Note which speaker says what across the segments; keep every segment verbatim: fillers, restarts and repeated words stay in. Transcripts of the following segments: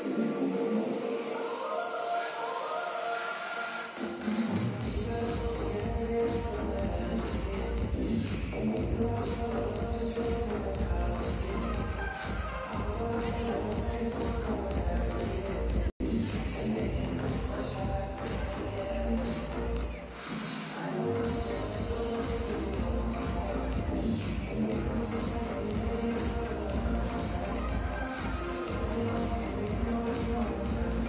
Speaker 1: Thank you.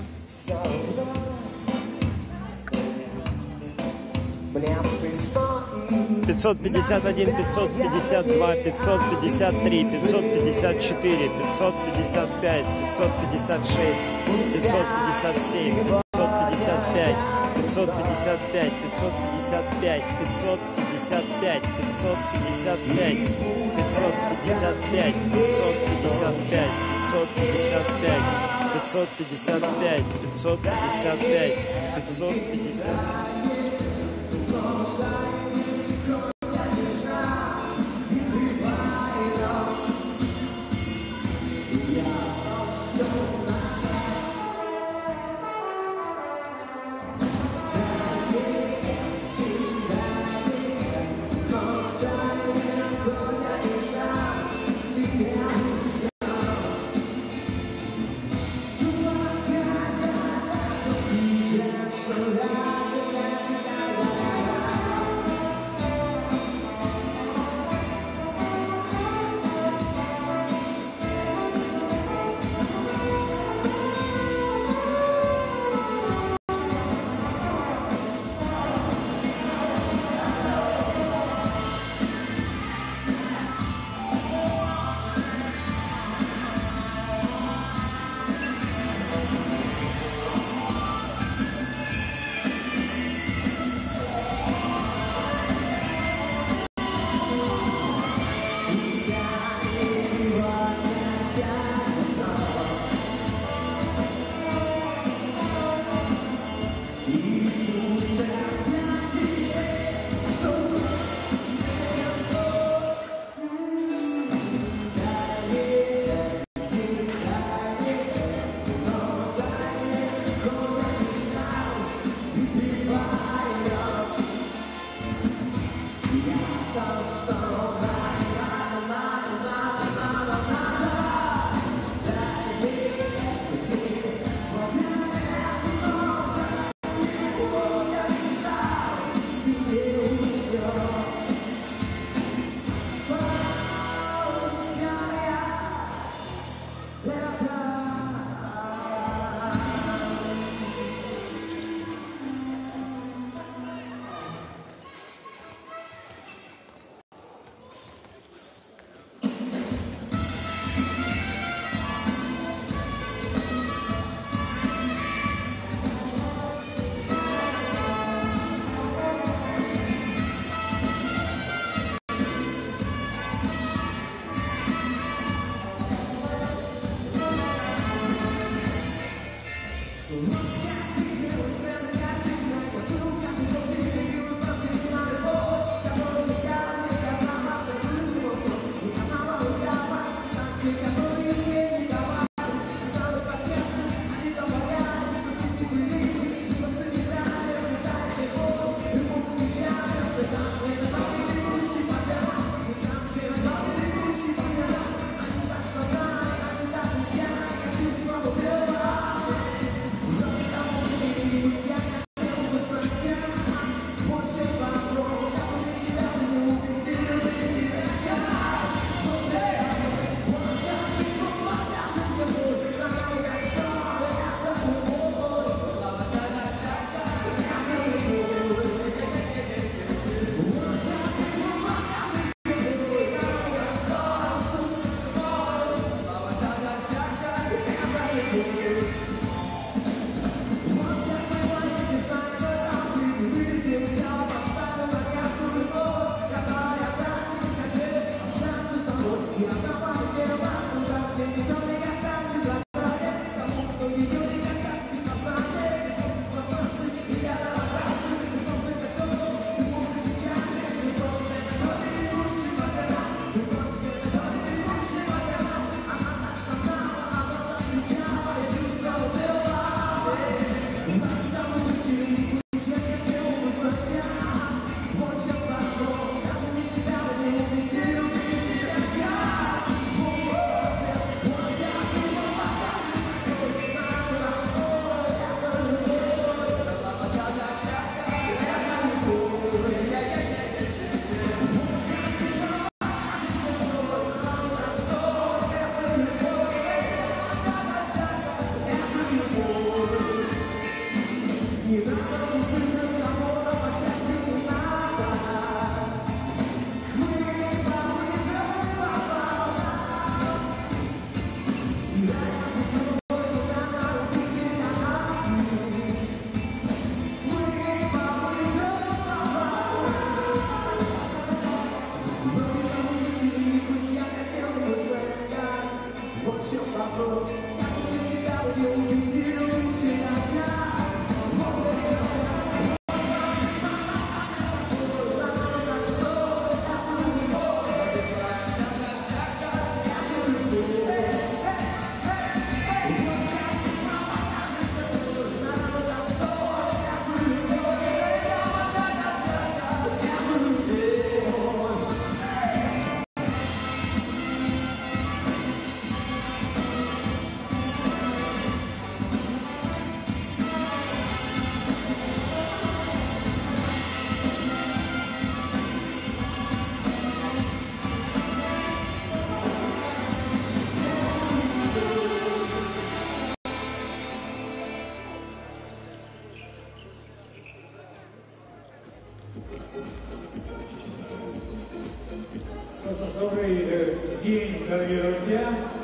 Speaker 1: два. пятьсот пятьдесят один, пятьсот пятьдесят два, пятьсот пятьдесят три, пятьсот пятьдесят четыре, пятьсот пятьдесят пять, пятьсот пятьдесят шесть, пятьсот пятьдесят семь, пятьсот пятьдесят пять, пятьсот пятьдесят пять, пятьсот пятьдесят пять, пятьсот пятьдесят пять, пятьсот пятьдесят пять, пятьсот пятьдесят пять, пятьсот пятьдесят пять, пятьсот пятьдесят пять, пятьсот пятьдесят пять, пятьсот пятьдесят пять, пятьсот пятьдесят пять.
Speaker 2: Yeah.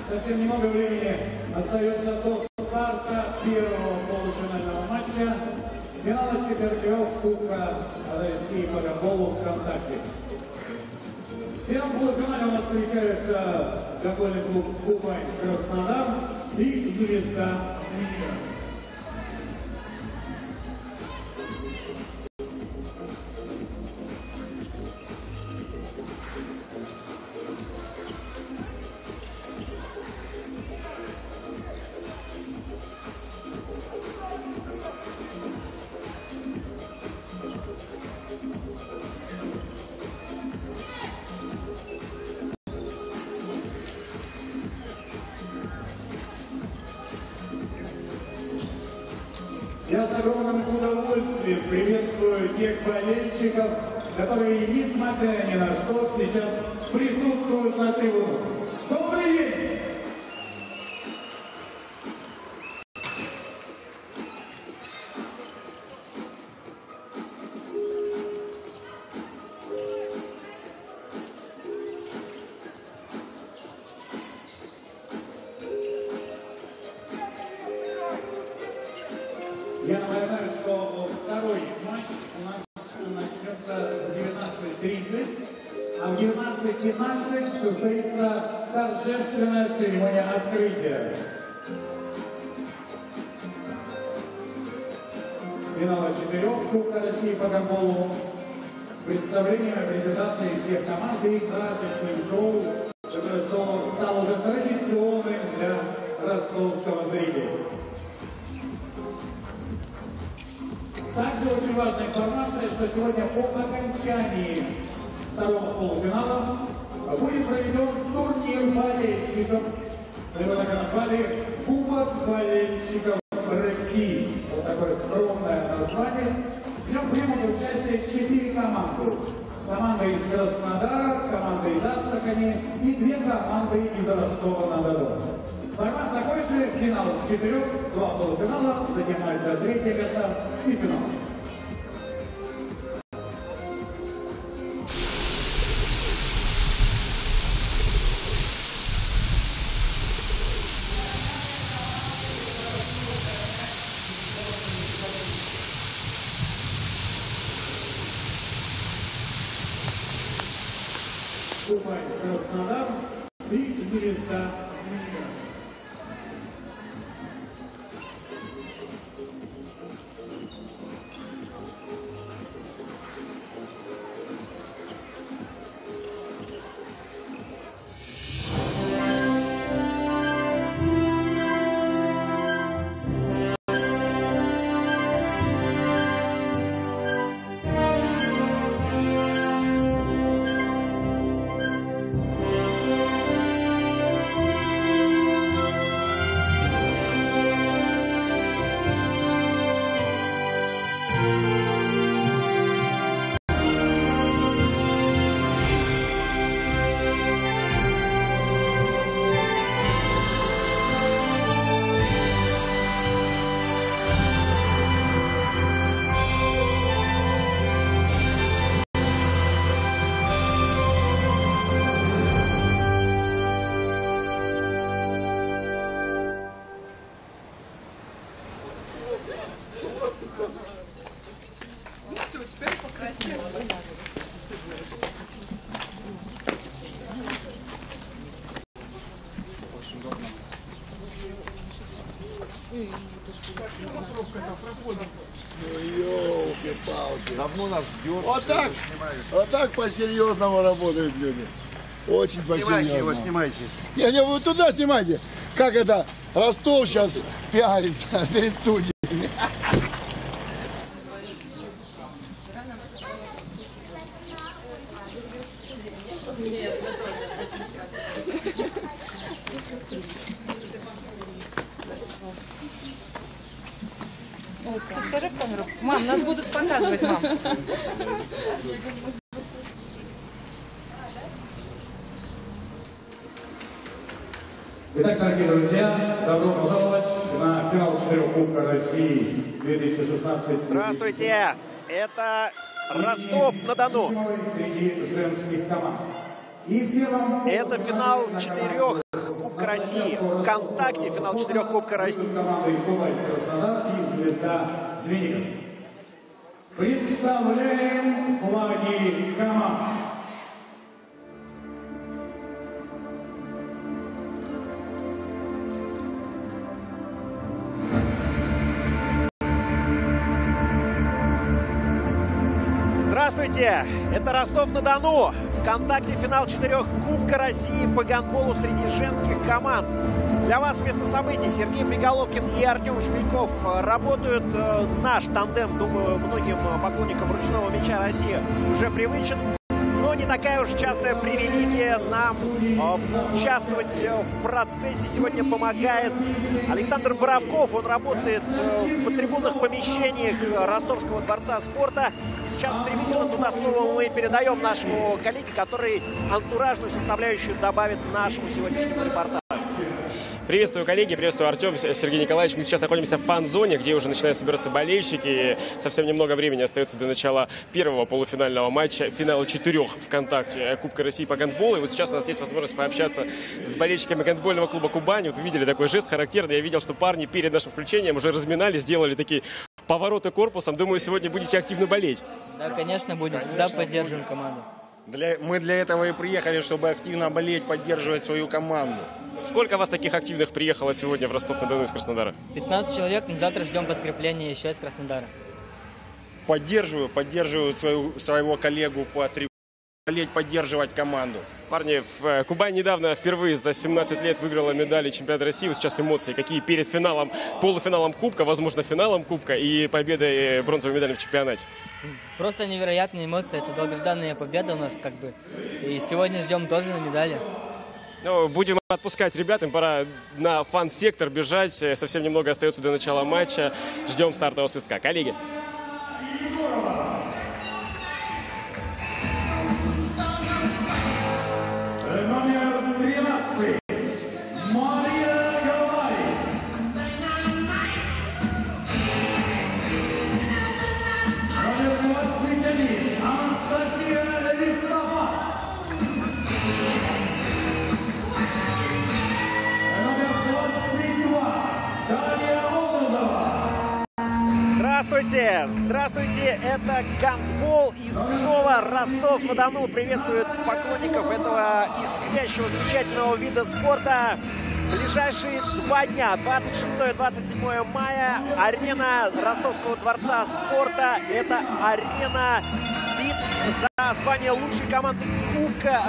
Speaker 2: совсем немного времени остается до старта первого полуфинального матча финала четвертого Кубка России по гандболу ВКонтакте. В первом полуфинале у нас встречаются гандбольный клуб Кубань Краснодар и Звезда Мира. Я с огромным удовольствием приветствую тех болельщиков, которые, несмотря ни на что, сейчас присутствуют на трибунах. Добрый день! Я напоминаю, что второй матч у нас начнется в девятнадцать тридцать, а в девятнадцать пятнадцать состоится торжественная церемония открытия. Финала четырех Кубка России по гандболу с представлением и презентацией всех команд и красочным шоу, которое стало уже традиционным для ростовского зрителя. Также очень важная информация, что сегодня по окончании второго полуфинала будет проведен турнир болельщиков. Мы его так и назвали Кубок болельщиков России. Вот такое скромное название. В нем примут участие четыре команды. Команда из Краснодара, команда из Астрахани и две команды из Ростова-на-Дону. Формат такой же, финал четырех, два полуфинала, затем матч за третье место и финал. Кубань Краснодар и Звезда Мира.
Speaker 3: Ну все, теперь покраснела.
Speaker 4: Ёлки-палки.
Speaker 5: Давно нас ждет.
Speaker 4: Вот так, вот так по-серьезному работают люди. Очень по-серьезному.
Speaker 5: Снимайте его, снимайте.
Speaker 4: Не, не, вы туда снимайте. Как это, Ростов сейчас пиарится перед студиями.
Speaker 3: Ты скажи в камеру. Мам, нас будут показывать, мам.
Speaker 2: Итак, дорогие друзья, добро пожаловать на финал четырех Кубка России две тысячи шестнадцать.
Speaker 1: Здравствуйте! Это Ростов-на-Дону.
Speaker 2: Среди женских команд.
Speaker 1: Это финал четырех Кубка России. ВКонтакте финал четырех Кубка России.
Speaker 2: Представляем флаги команд.
Speaker 1: Здравствуйте! Это Ростов-на-Дону. ВКонтакте финал четырех Кубка России по гандболу среди женских команд. Для вас вместо событий Сергей Приголовкин и Артем Шмельков работают. Наш тандем, думаю, многим поклонникам ручного мяча России уже привычен. Но не такая уж частая привилегия нам э, участвовать в процессе. Сегодня помогает Александр Боровков. Он работает э, в подтрибунных помещениях Ростовского дворца спорта. И сейчас стремительно туда слово мы передаем нашему коллеге, который антуражную составляющую добавит нашему сегодняшнему репортажу.
Speaker 5: Приветствую, коллеги, приветствую, Артем, Сергей Николаевич. Мы сейчас находимся в фан-зоне, где уже начинают собираться болельщики. И совсем немного времени остается до начала первого полуфинального матча, финала четырех ВКонтакте Кубка России по гандболу. И вот сейчас у нас есть возможность пообщаться с болельщиками гандбольного клуба «Кубань». Вот видели такой жест характерный. Я видел, что парни перед нашим включением уже разминали, сделали такие повороты корпусом. Думаю, сегодня будете активно болеть.
Speaker 6: Да, конечно, будем. Всегда поддерживаем команду.
Speaker 7: Для, мы для этого и приехали, чтобы активно болеть, поддерживать свою команду.
Speaker 5: Сколько вас таких активных приехало сегодня в Ростов-на-Дону из Краснодара?
Speaker 6: пятнадцать человек, но завтра ждем подкрепления еще из Краснодара.
Speaker 7: Поддерживаю, поддерживаю свою, своего коллегу по трибуне, болеть, поддерживать команду.
Speaker 5: Парни, в Кубань недавно впервые за семнадцать лет выиграла медали чемпионата России. Вот сейчас эмоции какие перед финалом, полуфиналом Кубка, возможно, финалом Кубка и победой бронзовой медали в чемпионате?
Speaker 6: Просто невероятные эмоции. Это долгожданная победа у нас, как бы. И сегодня ждем тоже на медали.
Speaker 5: Ну, будем отпускать ребят, им пора на фан-сектор бежать. Совсем немного остается до начала матча. Ждем стартового свистка. Коллеги.
Speaker 2: Номер тринадцать. Мария Галай. Номер двадцать один. Анастасия Листова. Номер двадцать два. Дарья Морозова.
Speaker 1: Здравствуйте! Здравствуйте! Это гандбол, и снова Ростов-на-Дону приветствует поклонников этого исходящего замечательного вида спорта. Ближайшие два дня, двадцать шестое — двадцать седьмое мая, арена Ростовского дворца спорта. Это арена битв за звание лучшей команды Кубка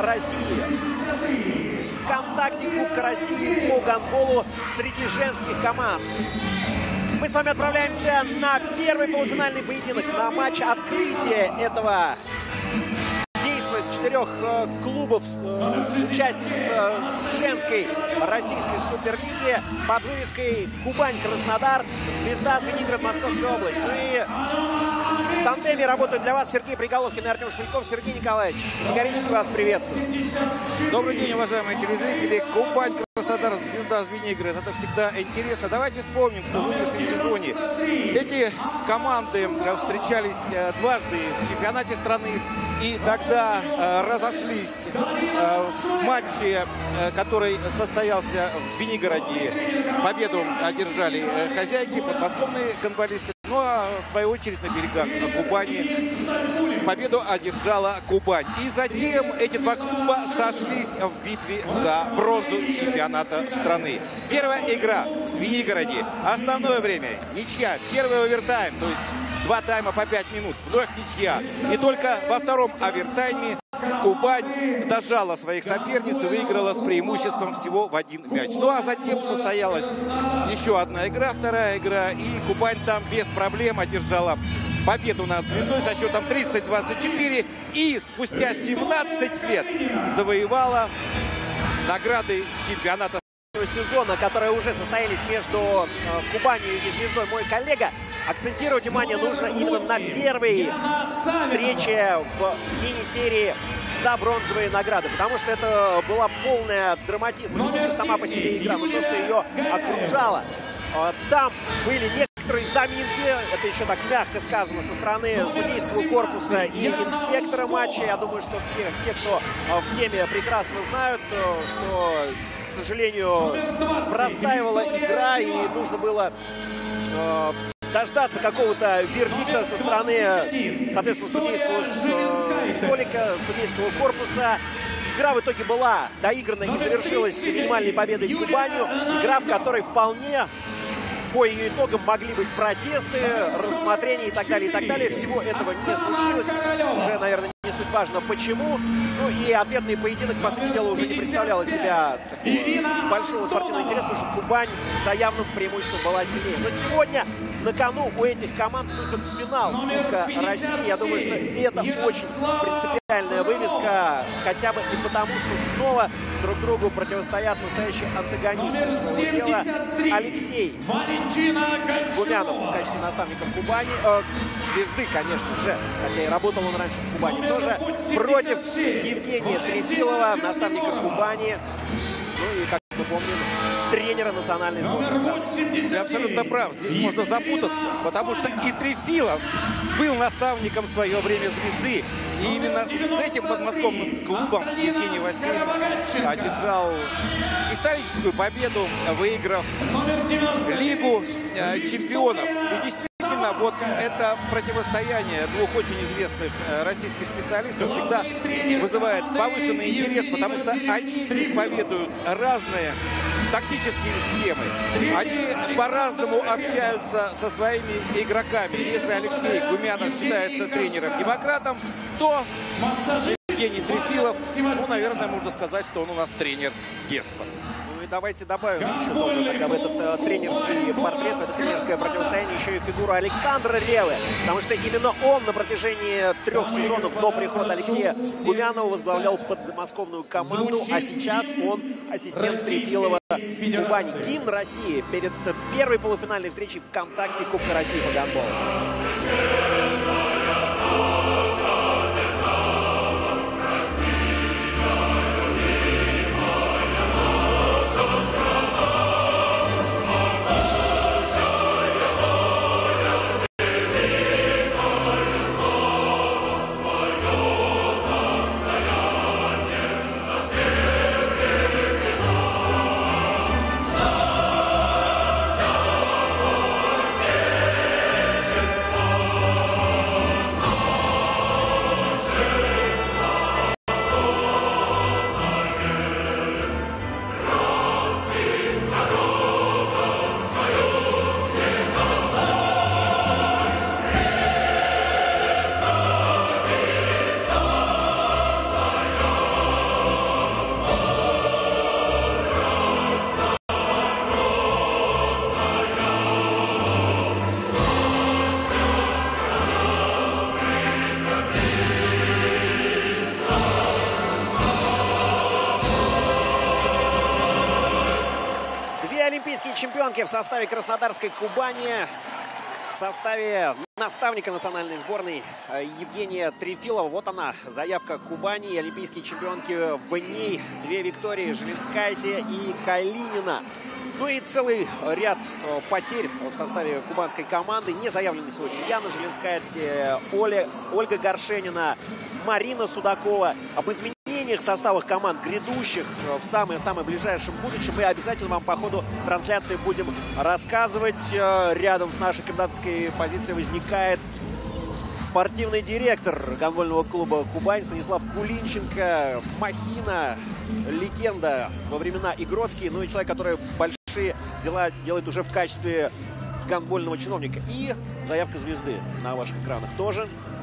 Speaker 1: России. ВКонтакте Кубка России по гандболу среди женских команд. Мы с вами отправляемся на первый полуфинальный поединок, на матч открытия этого действа из четырех э, клубов, э, участниц э, женской российской суперлиги под вывеской «Кубань-Краснодар», «Звезда», «Звенигород», Московская область. Ну и в тандеме работают для вас Сергей Приголовкин и Артем Шмельков. Сергей Николаевич, категорически вас приветствую.
Speaker 8: Добрый день, уважаемые телезрители. Кубань, Краснодар, Звезда, Звенигород. Это всегда интересно. Давайте вспомним, что в нынешнем сезоне эти команды встречались дважды в чемпионате страны. И тогда э, разошлись э, в матче, э, который состоялся в Звенигороде. Победу одержали э, хозяйки, подмосковные гандболисты. Ну а в свою очередь на берегах Кубани победу одержала Кубань. И затем эти два клуба сошлись в битве за бронзу чемпионата страны. Первая игра в Звенигороде. Основное время ничья. Первый овертайм, то есть два тайма по пять минут. Вновь ничья. И только во втором овертайме Кубань дожала своих соперниц и выиграла с преимуществом всего в один мяч. Ну а затем состоялась еще одна игра, вторая игра. И Кубань там без проблем одержала победу над Звездой со счетом тридцать — двадцать четыре. И спустя семнадцать лет завоевала награды чемпионата
Speaker 1: сезона, которые уже состоялись между э, Кубанью и Звездой. Мой коллега, акцентировать внимание нужно именно на первой встрече в мини-серии за бронзовые награды, потому что это была полная драматизма, не сама по себе игра, но то, что ее окружало. Э, там были некоторые
Speaker 9: заминки, это еще так мягко сказано, со стороны судейского корпуса и инспектора матча. Я думаю, что все те, кто в теме, прекрасно знают, что, к сожалению, простаивала игра, и нужно было э, дождаться какого-то вердикта со стороны, соответственно, судейского столика, судейского корпуса. Игра в итоге была доиграна и завершилась минимальной победой Кубанью. Игра, в которой вполне по ее итогам могли быть протесты, рассмотрения и так далее, и так далее. Всего этого не случилось. Уже, наверное, не суть важно, почему. Ну и ответный поединок, по сути дела, уже не представлял из себя большого спортивного интереса, потому что Кубань за явным преимуществом была сильнее. Но сегодня на кону у этих команд только финал Кубка России. Я думаю, что это очень принципиальная вывеска, хотя бы и потому, что снова друг другу противостоят настоящие антагонисты своего дела. Алексей Гумянов в качестве наставника в Кубани, э, звезды, конечно же, хотя и работал он раньше в Кубани тоже, против Евгения Трефилова, наставника в Кубани, ну и, как мы помним, тренера национальной сборной.
Speaker 8: Ты абсолютно прав. Здесь можно запутаться, потому что и Трефилов был наставником в свое время звезды. И именно с этим подмосковным клубом Евгений Васильевич одержал историческую победу, выиграв Лигу чемпионов. И действительно, вот это противостояние двух очень известных российских специалистов всегда вызывает повышенный интерес, потому что они исповедуют разные тактические схемы. Они по-разному общаются со своими игроками. Если Алексей Гумянов считается тренером-демократом, то Евгений Трефилов, ну, наверное, можно сказать, что он у нас тренер-деспот.
Speaker 9: Ну и давайте добавим еще тоже тогда в этот э, тренерский портрет, в это тренерское противостояние еще и фигуру Александра Ревы. Потому что именно он на протяжении трех сезонов до прихода Алексея Гумянова возглавлял подмосковную команду, а сейчас он ассистент Трефилова в Кубани. Гимн России перед первой полуфинальной встречей ВКонтакте Кубка России по гандболу. Чемпионки в составе Краснодарской Кубани, в составе наставника национальной сборной Евгения Трефилова. Вот она, заявка Кубани, олимпийские чемпионки в ней. Две виктории: Жилинскайте и Калинина. Ну и целый ряд потерь в составе кубанской команды. Не заявлены сегодня Яна Жилинскайте, Оля, Ольга Горшенина, Марина Судакова. Об изменениях в составах команд грядущих в самое-самое ближайшем будущем мы обязательно вам по ходу трансляции будем рассказывать. Рядом с нашей комментаторской позицией возникает спортивный директор гандбольного клуба «Кубань» Станислав Кулинченко. Махина, легенда во времена Игротские, ну и человек, который большие дела делает уже в качестве гандбольного чиновника. И заявка звезды на ваших экранах тоже.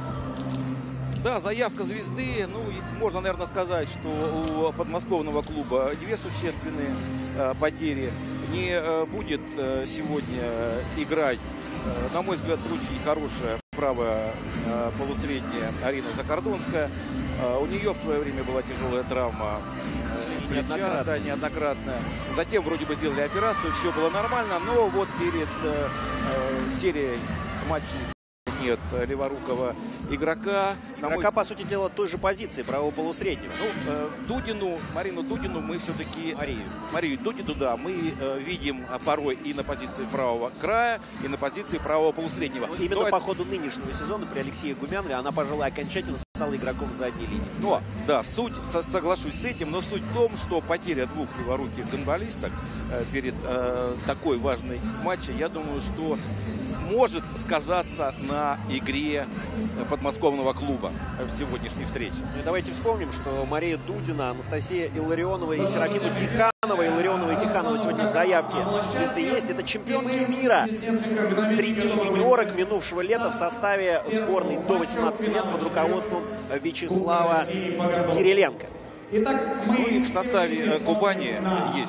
Speaker 8: Да, заявка звезды. Ну, можно, наверное, сказать, что у подмосковного клуба две существенные э, потери. Не э, будет э, сегодня играть, э, на мой взгляд, очень хорошая правая э, полусредняя Арина Закордонская. Э, у нее в свое время была тяжелая травма э, плеча, да, неоднократная. Затем вроде бы сделали операцию, все было нормально, но вот перед э, э, серией матчей нет леворукого игрока.
Speaker 9: Игрока, по сути дела, той же позиции, правого полусреднего.
Speaker 8: Ну, э, Дудину, Марину Дудину мы все-таки...
Speaker 9: Марию.
Speaker 8: Марию Дудину, да, мы э, видим порой и на позиции правого края, и на позиции правого полусреднего.
Speaker 9: Ну, именно
Speaker 8: Но
Speaker 9: по
Speaker 8: это...
Speaker 9: ходу нынешнего сезона при Алексее Гумянове она, пожалуй, окончательно стала игроком задней линии.
Speaker 8: Но, да, суть, со, соглашусь с этим, но суть в том, что потеря двух леворуких гандболисток э, перед э, такой важной матчем, я думаю, что может сказаться на игре подмосковного клуба в сегодняшней встрече.
Speaker 9: Ну, давайте вспомним, что Мария Дудина, Анастасия Илларионова и Серафима Тиханова. Илларионова и Тиханова сегодня в заявке звезды есть. Это чемпионки мира среди юниорок минувшего лета в составе сборной до восемнадцати лет под руководством Вячеслава Кириленко.
Speaker 8: Ну и в составе Кубани есть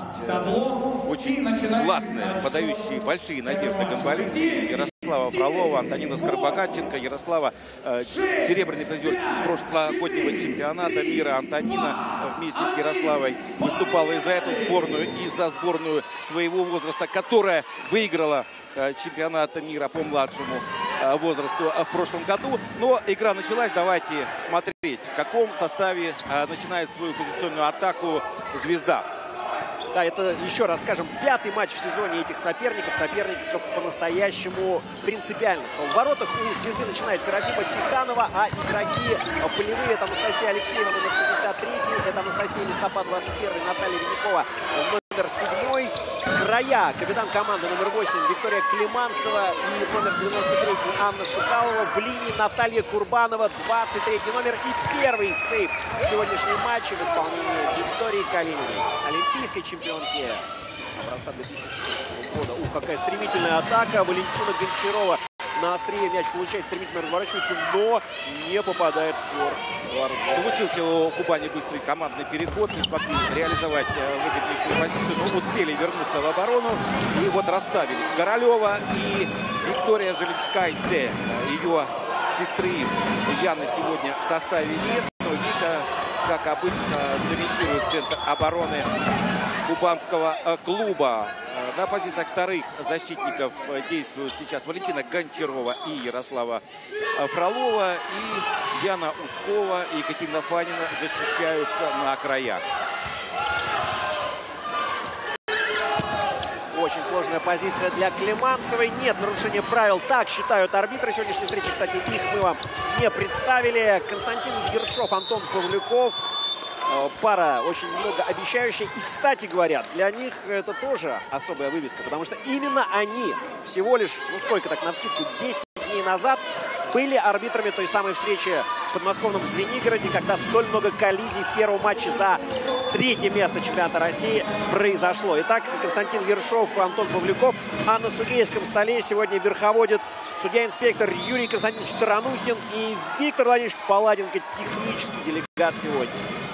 Speaker 8: очень классные, подающие большие надежды гандболистки. Ярослава Фролова, Антонина Скоробогатченко, Ярослава э, серебряный призер прошлогоднего чемпионата мира. Антонина вместе с Ярославой выступала и за эту сборную, и за сборную своего возраста, которая выиграла э, чемпионат мира по младшему э, возрасту в прошлом году. Но игра началась. Давайте смотреть, в каком составе э, начинает свою позиционную атаку «Звезда».
Speaker 9: Да, это, еще раз скажем, пятый матч в сезоне этих соперников. Соперников по-настоящему принципиальных. В воротах у «Звезды» начинает Серафима Тиханова, а игроки полевые — это Анастасия Алексеева, номер шестьдесят три, это Анастасия Листопад, двадцать один, Наталья Винякова, номер семь. Края. Капитан команды номер восемь Виктория Климанцева и номер девяносто три Анна Шукалова. В линии Наталья Курбанова, двадцать третий номер. И первый сейв в сегодняшнем матче в исполнении Виктории Калининой, олимпийской чемпионки образца две тысячи шестнадцатого года. Ух, какая стремительная атака. Валентина Гончарова на острие мяч получает, стремительно разворачивается, но не попадает в створ.
Speaker 8: Получился у Кубани быстрый командный переход, не смогли реализовать выгоднейшую позицию, но успели вернуться в оборону. И вот расставились Королева и Виктория Желенскайте. Ее сестры Яны сегодня в составе нет, но Вика, как обычно, цементирует центр обороны кубанского клуба. На позициях вторых защитников действуют сейчас Валентина Гончарова и Ярослава Фролова. И Яна Ускова и Екатерина Фанина защищаются на краях.
Speaker 9: Очень сложная позиция для Климанцевой. Нет нарушения правил. Так считают арбитры сегодняшней встречи. Кстати, их мы вам не представили. Константин Ершов, Антон Павлюков. Пара очень много обещающая. И, кстати говоря, для них это тоже особая вывеска. Потому что именно они всего лишь, ну сколько так, навскидку, десять дней назад были арбитрами той самой встречи в подмосковном Звенигороде, когда столь много коллизий в первом матче за третье место чемпионата России произошло. Итак, Константин Ершов и Антон Павлюков. А на судейском столе сегодня верховодит судья-инспектор Юрий Константинович Таранухин и Виктор Владимирович Паладенко, технический делегат сегодня.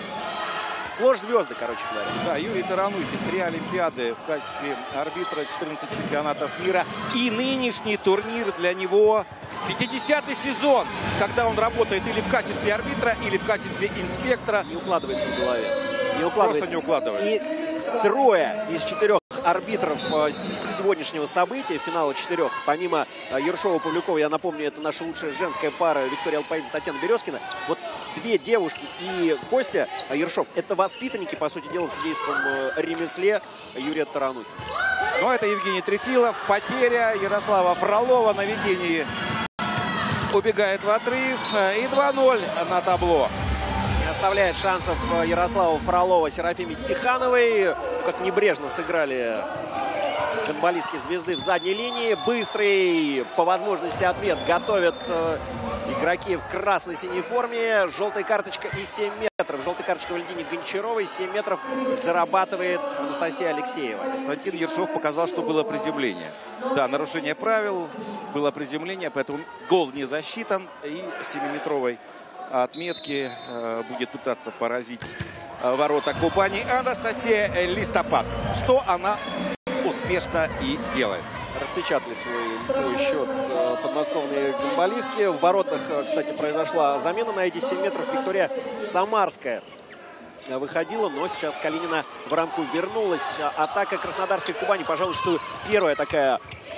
Speaker 9: Сплошь звезды, короче говоря.
Speaker 8: Да, Юрий Таранухин, три Олимпиады в качестве арбитра, четырнадцать чемпионатов мира. И нынешний турнир для него пятидесятый сезон, когда он работает или в качестве арбитра, или в качестве инспектора.
Speaker 9: Не укладывается в голове. Не укладывается.
Speaker 8: Просто не укладывается.
Speaker 9: И трое из четырех арбитров сегодняшнего события, финала четырех, помимо Ершова и Павлюкова, я напомню, это наша лучшая женская пара Виктория Алпаидзе, Татьяна Березкина. Вот две девушки и Костя Ершов — это воспитанники, по сути дела, в судейском ремесле Юрия Таранухина.
Speaker 8: Ну, это Евгений Трефилов. Потеря Ярослава Фролова на ведении убегает в отрыв. И два ноль на табло.
Speaker 9: Не оставляет шансов Ярослава Фролова Серафиме Тихановой. Как небрежно сыграли гандболистские «Звезды» в задней линии. Быстрый, по возможности, ответ готовят игроки в красно-синей форме. Желтая карточка и семь метров. Желтая карточка Валентине Гончаровой. семь метров зарабатывает Анастасия Алексеева.
Speaker 8: Константин Ершов показал, что было приземление. Да, нарушение правил, было приземление, поэтому гол не засчитан. И семиметровой отметки э, будет пытаться поразить э, ворота Кубани Анастасия Листопад. Что она успешно и делает.
Speaker 9: Распечатали свой лицевой счет подмосковные гандболистки. В воротах, кстати, произошла замена на эти семь метров. Виктория Самарская выходила, но сейчас Калинина в рамку вернулась. Атака краснодарской Кубани, пожалуй, что первая такая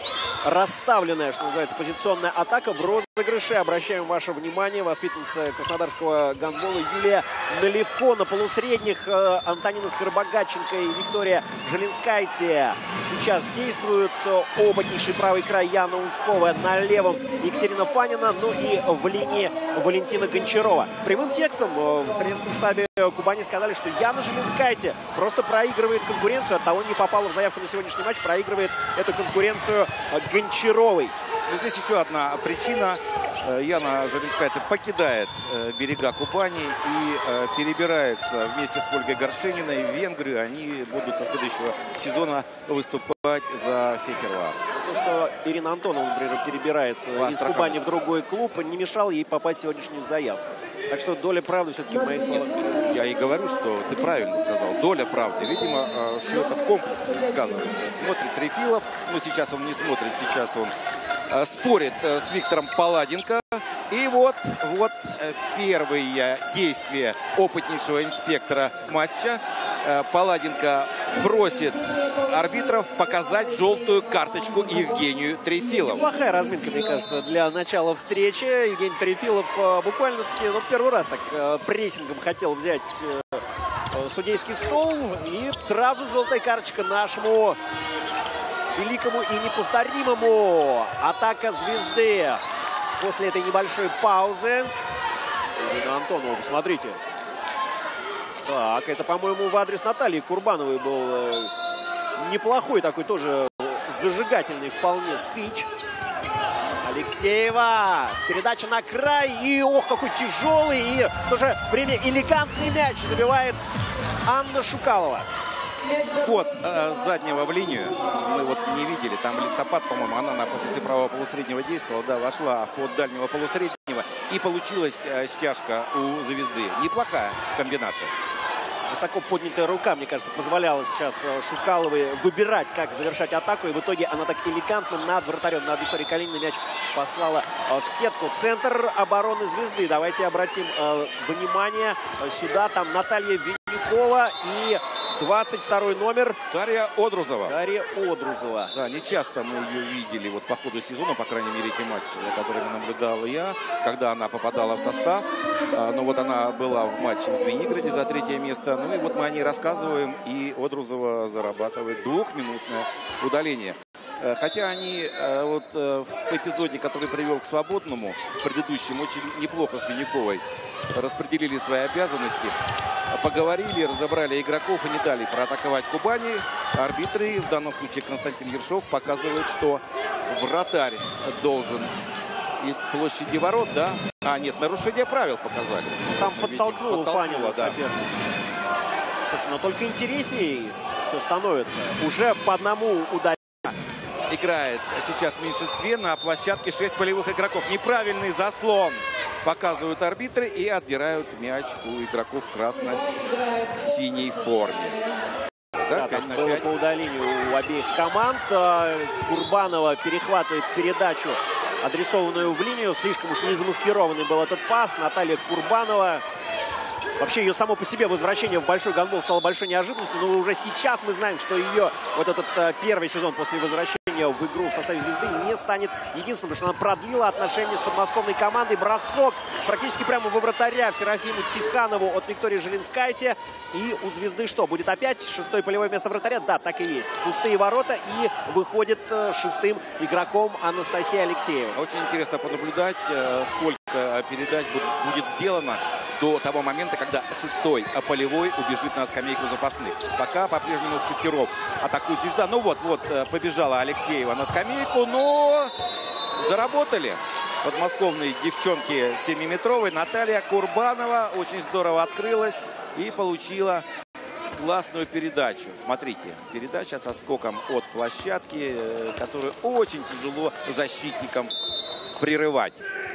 Speaker 9: расставленная, что называется, позиционная атака в розыгрыше. Обращаем ваше внимание, воспитанница краснодарского гандбола Юлия Наливко на полусредних. Антонина Скоробогатченко и Виктория Желинскайте сейчас действуют. Опытнейший правый край Яна Ускова, на левом Екатерина Фанина, ну и в линии Валентина Гончарова. Прямым текстом в тренерском штабе Кубани сказали, что Яна Желинскайте просто проигрывает конкуренцию, от того не попала в заявку на сегодняшний матч, проигрывает эту конкуренцию Гончаровой.
Speaker 8: Но здесь еще одна причина. Яна Желинскайте покидает берега Кубани и перебирается вместе с Ольгой Горшениной в Венгрию. Они будут со следующего сезона выступать за Фехервар.
Speaker 9: То, что Ирина Антонова, например, перебирается а, из Кубани в другой клуб, не мешало ей попасть в сегодняшнюю заявку. Так что доля правды все-таки в моих словах.
Speaker 8: Я и говорю, что ты правильно сказал. Доля правды. Видимо, все это в комплексе сказывается. Смотрит Трефилов, но сейчас он не смотрит, сейчас он спорит с Виктором Паладенко. И вот, вот первые действия опытнейшего инспектора матча. Паладенко просит арбитров показать желтую карточку Евгению Трефилову.
Speaker 9: Плохая разминка, мне кажется, для начала встречи. Евгений Трефилов буквально-таки, ну, первый раз так прессингом хотел взять судейский стол. И сразу желтая карточка нашему великому и неповторимому. Атака звезды после этой небольшой паузы. Ирина Антонова, посмотрите. Так, это, по-моему, в адрес Натальи Курбановой был э, неплохой такой тоже зажигательный вполне спич. Алексеева. Передача на край. И, ох, какой тяжелый и в то же время элегантный мяч забивает Анна Шукалова.
Speaker 8: Ход э, заднего в линию мы вот не видели. Там Листопад, по-моему, она на позиции правого полусреднего действовала. Да, вошла под дальнего полусреднего. И получилась э, стяжка у звезды. Неплохая комбинация.
Speaker 9: Высоко поднятая рука, мне кажется, позволяла сейчас Шукаловой выбирать, как завершать атаку. И в итоге она так элегантно над вратарем, над Викторией Калининой мяч послала в сетку. Центр обороны звезды. Давайте обратим э, внимание сюда. Там Наталья Винюкова и двадцать второй номер.
Speaker 8: Дарья Одрузова.
Speaker 9: Дарья Одрузова.
Speaker 8: Да, не часто мы ее видели вот по ходу сезона, по крайней мере, эти матчи, за которыми наблюдал я, когда она попадала в состав. Но вот она была в матче в Звенигороде за третье место. Ну и вот мы о ней рассказываем, и Одрузова зарабатывает двухминутное удаление. Хотя они вот в эпизоде, который привел к свободному, предыдущем, очень неплохо с Винюковой распределили свои обязанности. Поговорили, разобрали игроков и не дали проатаковать Кубани. Арбитры, в данном случае Константин Ершов, показывают, что вратарь должен из площади ворот, да? А, нет, нарушение правил показали.
Speaker 9: Там подтолкнула Фанина,
Speaker 8: да.
Speaker 9: Слушай, но только интереснее все становится. Уже по одному удару.
Speaker 8: Играет сейчас в меньшинстве на площадке шесть полевых игроков. Неправильный заслон показывают арбитры и отбирают мяч у игроков в красно-синей форме.
Speaker 9: Да, там было по удалению у обеих команд. Курбанова перехватывает передачу, адресованную в линию. Слишком уж не замаскированный был этот пас. Наталья Курбанова. Вообще ее само по себе возвращение в большой гандбол стало большой неожиданностью. Но уже сейчас мы знаем, что ее вот этот э, первый сезон после возвращения в игру в составе звезды не станет единственным, потому что она продлила отношения с подмосковной командой. Бросок практически прямо во вратаря в Серафиму Тиханову от Виктории Желинскайте. И у звезды что? Будет опять шестое полевое место вратаря? Да, так и есть. Пустые ворота, и выходит э, шестым игроком Анастасия Алексеева.
Speaker 8: Очень интересно понаблюдать, э, сколько передач будет сделано до того момента, когда шестой полевой убежит на скамейку запасных. Пока по-прежнему в шестеров атакует звезда. Ну вот, вот побежала Алексеева на скамейку, но заработали подмосковные девчонки семиметровые. Наталья Курбанова очень здорово открылась и получила классную передачу. Смотрите, передача со скоком от площадки, которую очень тяжело защитникам прерывать.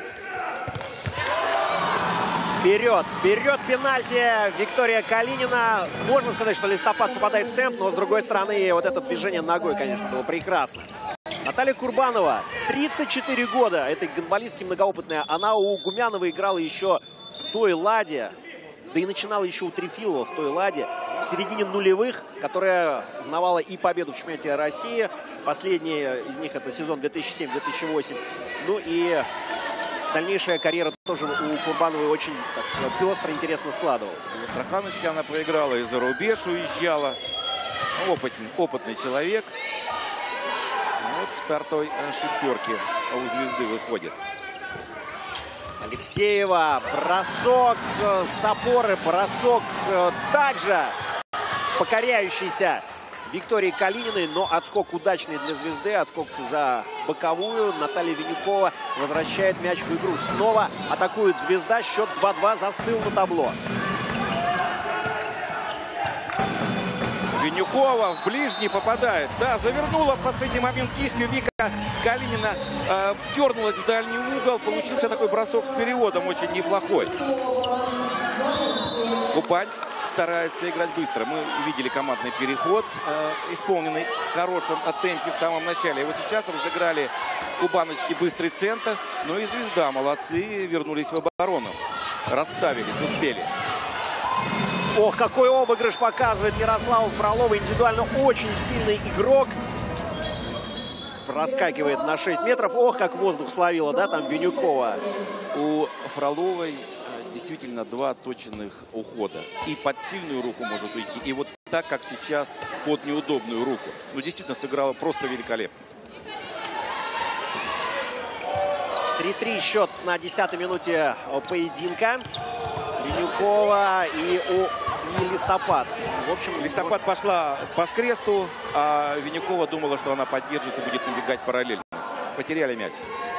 Speaker 9: Вперед, вперед, пенальти. Виктория Калинина. Можно сказать, что Листопад попадает в темп, но с другой стороны, вот это движение ногой, конечно, было прекрасно. Наталья Курбанова, тридцать четыре года. Это гандболистки многоопытная. Она у Гумянова играла еще в той ладе. Да и начинала еще у Трефилова в той ладе. в середине нулевых, которая знавала и победу в чемпионате России. Последняя из них это сезон две тысячи седьмой — две тысячи восьмой. Ну и дальнейшая карьера тоже у Курбановой очень так, пестро, интересно складывалась.
Speaker 8: В Астраханочке она проиграла, и за рубеж уезжала. Опытный, опытный человек. И вот в стартовой шестерке у звезды выходит.
Speaker 9: Алексеева, бросок с опоры, бросок также покоряющийся Виктории Калининой, но отскок удачный для звезды, отскок за боковую. Наталья Винюкова возвращает мяч в игру. Снова атакует звезда, счет два-два застыл на табло.
Speaker 8: Винюкова в ближний попадает. Да, завернула в последний момент кистью. Вика Калинина э, дернулась в дальний угол. Получился такой бросок с переводом очень неплохой. Кубань старается играть быстро. Мы видели командный переход, э, исполненный в хорошем темпе в самом начале. И вот сейчас разыграли кубаночки быстрый центр. Ну и звезда, молодцы, вернулись в оборону. Расставились, успели.
Speaker 9: Ох, какой обыгрыш показывает Ярослава Фролова. Индивидуально очень сильный игрок. Проскакивает на шесть метров. Ох, как воздух словила, да, там Винюкова.
Speaker 8: У Фроловой действительно два точных ухода. И под сильную руку может уйти, и вот так, как сейчас, под неудобную руку. Ну, действительно, сыграла просто великолепно.
Speaker 9: три-три счет на десятой минуте поединка. Винюкова и у и Листопад. В общем,
Speaker 8: Листопад пошла по скресту, а Винюкова думала, что она поддержит и будет набегать параллельно. Потеряли мяч.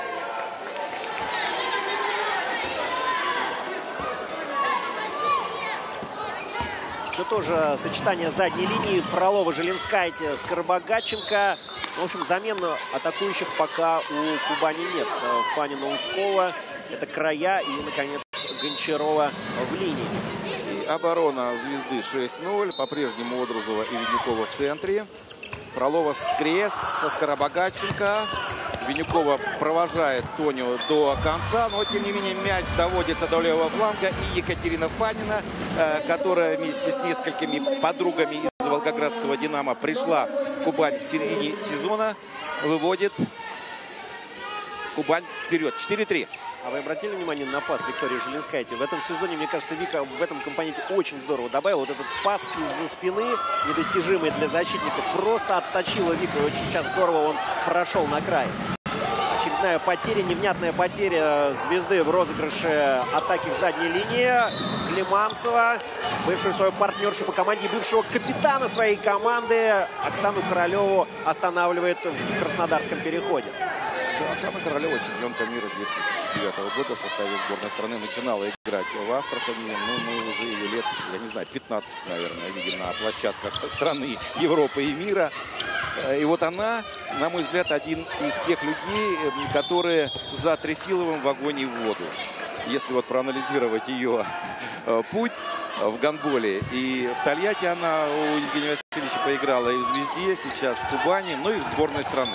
Speaker 9: Все тоже сочетание задней линии. Фролова, Желенскайте, Скоробогатченко. В общем, замен атакующих пока у Кубани нет. Фанина, Ускова. Это края и, наконец, Гончарова в линии.
Speaker 8: И оборона звезды шесть ноль. По-прежнему Одрузова и Винюкова в центре. Фролова скрест со Скоробогатченко. Винюкова провожает Тоню до конца, но тем не менее мяч доводится до левого фланга. И Екатерина Фанина, которая вместе с несколькими подругами из волгоградского «Динамо» пришла в Кубань в середине сезона, выводит Кубань вперед. четыре-три.
Speaker 9: А вы обратили внимание на пас Виктории Желенскайте? В этом сезоне, мне кажется, Вика в этом компоненте очень здорово добавила. Вот этот пас из-за спины, недостижимый для защитников, просто отточила Вика. И очень сейчас здорово он прошел на край. Очередная потеря, невнятная потеря звезды в розыгрыше атаки в задней линии. Климанцева, бывшую свою партнершу по команде, бывшего капитана своей команды Оксану Королеву останавливает в краснодарском переходе.
Speaker 8: Оксана Королева, чемпионка мира две тысячи девятого года, в составе сборной страны, начинала играть в Астрахани. Ну, мы уже ее лет, я не знаю, пятнадцать, наверное, видим на площадках страны, Европы и мира. И вот она, на мой взгляд, один из тех людей, которые за Трефиловым в огонь и в воду. Если вот проанализировать ее путь в гандболе. И в Тольятти она у Евгения Васильевича поиграла и в «Звезде», сейчас в Кубани, ну и в сборной страны.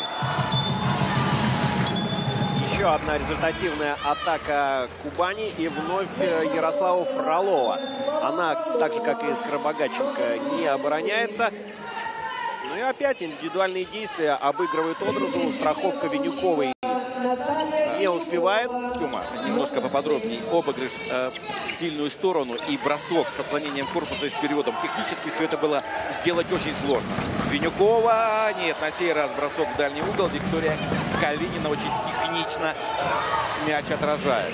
Speaker 9: Еще одна результативная атака Кубани и вновь Ярослава Фролова. Она, так же как и Скоробогатченко, не обороняется. Ну и опять индивидуальные действия обыгрывают Одрузову. Страховка Винюковой не успевает.
Speaker 8: Тёма, немножко поподробнее. Обыгрыш э, в сильную сторону и бросок с отклонением корпуса и с переводом. Технически все это было сделать очень сложно. Винюкова, нет, на сей раз бросок в дальний угол. Виктория Калинина очень технично мяч отражает.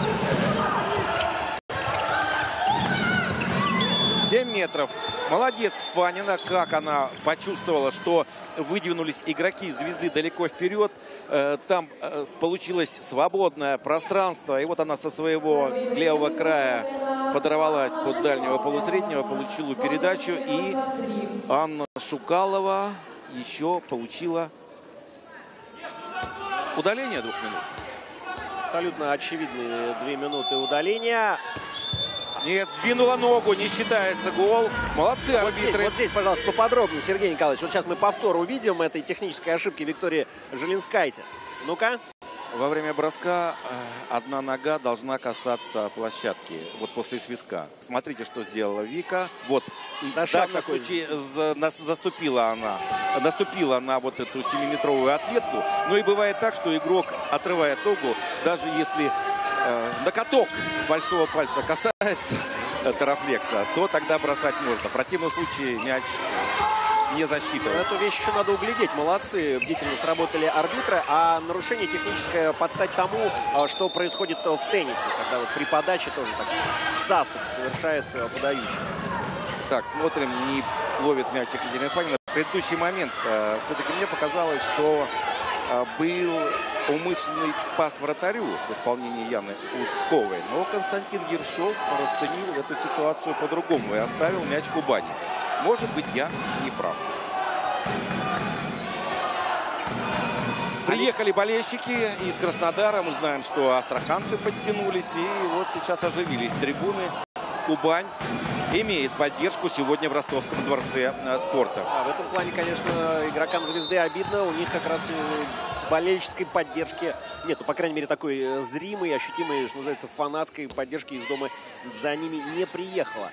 Speaker 8: семь метров. Молодец Фанина, как она почувствовала, что выдвинулись игроки «Звезды» далеко вперед. Там получилось свободное пространство. И вот она со своего левого края подорвалась под дальнего полусреднего, получила передачу. И Анна Шукалова еще получила удаление двух минут.
Speaker 9: Абсолютно очевидные две минуты удаления.
Speaker 8: Нет, сдвинула ногу, не считается гол. Молодцы
Speaker 9: вот
Speaker 8: арбитры.
Speaker 9: Здесь, вот здесь, пожалуйста, поподробнее, Сергей Николаевич. Вот сейчас мы повтор увидим этой технической ошибки Виктории Желенскайте. Ну-ка.
Speaker 8: Во время броска одна нога должна касаться площадки. Вот после свистка. Смотрите, что сделала Вика. Вот
Speaker 9: За
Speaker 8: в
Speaker 9: шаг
Speaker 8: данном
Speaker 9: такой.
Speaker 8: случае за- нас- заступила она, наступила на вот эту семиметровую отметку. Но и бывает так, что игрок отрывает ногу, даже если э, ноготок большого пальца касается э, тарафлекса, то тогда бросать можно. В противном случае мяч не засчитывается.
Speaker 9: Эту вещь еще надо углядеть. Молодцы, бдительно сработали арбитры. А нарушение техническое подстать тому, что происходит в теннисе, когда вот при подаче тоже так заступ совершает подающий.
Speaker 8: Так, смотрим, не ловит мяч Екатерина Фанина. В предыдущий момент э, все-таки мне показалось, что э, был умышленный пас вратарю в исполнении Яны Усковой. Но Константин Ершов расценил эту ситуацию по-другому и оставил мяч Кубани. Может быть, я не прав. Приехали болельщики из Краснодара. Мы знаем, что астраханцы подтянулись. И вот сейчас оживились трибуны. Кубань имеет поддержку сегодня в Ростовском дворце спорта.
Speaker 9: А в этом плане, конечно, игрокам «Звезды» обидно. У них как раз болельческой поддержки нет. Ну, по крайней мере, такой зримой, ощутимой, что называется, фанатской поддержки из дома за ними не приехала.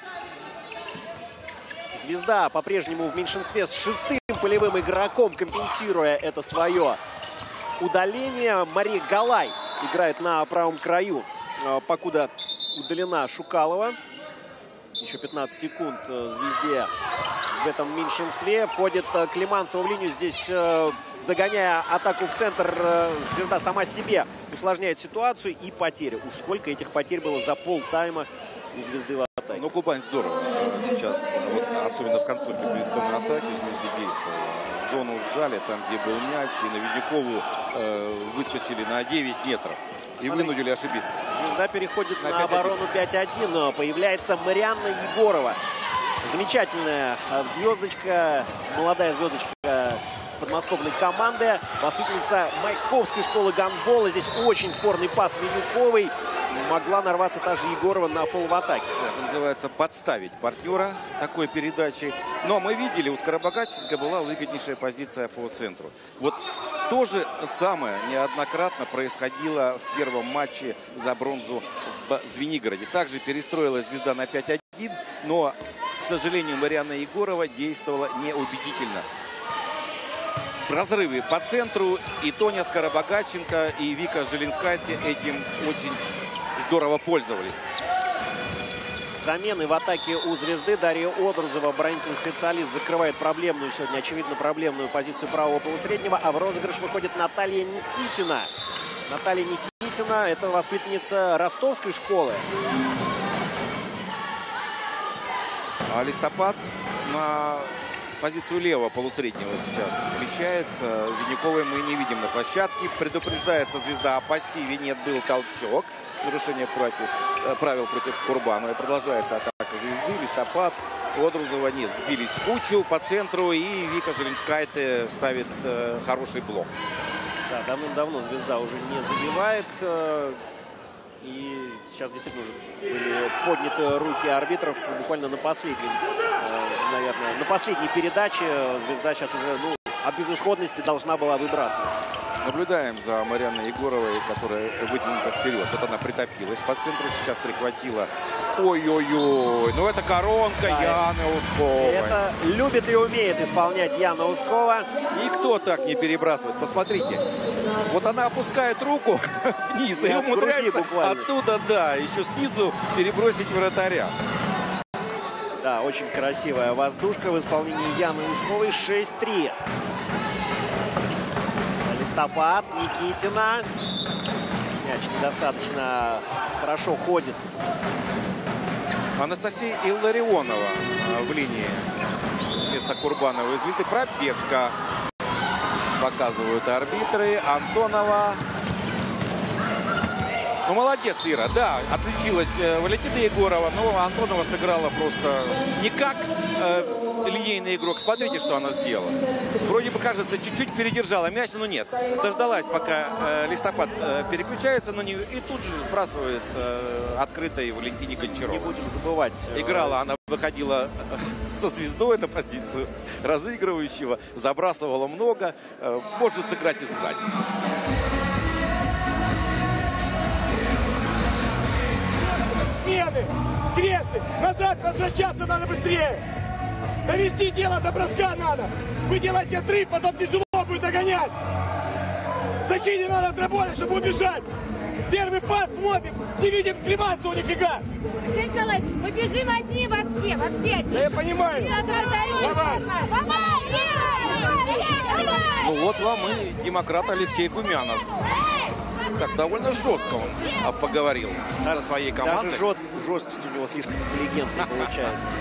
Speaker 9: «Звезда» по-прежнему в меньшинстве с шестым полевым игроком, компенсируя это свое удаление. Мария Галай играет на правом краю, покуда удалена Шукалова. Еще пятнадцать секунд «Звезде» в этом меньшинстве. Входит Климанцева в линию. Здесь, загоняя атаку в центр, «Звезда» сама себе усложняет ситуацию. И потери. Уж сколько этих потерь было за полтайма у «Звезды» в атаке.
Speaker 8: Ну, Кубань здорово сейчас, вот, особенно в концовке позиционной атаки, «Звезды» действовала. Зону сжали, там, где был мяч, и на Виднякову э, выскочили на девять метров. И вынудили ошибиться.
Speaker 9: «Звезда» переходит на, на оборону пять один. Появляется Марианна Егорова. Замечательная звездочка, молодая звездочка подмосковной команды. Воспитанница Майковской школы гандбола. Здесь очень спорный пас Винюковой. Могла нарваться та же Егорова на фол в атаке.
Speaker 8: Это называется подставить партнера такой передачей. Но мы видели, у Скоробогатченко была выгоднейшая позиция по центру. Вот то же самое неоднократно происходило в первом матче за бронзу в Звенигороде. Также перестроилась «Звезда» на пять один, но, к сожалению, Марианна Егорова действовала неубедительно. Разрывы по центру, и Тоня Скоробогатченко, и Вика Желинскайте этим очень здорово пользовались.
Speaker 9: Замены в атаке у «Звезды». Дарья Одрузова, оборонительный специалист, закрывает проблемную, сегодня очевидно проблемную позицию правого полусреднего. А в розыгрыш выходит Наталья Никитина. Наталья Никитина – это воспитанница ростовской школы.
Speaker 8: А Листопад на позицию левого полусреднего сейчас смещается. Винюковой мы не видим на площадке. Предупреждается «Звезда» о пассиве. Нет, был толчок. Нарушение против, правил против Курбановой. Продолжается атака «Звезды». Листопад, Одрузова нет. Сбились в кучу по центру. И Вика Желинскайте ставит э, хороший блок.
Speaker 9: Да, давным-давно «Звезда» уже не забивает. Э, и сейчас действительно уже были подняты руки арбитров буквально на последнем, э, наверное, на последней передаче. «Звезда» сейчас уже, ну, от безысходности должна была выбрасывать.
Speaker 8: Наблюдаем за Марианной Егоровой, которая вытянута вперед. Вот она притопилась. По центру сейчас прихватила. Ой-ой-ой. Ну это коронка да, Яны Усковой.
Speaker 9: Это любит и умеет исполнять Яна Ускова.
Speaker 8: Никто так не перебрасывает. Посмотрите. Вот она опускает руку вниз и умудряется оттуда, да, еще снизу перебросить вратаря.
Speaker 9: Да, очень красивая воздушка в исполнении Яны Усковой. шесть три. Листопад, Никитина. Мяч недостаточно хорошо ходит.
Speaker 8: Анастасия Илларионова в линии вместо Курбановой «Звезды». Пробежка. Показывают арбитры. Антонова. Ну, молодец, Ира. Да, отличилась Валентина Егорова. Но Антонова сыграла просто не как э, линейный игрок. Смотрите, что она сделала. Вроде бы, кажется, чуть-чуть передержала мяч, но нет. Дождалась, пока э, Листопад э, переключается на нее. И тут же сбрасывает э, открытой Валентине Гончаровой.
Speaker 9: Не будем забывать.
Speaker 8: Играла, она выходила со «Звездой» на позицию разыгрывающего. Забрасывала много. Э, может сыграть и сзади.
Speaker 10: Смены! Скресты! Назад возвращаться надо быстрее! Довести дело до броска надо. Вы делаете три, потом тяжело будет догонять. В защите надо отработать, чтобы убежать. Первый пас смотрим, не видим Климанцева нифига.
Speaker 11: Алексей Николаевич, мы бежим одни вообще, вообще одни.
Speaker 10: Да я понимаю. Давай.
Speaker 8: Ну вот вам и демократ Алексей Гумянов. Так, довольно жестко он а, поговорил
Speaker 9: даже,
Speaker 8: со своей командой.
Speaker 9: Даже жест, жесткость у него слишком интеллигентная получается.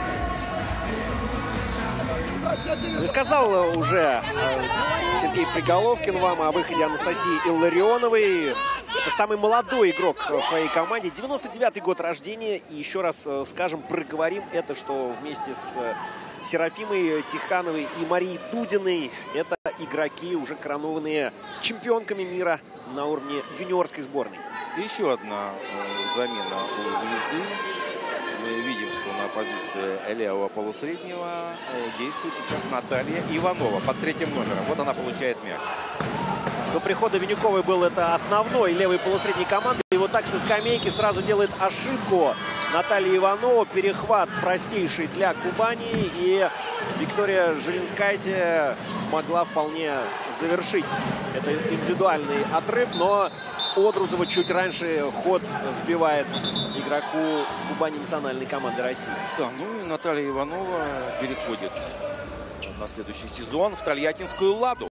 Speaker 9: Ну и сказал уже Сергей Приголовкин вам о выходе Анастасии Илларионовой. Это самый молодой игрок в своей команде. девяносто девятый год рождения. И еще раз скажем, проговорим это, что вместе с Серафимой Тихановой и Марией Дудиной это игроки, уже коронованные чемпионками мира на уровне юниорской сборной.
Speaker 8: Еще одна э, замена у звезды. Мы видим, что на позиции левого полусреднего э, действует сейчас Наталья Иванова под третьим номером. Вот она получает мяч.
Speaker 9: До прихода Винюковой был это основной левый полусредний команды. И вот так со скамейки сразу делает ошибку Наталья Иванова. Перехват простейший для Кубани. И Виктория Желинскайте могла вполне завершить этот индивидуальный отрыв. Но Одрузова чуть раньше ход сбивает игроку Кубани национальной команды России.
Speaker 8: Да, ну и Наталья Иванова переходит на следующий сезон в Тольяттинскую «Ладу».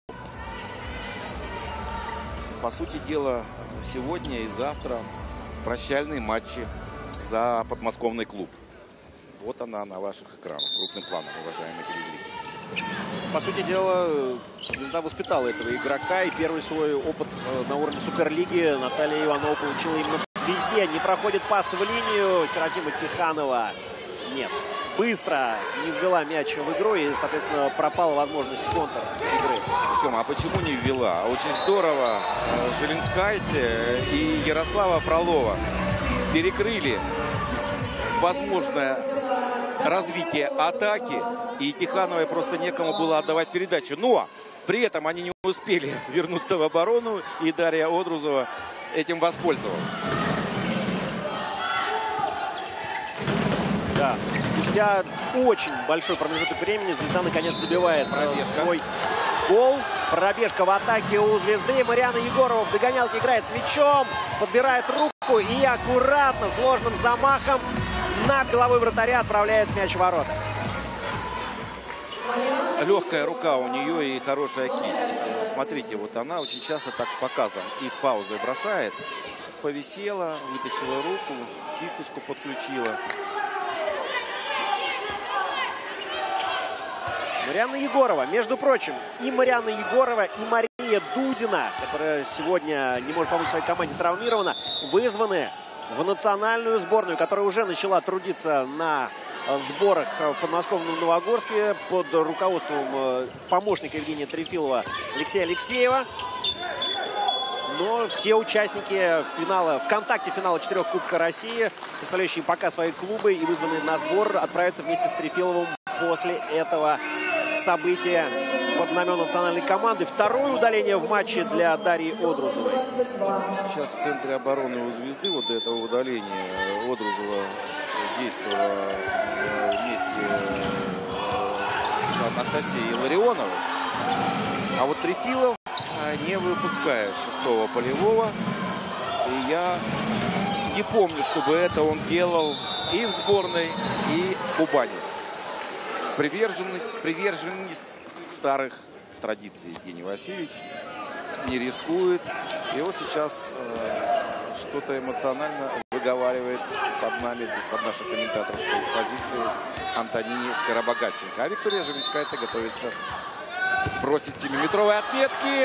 Speaker 8: По сути дела, сегодня и завтра прощальные матчи за подмосковный клуб. Вот она на ваших экранах, крупным планом, уважаемые телезрители.
Speaker 9: По сути дела, звезда воспитала этого игрока. И первый свой опыт на уровне Суперлиги Наталья Иванова получила именно в «Звезде». Не проходит пас в линию. Серафима Тиханова нет. Быстро не ввела мяч в игру. И, соответственно, пропала возможность контр игры.
Speaker 8: Тёма, а почему не ввела? Очень здорово Желинскайте и Ярослава Фролова перекрыли возможное развитие атаки. И Тихановой просто некому было отдавать передачу. Но при этом они не успели вернуться в оборону. И Дарья Одрузова этим воспользовалась.
Speaker 9: Да. Спустя очень большой промежуток времени звезда наконец забивает Пробежка. свой гол. Пробежка в атаке у звезды. Марианна Егорова в догонялке играет с мячом. Подбирает руку и аккуратно, сложным замахом над головой вратаря отправляет мяч в ворота.
Speaker 8: Легкая рука у нее и хорошая кисть. Смотрите, вот она очень часто так с показом и с паузой бросает. Повисела, вытащила руку, кисточку подключила.
Speaker 9: Марианна Егорова, между прочим, и Марианна Егорова, и Мария Дудина, которая сегодня не может помочь своей команде, травмирована, вызваны в национальную сборную, которая уже начала трудиться на сборах в подмосковном Новогорске под руководством помощника Евгения Трефилова Алексея Алексеева. Но все участники финала, ВКонтакте финала четырех Кубка России, представляющие пока свои клубы и вызванные на сбор, отправятся вместе с Трефиловым после этого события под знаменем национальной команды. Второе удаление в матче для Дарьи Одрузовой.
Speaker 8: Сейчас в центре обороны у звезды вот до этого удаления Одрузова действовала вместе с Анастасией Илларионовой. А вот Трефилов не выпускает шестого полевого. И я не помню, чтобы это он делал и в сборной, и в Кубани. Приверженность, приверженность старых традиций Евгений Васильевич не рискует. И вот сейчас э, что-то эмоционально выговаривает под нами, здесь под нашей комментаторской позиции, Антонине Скоробогатченко. А Виктория Желинскайте готовится бросить семиметровые отметки.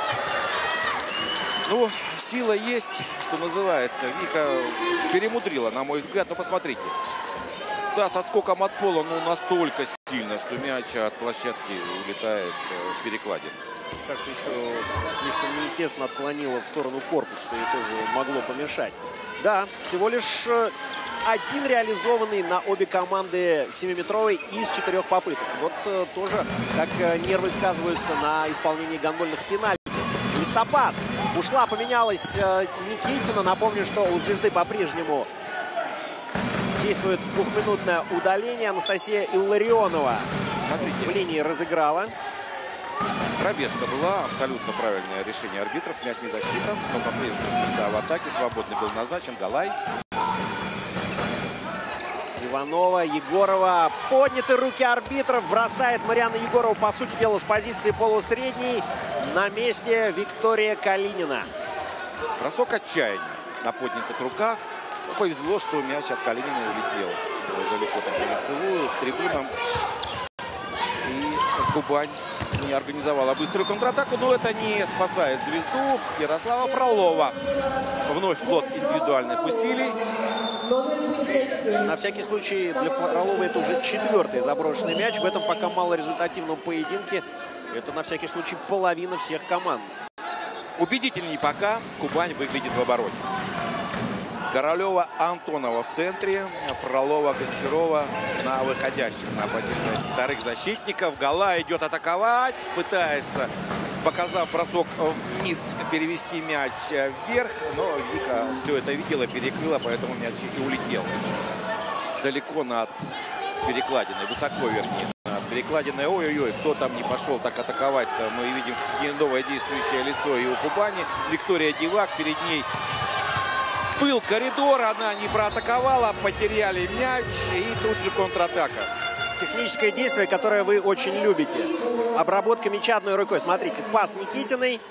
Speaker 8: Ну, сила есть, что называется. Вика перемудрила, на мой взгляд. Но посмотрите. Да, с отскоком от пола, ну, настолько сильно, что мяч от площадки улетает в перекладину.
Speaker 9: Кажется, еще слишком неестественно отклонила в сторону корпус, что ей тоже могло помешать. Да, всего лишь один реализованный на обе команды семиметровый из четырех попыток. Вот тоже, как нервы сказываются на исполнении гандбольных пенальти. Листопад. Ушла, поменялась Никитина. Напомню, что у звезды по-прежнему действует двухминутное удаление. Анастасия Илларионова в линии разыграла.
Speaker 8: Пробежка была, абсолютно правильное решение арбитров. Мяч не засчитан, но по-прежнему да, в атаке свободный был назначен Галай.
Speaker 9: Иванова, Егорова. Подняты руки арбитров. Бросает Марианна Егорова, по сути дела, с позиции полусредней. На месте Виктория Калинина.
Speaker 8: Бросок отчаяния на поднятых руках. Повезло, что мяч от Калинина улетел далеко там за лицевую, к трибунам. И Кубань не организовала быструю контратаку, но это не спасает звезду Ярослава Фролова. Вновь плод индивидуальных усилий.
Speaker 9: На всякий случай для Фролова это уже четвертый заброшенный мяч. В этом пока малорезультативном поединке. Это на всякий случай половина всех команд.
Speaker 8: Убедительней пока Кубань выглядит в обороне. Королева, Антонова в центре, Фролова, Гончарова на выходящих на позиции вторых защитников. Галай идет атаковать, пытается, показав бросок вниз, перевести мяч вверх, но Вика все это видела, перекрыла, поэтому мяч и улетел. Далеко над перекладиной, высоко вернее. Над перекладиной, ой-ой-ой, кто там не пошел так атаковать-то. Мы видим, что новое действующее лицо и у Кубани. Виктория Дивак, перед ней был коридор, она не проатаковала, потеряли мяч и тут же контратака.
Speaker 9: Техническое действие, которое вы очень любите. Обработка мяча одной рукой. Смотрите, пас Никитиной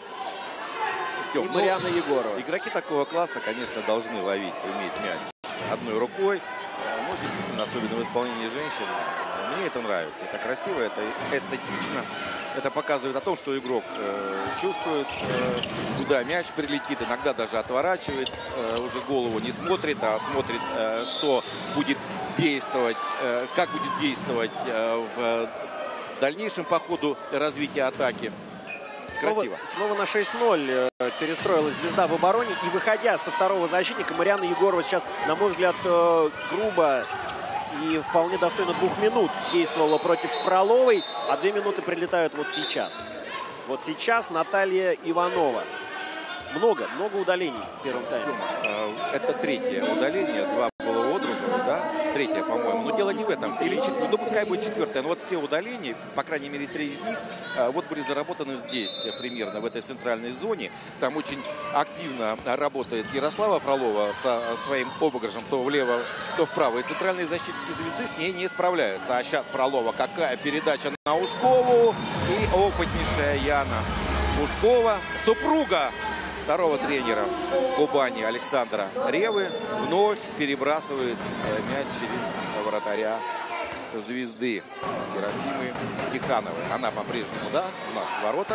Speaker 8: Тем,
Speaker 9: и Марианна Егорова.
Speaker 8: Игроки такого класса, конечно, должны ловить, уметь мяч одной рукой. Ну, действительно, особенно в исполнении женщин. Мне это нравится. Это красиво, это эстетично. Это показывает о том, что игрок э, чувствует, э, куда мяч прилетит. Иногда даже отворачивает, э, уже голову не смотрит, а смотрит, э, что будет действовать, э, как будет действовать э, в дальнейшем по ходу развития атаки. Красиво.
Speaker 9: Снова, снова на шесть ноль перестроилась звезда в обороне. И выходя со второго защитника, Марианна Егорова сейчас, на мой взгляд, грубо и вполне достойно двух минут действовала против Фроловой. А две минуты прилетают вот сейчас. Вот сейчас Наталья Иванова. Много, много удалений в первом тайме.
Speaker 8: Это третье удаление. Два было Одрузова, да? Третье, по-моему. Но дело не в этом. Или четвертое. Ну, пускай будет четвертое. Но вот все удаления, по крайней мере, три из них, вот были заработаны здесь, примерно, в этой центральной зоне. Там очень активно работает Ярослава Фролова со своим обыгрышем то влево, то вправо. И центральные защитники звезды с ней не справляются. А сейчас Фролова. Какая передача на Ускову. И опытнейшая Яна Ускова, супруга второго тренера Кубани Александра Ревы, вновь перебрасывает мяч через вратаря звезды Серафимы Тихановой. Она по-прежнему, да, у нас в воротах.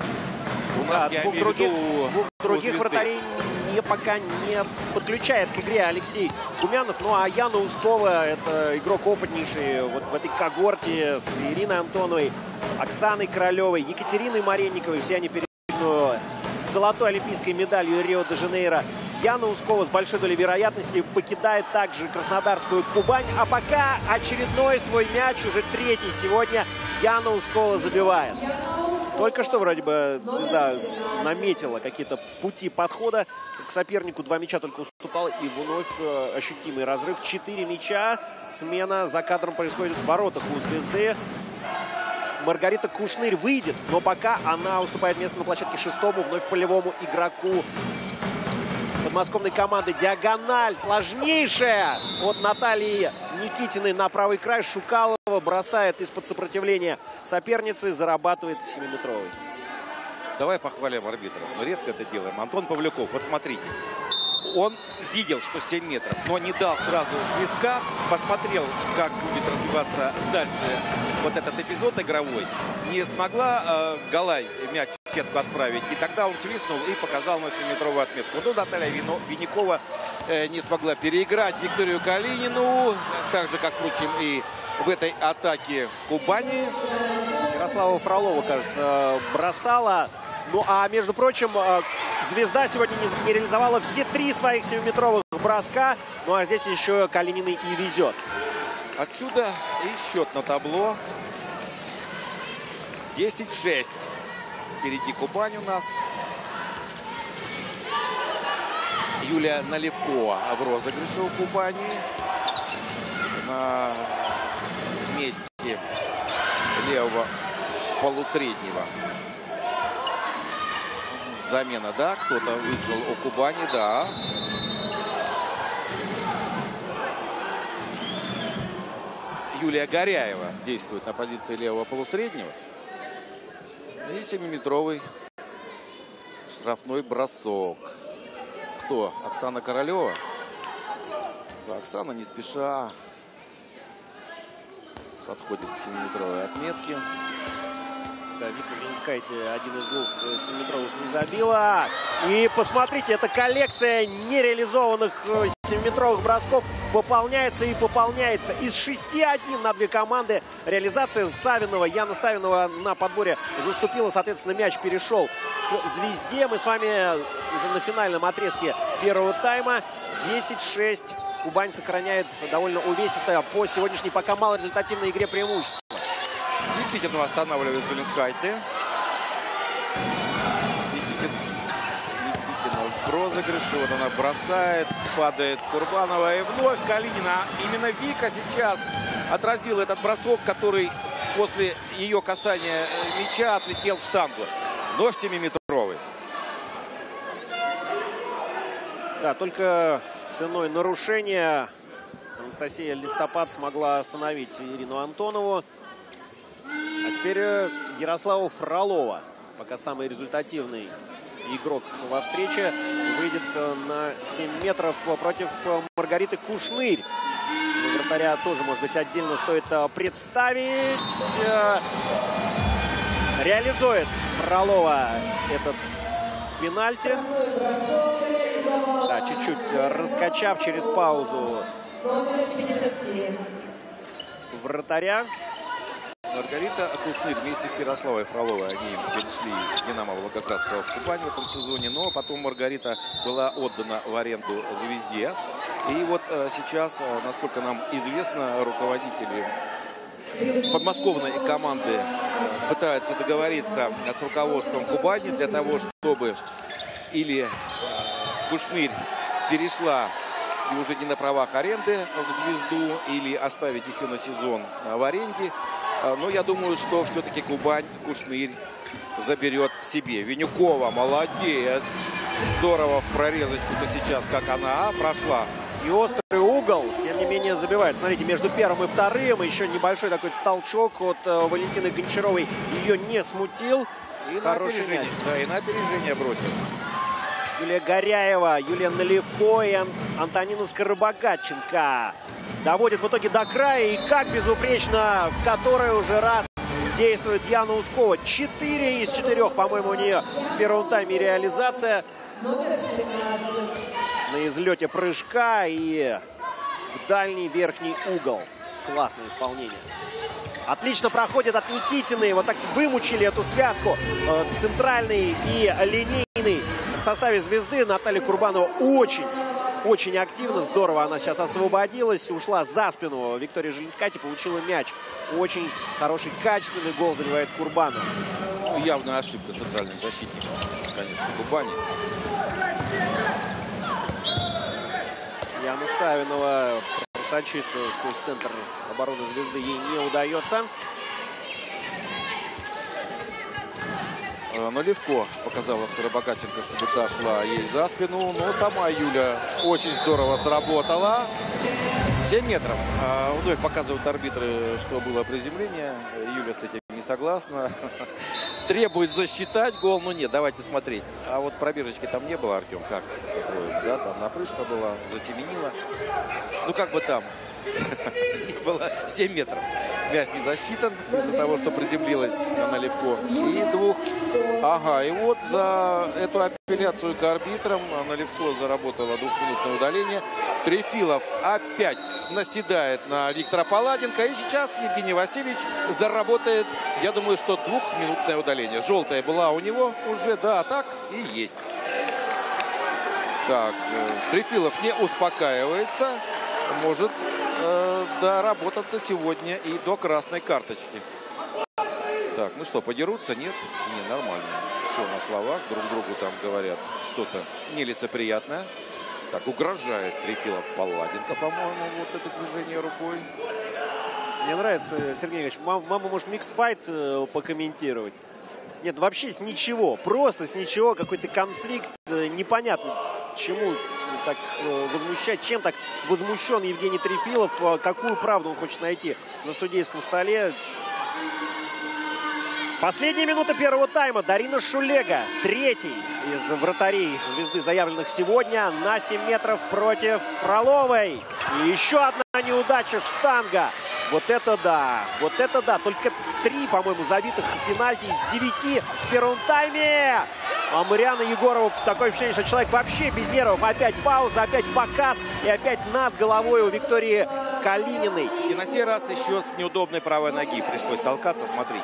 Speaker 8: У нас,
Speaker 9: да,
Speaker 8: я
Speaker 9: двух
Speaker 8: имею
Speaker 9: других,
Speaker 8: в виду,
Speaker 9: двух других вратарей не, пока не подключает к игре Алексей Гумянов. Ну а Яна Ускова — это игрок опытнейший вот в этой когорте с Ириной Антоновой, Оксаной Королевой, Екатериной Маренниковой. Все они перед золотой олимпийской медалью Рио-де-Жанейро. Яна Ускова с большой долей вероятности покидает также краснодарскую Кубань. А пока очередной свой мяч, уже третий сегодня, Яна Ускова забивает. Только что вроде бы звезда наметила какие-то пути подхода к сопернику. Два мяча только уступал, и вновь ощутимый разрыв. Четыре мяча. Смена за кадром происходит в воротах у звезды. Маргарита Кушнырь выйдет, но пока она уступает место на площадке шестому, вновь полевому игроку подмосковной команды. Диагональ сложнейшая от Натальи Никитиной на правый край. Шукалова бросает из-под сопротивления соперницы, зарабатывает семиметровый.
Speaker 8: Давай похвалим арбитров. Мы редко это делаем. Антон Павлюков, вот смотрите. Он видел, что семь метров, но не дал сразу свистка. Посмотрел, как будет развиваться дальше вот этот эпизод игровой. Не смогла э, Галай мяч в сетку отправить. И тогда он свистнул и показал на семиметровую отметку. Но Наталья Вино, Винякова э, не смогла переиграть Викторию Калинину. Так же, как, впрочем, и в этой атаке Кубани.
Speaker 9: Ярослава Фролова, кажется, бросала. Ну, а, между прочим, звезда сегодня не реализовала все три своих семиметровых броска. Ну, а здесь еще Калининой и везет.
Speaker 8: Отсюда и счет на табло. десять шесть. Впереди Кубань у нас. Юлия Наливкова в розыгрыше у Кубани. на месте левого полусреднего. Замена, да, кто-то вышел у Кубани, да. Юлия Горяева действует на позиции левого полусреднего. И семиметровый штрафной бросок. Кто? Оксана Королева. Оксана не спеша подходит к семиметровой отметке.
Speaker 9: Да, Вика Желенскайте один из двух семиметровых не забила. И посмотрите, эта коллекция нереализованных семиметровых бросков пополняется и пополняется. Из шести один на две команды. Реализация Савинова. Яна Савинова на подборе заступила. Соответственно, мяч перешел к звезде. Мы с вами уже на финальном отрезке первого тайма. десять шесть. Кубань сохраняет довольно увесистое по сегодняшней пока малорезультативной игре преимущество.
Speaker 8: Никитину останавливает Желенскайте. Никитин, Никитина в розыгрыше. Вот она бросает, падает Курбанова. И вновь Калинина. Именно Вика сейчас отразила этот бросок, который после ее касания мяча отлетел в штангу. Вновь семиметровый.
Speaker 9: Да, только ценой нарушения Анастасия Листопад смогла остановить Ирину Антонову. А теперь Ярослава Фролова, пока самый результативный игрок во встрече, выйдет на семь метров против Маргариты Кушнырь. Вратаря тоже, может быть, отдельно стоит представить. Реализует Фролова этот пенальти. Да, чуть-чуть раскачав через паузу вратаря.
Speaker 8: Маргарита Кушнырь вместе с Ярославой Фроловой, они перешли из «Динамо» Волгоградского в Кубань в этом сезоне, но потом Маргарита была отдана в аренду «Звезде». И вот сейчас, насколько нам известно, руководители подмосковной команды пытаются договориться с руководством Кубани для того, чтобы или Кушнырь перешла и уже не на правах аренды в «Звезду», или оставить еще на сезон в аренде. Но я думаю, что все-таки Кубань Кушнырь заберет себе. Винюкова, молодец. Здорово в прорезочку-то сейчас, как она прошла.
Speaker 9: И острый угол, тем не менее, забивает. Смотрите, между первым и вторым еще небольшой такой толчок от э, Валентины Гончаровой ее не смутил.
Speaker 8: И на опережение, да, и на опережение бросил.
Speaker 9: Юлия Горяева, Юлия Наливко и Ан Антонина Скоробогатченко доводит в итоге до края. И как безупречно в который уже раз действует Яна Ускова. Четыре из четырех, по-моему, у нее в первом тайме реализация. На излете прыжка и в дальний верхний угол. Классное исполнение. Отлично проходит от Никитиной. Вот так вымучили эту связку. Центральный и линейный в составе «Звезды». Наталья Курбанова очень, очень активно. Здорово она сейчас освободилась. Ушла за спину Виктория Желенскайте. Получила мяч. Очень хороший, качественный гол забивает Курбанова.
Speaker 8: Ну, явная ошибка центральных защитников, конечно, Кубани.
Speaker 9: Яна Савинова просочиться сквозь центр обороны «Звезды» ей не удается.
Speaker 8: Наливко показала Скоробогатченко, чтобы та шла ей за спину. Но сама Юля очень здорово сработала. семь метров. Вновь показывают арбитры, что было приземление. Юля с этим не согласна. Требует засчитать гол, но нет, давайте смотреть. А вот пробежечки там не было, Артем, как по-твоему? Да, там напрыжка была, засеменила. Ну, как бы там не было, семь метров. Мяч не засчитан из-за того, что приземлилась Наливко. И двух. Ага, и вот за эту апелляцию к арбитрам Наливко заработала двухминутное удаление. Трефилов опять наседает на Виктора Паладенко. И сейчас Евгений Васильевич заработает, я думаю, что двухминутное удаление. Желтая была у него уже, да, так и есть. Так, Трефилов не успокаивается. Может э, доработаться сегодня и до красной карточки. Так, ну что, подерутся? Нет? Не, нормально. Все на словах, друг другу там говорят что-то нелицеприятное. Так, угрожает Трефилов. Палладенко, по-моему, вот это движение рукой.
Speaker 9: Мне нравится, Сергей Ильич, мама, мама может микс-файт э, покомментировать. Нет, вообще с ничего, просто с ничего, какой-то конфликт, э, непонятно, чему так э, возмущать, чем так возмущен Евгений Трефилов, э, какую правду он хочет найти на судейском столе. Последняя минута первого тайма. Дарина Шулега, третий из вратарей «Звезды», заявленных сегодня, на семь метров против Фроловой. И еще одна неудача штанга. Вот это да, вот это да. Только три, по-моему, забитых пенальти из девяти в первом тайме. А Марианна Егорова, такое впечатление, что человек вообще без нервов. Опять пауза, опять показ и опять над головой у Виктории Калининой.
Speaker 8: И на сей раз еще с неудобной правой ноги пришлось толкаться, смотрите.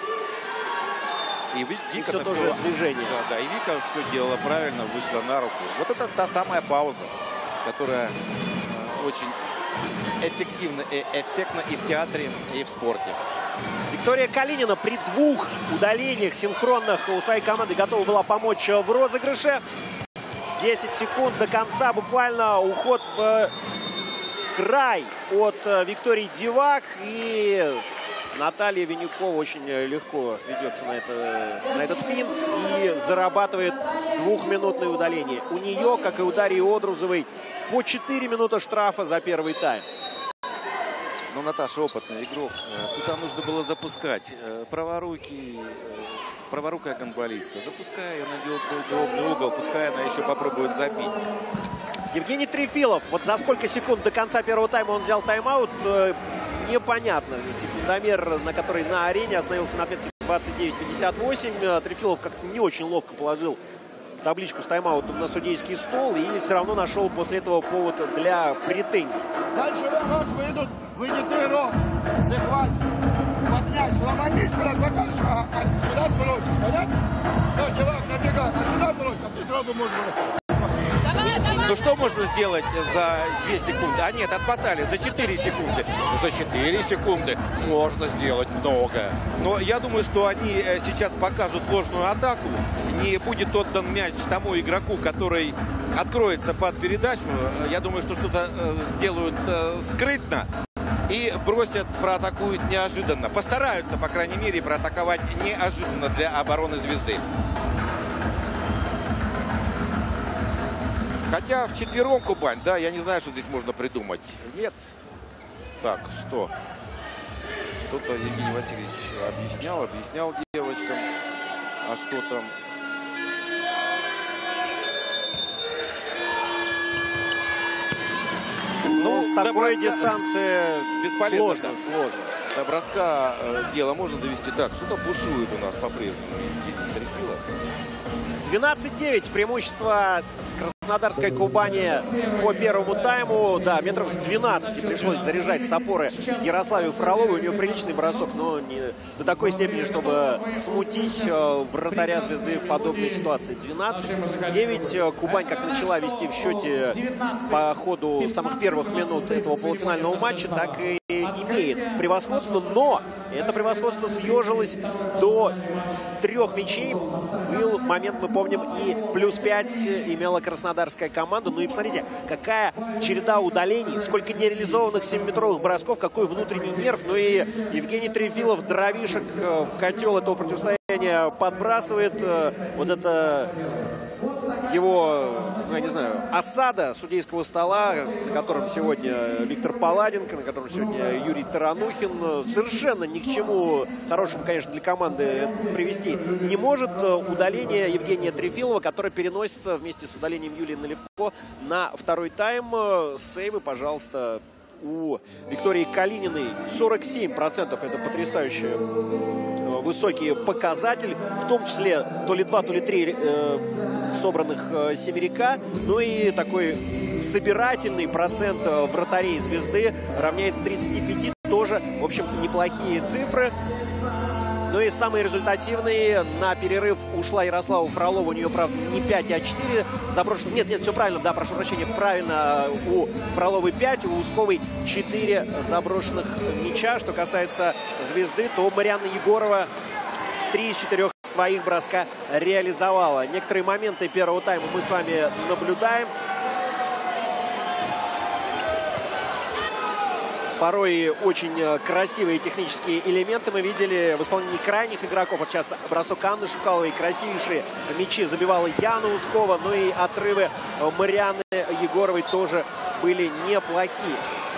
Speaker 8: И Вика
Speaker 9: все тоже движение.
Speaker 8: Да, да, и Вика все делала правильно, вышла на руку. Вот это та самая пауза, которая э, очень эффективно и эффектно и в театре, и в спорте.
Speaker 9: Виктория Калинина при двух удалениях синхронных у своей команды готова была помочь в розыгрыше. десять секунд до конца, буквально уход в край от Виктории Дивак. И Наталья Винюкова очень легко ведется на, это, на этот финт и зарабатывает двухминутное удаление. У нее, как и у Дарьи Одрузовой, по четыре минуты штрафа за первый тайм.
Speaker 8: Ну, Наташа опытный игрок. Туда нужно было запускать. Праворукий, праворукая гандболистка. Запускай, она делает удобный угол. Пускай она еще попробует забить.
Speaker 9: Евгений Трефилов. Вот за сколько секунд до конца первого тайма он взял тайм-аут, непонятно. Секундомер, на который на арене остановился на отметке двадцать девять пятьдесят восемь. Трефилов как-то не очень ловко положил табличку с тайм-аутом на судейский стол и все равно нашел после этого повод для претензий.
Speaker 4: Дальше раз выйдут, выйдет игрок. Не хватит. Поднять, сломанись, блядь, покажешь, а, а сюда бросишь, понятно? Да, чувак, набегай, а сюда бросишь, а ты сразу можешь бросить.
Speaker 8: Ну что можно сделать за две секунды? А нет, отмотали за четыре секунды. За четыре секунды можно сделать многое. Но я думаю, что они сейчас покажут ложную атаку. Не будет отдан мяч тому игроку, который откроется под передачу. Я думаю, что что-то сделают скрытно и бросят, проатакуют неожиданно. Постараются, по крайней мере, проатаковать неожиданно для обороны «Звезды». Хотя вчетвером Кубань, да, я не знаю, что здесь можно придумать. Нет. Так, что? Что-то Евгений Васильевич объяснял, объяснял девочкам. А что там?
Speaker 9: Ну, с такой дистанции
Speaker 8: бесполезно.
Speaker 9: Сложно,
Speaker 8: да.
Speaker 9: сложно.
Speaker 8: До броска э, дело можно довести. Так, что-то бушует у нас по-прежнему.
Speaker 9: двенадцать девять. Преимущество Краснодарской Кубани по первому тайму. Да, метров с двенадцати пришлось заряжать с опоры Ярославе Фроловой. У нее приличный бросок, но не до такой степени, чтобы смутить вратаря «Звезды» в подобной ситуации. двенадцать девять. Кубань как начала вести в счете по ходу самых первых минут этого полуфинального матча, так и имеет превосходство. Но это превосходство съежилось до трех мячей. Был момент, мы помним, и плюс пять имела Краснодарская команда. Ну и посмотрите, какая череда удалений, сколько нереализованных семиметровых бросков, какой внутренний нерв. Ну и Евгений Трефилов дровишек в котел этого противостояния подбрасывает. Вот это его, ну, я не знаю, осада судейского стола, на котором сегодня Виктор Палладенко, на котором сегодня Юрий Таранухин, совершенно ни к чему хорошему, конечно, для команды привести не может. Удаление Евгения Трефилова, которое переносится вместе с удалением Юлии Наливко на второй тайм. Сейвы, пожалуйста, у Виктории Калининой сорок семь процентов. Это потрясающее высокий показатель, в том числе то ли два, то ли три э, собранных э, семерика. Ну и такой собирательный процент вратарей «Звезды» равняется тридцати пяти. Тоже, в общем, неплохие цифры. Ну и самый результативный на перерыв ушла Ярослава Фролова. У нее, правда, не пять, а четыре заброшенных. Нет, нет, все правильно, да, прошу прощения, правильно. У Фроловой пять, у Усковой четыре заброшенных мяча. Что касается «Звезды», то Марианна Егорова три из четырех своих броска реализовала. Некоторые моменты первого тайма мы с вами наблюдаем. порой очень красивые технические элементы мы видели в исполнении крайних игроков. Вот сейчас бросок Анны Шукаловой, красивейшие мячи забивала Яна Ускова, ну и отрывы Марианны Егоровой тоже были неплохие.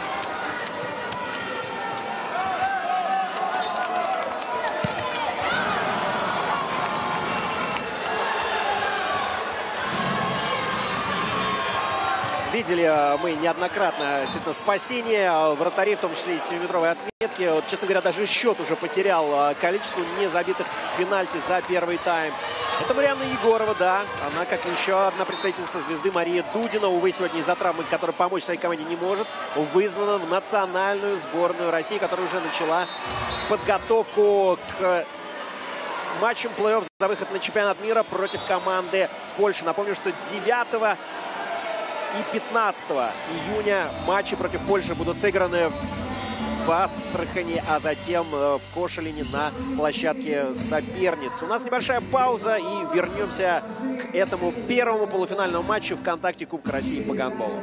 Speaker 9: Видели мы неоднократно действительно спасение вратарей, в том числе и семиметровой отметки. Вот, честно говоря, даже счет уже потерял количество незабитых пенальти за первый тайм. Это Марианна Егорова, да. Она, как еще одна представительница звезды, Мария Дудина, увы, сегодня из-за травмы, которая помочь своей команде не может, вызнана в национальную сборную России, которая уже начала подготовку к матчам плей-офф за выход на чемпионат мира против команды Польши. Напомню, что девятого и пятнадцатого июня матчи против Польши будут сыграны в Астрахани, а затем в Кошелине на площадке соперниц. У нас небольшая пауза, и вернемся к этому первому полуфинальному матчу ВКонтакте Кубка России по гандболу.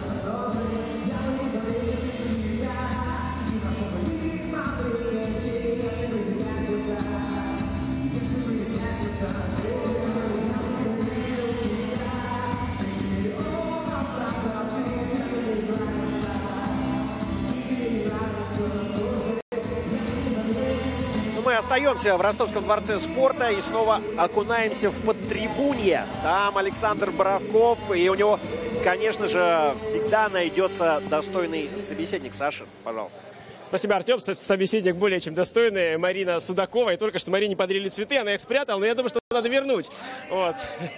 Speaker 9: Мы остаемся в Ростовском дворце спорта и снова окунаемся в подтрибунье. Там Александр Боровков, и у него, конечно же, всегда найдется достойный собеседник. Саша, пожалуйста.
Speaker 5: Спасибо, Артем. Собеседник более чем достойный. Марина Судакова. И только что Марине подарили цветы, она их спрятала, но я думаю, что надо вернуть. Вот.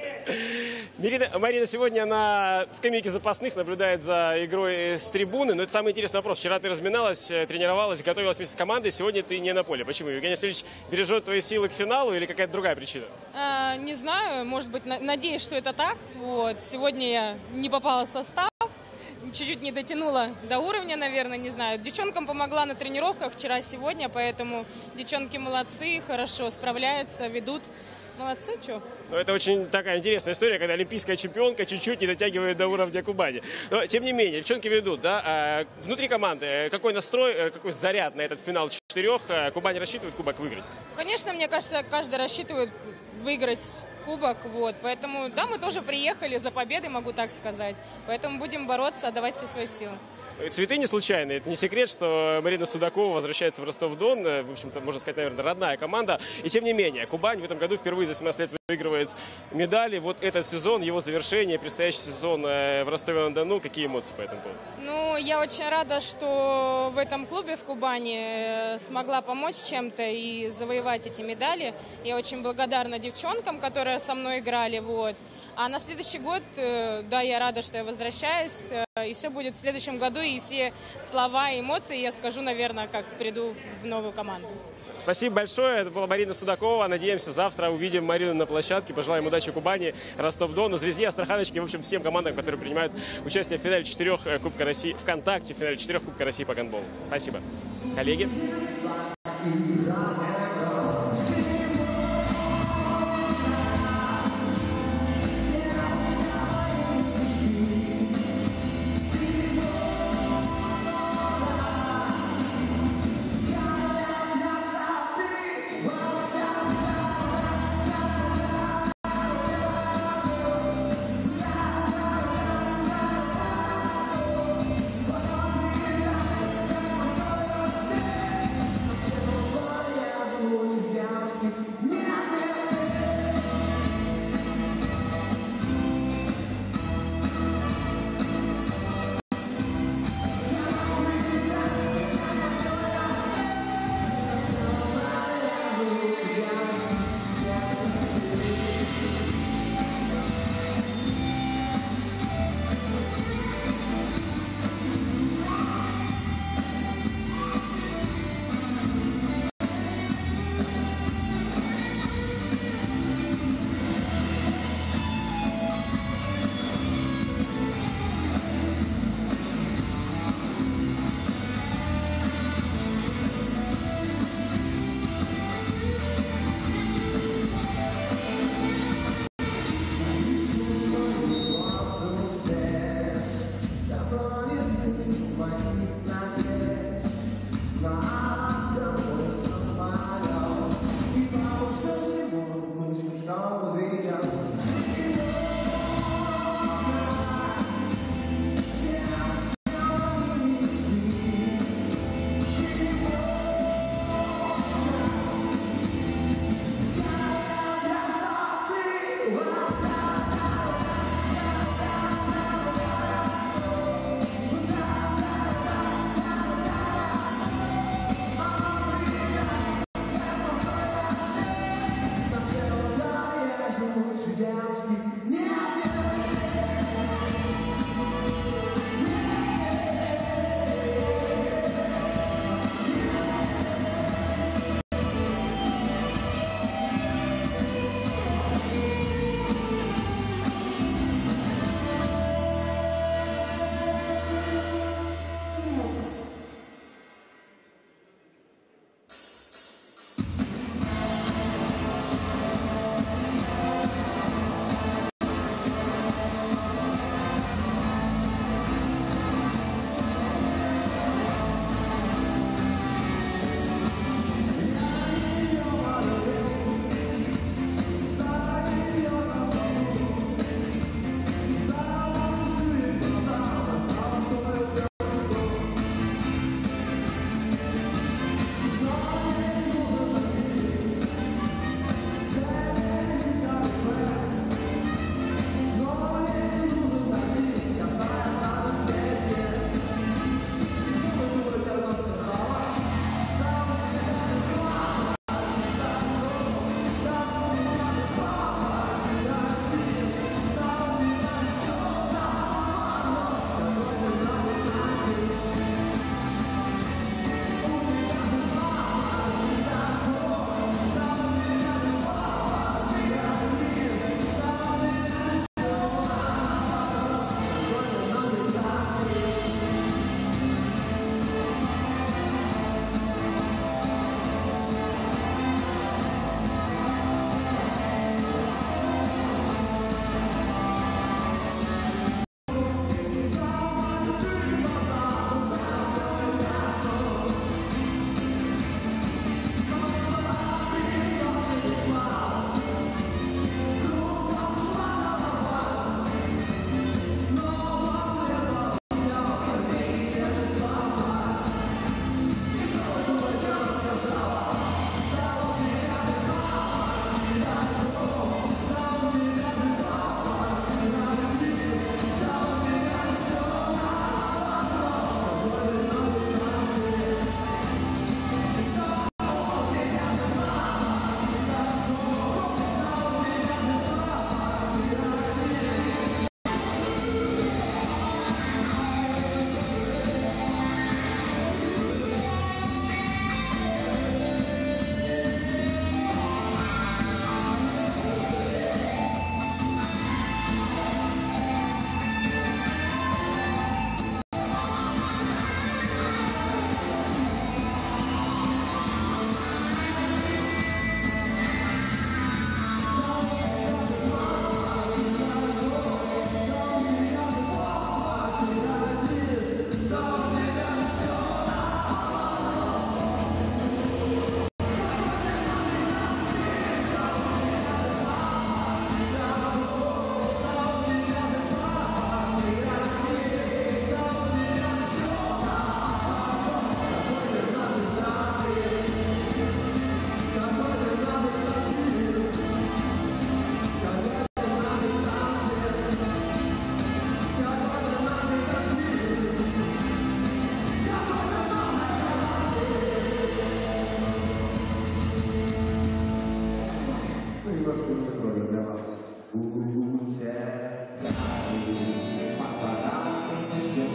Speaker 5: Марина, Марина сегодня на скамейке запасных наблюдает за игрой с трибуны. Но это самый интересный вопрос. Вчера ты разминалась, тренировалась, готовилась вместе с командой. Сегодня ты не на поле. Почему? Евгений Васильевич бережет твои силы к финалу или какая-то другая причина?
Speaker 3: А, не знаю. Может быть, на- надеюсь, что это так. Вот. Сегодня я не попала в состав. Чуть-чуть не дотянула до уровня, наверное, не знаю. Девчонкам помогла на тренировках вчера-сегодня, поэтому девчонки молодцы, хорошо справляются, ведут. Молодцы, что?
Speaker 5: Ну, это очень такая интересная история, когда олимпийская чемпионка чуть-чуть не дотягивает до уровня Кубани. Но, тем не менее, девчонки ведут, да? А внутри команды какой настрой, какой заряд на этот финал четырех? Кубань рассчитывает кубок выиграть?
Speaker 3: Конечно, мне кажется, каждый рассчитывает выиграть кубок, вот. Поэтому, да, мы тоже приехали за победой, могу так сказать. Поэтому будем бороться, отдавать все свои силы.
Speaker 5: Цветы не случайные. Это не секрет, что Марина Судакова возвращается в Ростов-Дон. В общем-то, можно сказать, наверное, родная команда. И тем не менее, Кубань в этом году впервые за семнадцать лет выигрывает медали. Вот этот сезон, его завершение, предстоящий сезон в Ростове-на-Дону. Какие эмоции по этому поводу?
Speaker 3: Ну, я очень рада, что в этом клубе в Кубани смогла помочь чем-то и завоевать эти медали. Я очень благодарна девчонкам, которые со мной играли. Вот. А на следующий год, да, я рада, что я возвращаюсь. И все будет в следующем году. И все слова и эмоции я скажу, наверное, как приду в новую команду.
Speaker 5: Спасибо большое. Это была Марина Судакова. Надеемся, завтра увидим Марину на площадке. Пожелаем удачи Кубани, Ростов-Дону, Звезде, Астраханочке. В общем, всем командам, которые принимают участие в финале четырех Кубка России ВКонтакте, в финале четырех Кубка России по гандболу. Спасибо. Коллеги.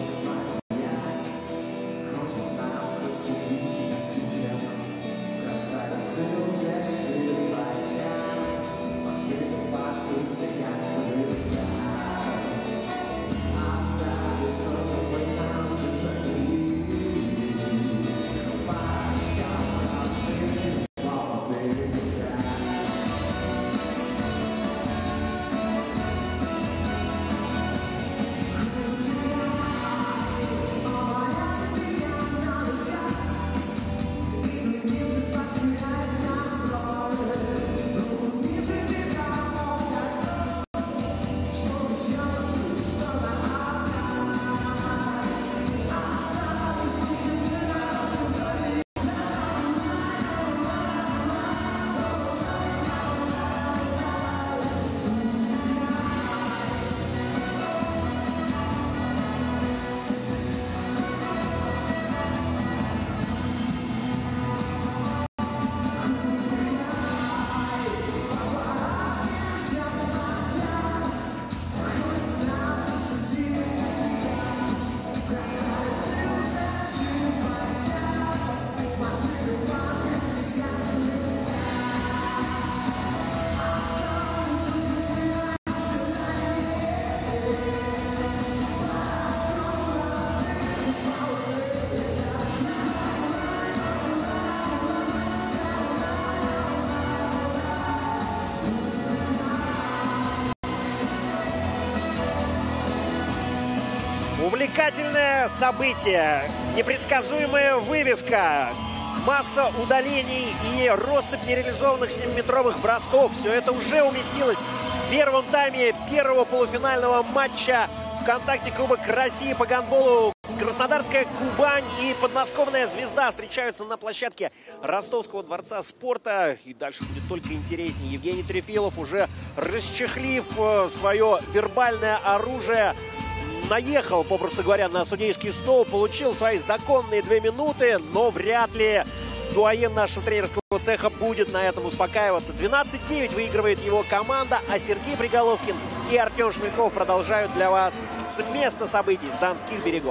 Speaker 9: Увлекательное событие, непредсказуемая вывеска, масса удалений и россыпь нереализованных семиметровых бросков. Все это уже уместилось в первом тайме первого полуфинального матча ВКонтакте Кубок России по гандболу. Краснодарская Кубань и подмосковная Звезда встречаются на площадке Ростовского дворца спорта. И дальше будет только интереснее. Евгений Трефилов, уже расчехлив свое вербальное оружие, наехал, попросту говоря, на судейский стол, получил свои законные две минуты, но вряд ли дуаен нашего тренерского цеха будет на этом успокаиваться. двенадцать девять выигрывает его команда, а Сергей Приголовкин и Артем Шмельков продолжают для вас с места событий, с Донских берегов.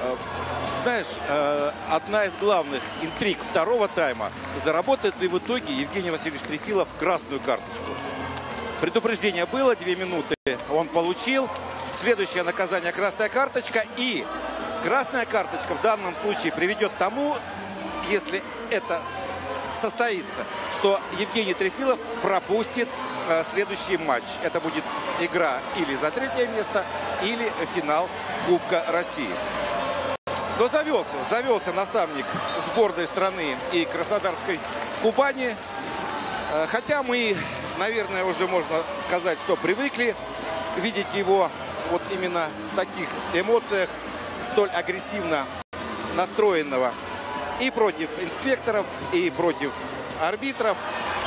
Speaker 8: Знаешь, одна из главных интриг второго тайма, заработает ли в итоге Евгений Васильевич Трефилов красную карточку. Предупреждение было, две минуты он получил. Следующее наказание — красная карточка. И красная карточка в данном случае приведет к тому, если это состоится, что Евгений Трефилов пропустит э, следующий матч. Это будет игра или за третье место, или финал Кубка России. Но завелся, завелся наставник сборной страны и Краснодарской Кубани. Э, хотя мы, наверное, уже можно сказать, что привыкли видеть его вот именно в таких эмоциях, столь агрессивно настроенного и против инспекторов, и против арбитров.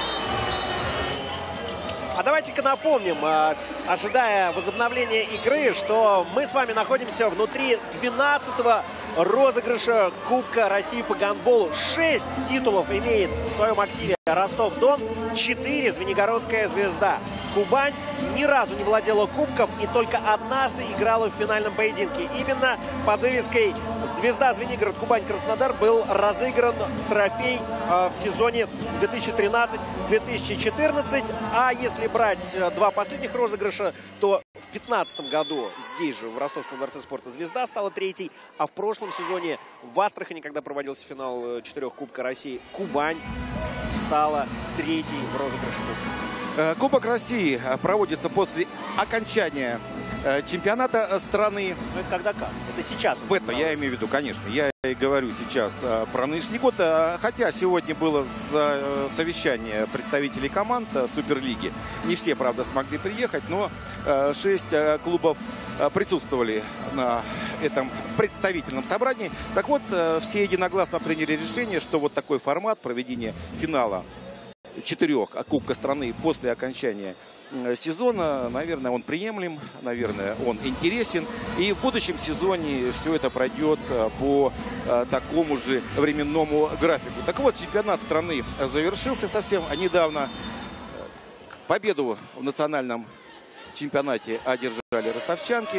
Speaker 9: А давайте-ка напомним, ожидая возобновления игры, что мы с вами находимся внутри двенадцатого розыгрыша Кубка России по гандболу. Шесть титулов имеет в своем активе Ростов-Дон, четыре Звенигородская Звезда. Кубань ни разу не владела кубком и только однажды играла в финальном поединке. Именно под вывеской Звезда Звенигород Кубань Краснодар был разыгран трофей э, в сезоне две тысячи тринадцать — две тысячи четырнадцать. А если брать два последних розыгрыша, то в две тысячи пятнадцатом году здесь же, в Ростовском дворце спорта, Звезда стала третьей, а в прошлом сезоне в Астрахани, когда проводился финал четырех Кубка России, Кубань стала третьей в розыгрыше кубка.
Speaker 8: Кубок России проводится после окончания чемпионата страны.
Speaker 9: Ну это когда как? Это сейчас?
Speaker 8: В это я имею в виду, конечно. Я и говорю сейчас про нынешний год. Хотя сегодня было совещание представителей команд Суперлиги. Не все, правда, смогли приехать, но шесть клубов присутствовали на этом представительном собрании. Так вот, все единогласно приняли решение, что вот такой формат проведения финала четырех Кубка страны после окончания сезона, наверное, он приемлем, наверное, он интересен. И в будущем сезоне все это пройдет по такому же временному графику. Так вот, чемпионат страны завершился совсем недавно. Победу в национальном чемпионате одержали ростовчанки.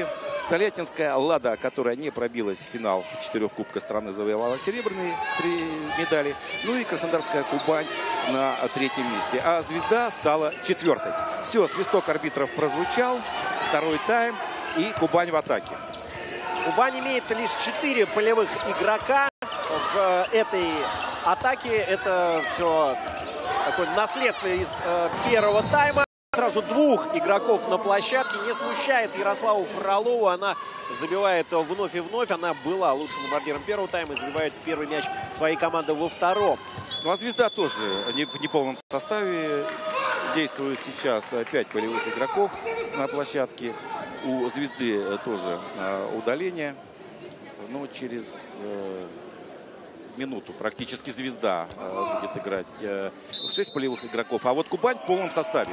Speaker 8: Тольяттинская «Лада», которая не пробилась в финал четырех Кубка страны, завоевала серебряные три медали. Ну и Краснодарская «Кубань» на третьем месте. А «Звезда» стала четвертой. Все, свисток арбитров прозвучал. Второй тайм. И Кубань в атаке.
Speaker 9: Кубань имеет лишь четыре полевых игрока в этой атаке. Это все такое наследство из э, первого тайма. Сразу двух игроков на площадке не смущает Ярославу Фролову. Она забивает вновь и вновь. Она была лучшим бомбардиром первого тайма и забивает первый мяч своей команды во втором.
Speaker 8: Ну а «Звезда» тоже не в неполном составе. Действует сейчас пять полевых игроков на площадке. У «Звезды» тоже удаление. Но через минуту практически «Звезда» будет играть шесть полевых игроков. А вот Кубань в полном составе.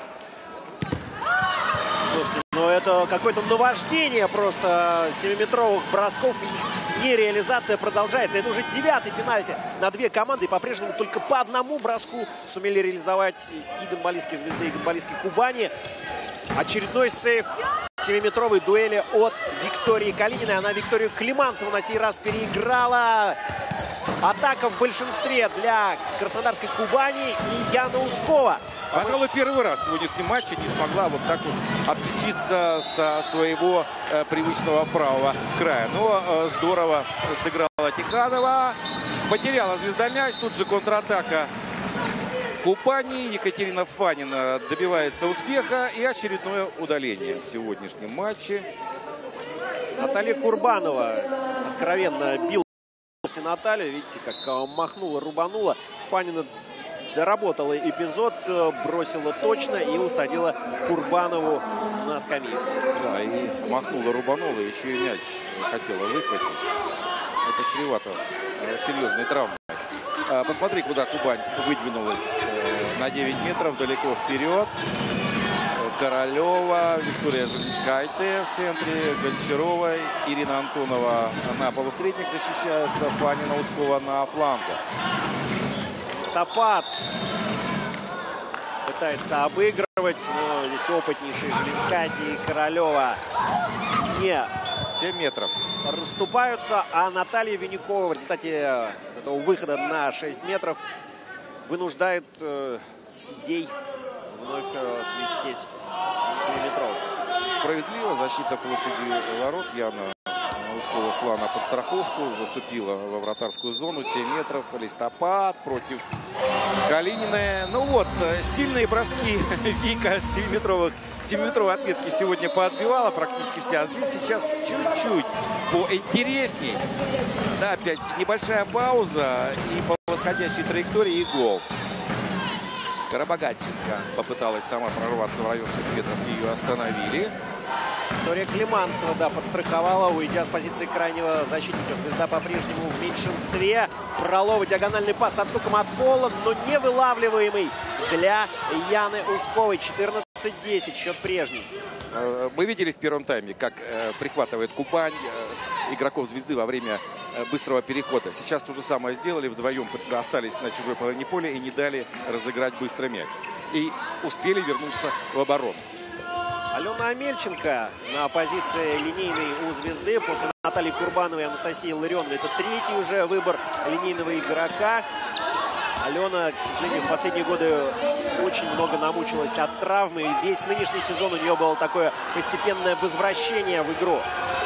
Speaker 9: Слушайте, ну это какое-то наваждение просто семиметровых бросков. И нереализация продолжается. Это уже девятый пенальти на две команды. И по-прежнему только по одному броску сумели реализовать и гандболистские «Звезды», и гандболистские «Кубани». Очередной сейв в семиметровой дуэли от Виктории Калининой. Она Викторию Климанцеву на сей раз переиграла. Атака в большинстве для краснодарской «Кубани» и Яна Ускова.
Speaker 8: Пожалуй, первый раз в сегодняшнем матче не смогла вот так вот отличиться со своего э, привычного правого края. Но э, здорово сыграла Тиханова. Потеряла «Звезда» мяч. Тут же контратака Кубани. Екатерина Фанина добивается успеха. И очередное удаление в сегодняшнем матче.
Speaker 9: Наталья Курбанова откровенно бил Наталья. Видите, как махнула, рубанула. Фанина доработала эпизод, бросила точно и усадила Курбанову на скамейку.
Speaker 8: Да, и махнула, рубанула, еще и мяч хотела выхватить. Это чревато серьезной травмой. Посмотри, куда Кубань выдвинулась на девять метров, далеко вперед. Королева, Виктория Желенскайте в центре, Гончарова, Ирина Антонова на полусредник защищается, Фанина, Ускова на флангах.
Speaker 9: Стопад пытается обыгрывать, но здесь опытнейшие Желенскайте и Королева не
Speaker 8: семь метров
Speaker 9: расступаются, а Наталья Винюкова в результате этого выхода на шесть метров вынуждает э, судей вновь э, свистеть семиметровый.
Speaker 8: Справедливо, защита площади ворот. Яна Ускова шла на подстраховку, заступила во вратарскую зону. семь метров, Листопад против Калининой. Ну вот, стильные броски Вика с семиметровых, семиметровой отметки сегодня поотбивала практически вся. А здесь сейчас чуть-чуть поинтересней. Да, опять небольшая пауза и по восходящей траектории и гол. Скоробогатченко попыталась сама прорваться в район шести метров, ее остановили.
Speaker 9: Виктория Климанцева, да, подстраховала, уйдя с позиции крайнего защитника. «Звезда» по-прежнему в меньшинстве. Фролова, диагональный пас с отскоком от пола, но не вылавливаемый для Яны Усковой. четырнадцать десять, счет прежний.
Speaker 8: Мы видели в первом тайме, как прихватывает Кубань игроков «Звезды» во время быстрого перехода. Сейчас то же самое сделали. Вдвоем остались на чужой половине поля и не дали разыграть быстро мяч. И успели вернуться в оборону.
Speaker 9: Алена Амельченко на позиции линейной у «Звезды». После Натальи Курбановой и Анастасии Ларионовой. Это третий уже выбор линейного игрока. Алена, к сожалению, в последние годы очень много намучилась от травмы. И весь нынешний сезон у нее было такое постепенное возвращение в игру.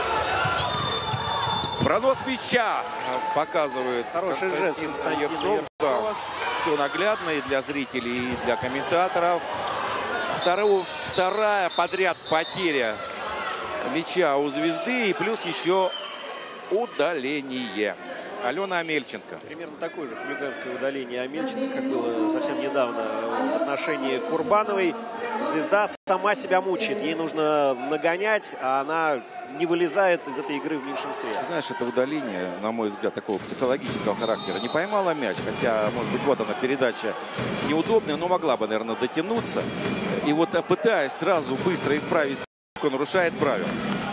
Speaker 8: Пронос мяча показывает
Speaker 9: хороший жест
Speaker 8: Константин Ершов. Да. Все наглядно и для зрителей, и для комментаторов. Вторую, вторая подряд потеря мяча у «Звезды. И плюс еще удаление. Алена Амельченко.
Speaker 9: Примерно такое же хулиганское удаление Амельченко, как было совсем недавно в отношении Курбановой. «Звезда» сама себя мучает. Ей нужно нагонять, а она не вылезает из этой игры в меньшинстве.
Speaker 8: Знаешь, это удаление, на мой взгляд, такого психологического характера. Не поймала мяч, хотя, может быть, вот она передача неудобная, но могла бы, наверное, дотянуться. И вот, пытаясь сразу быстро исправить, нарушает правила.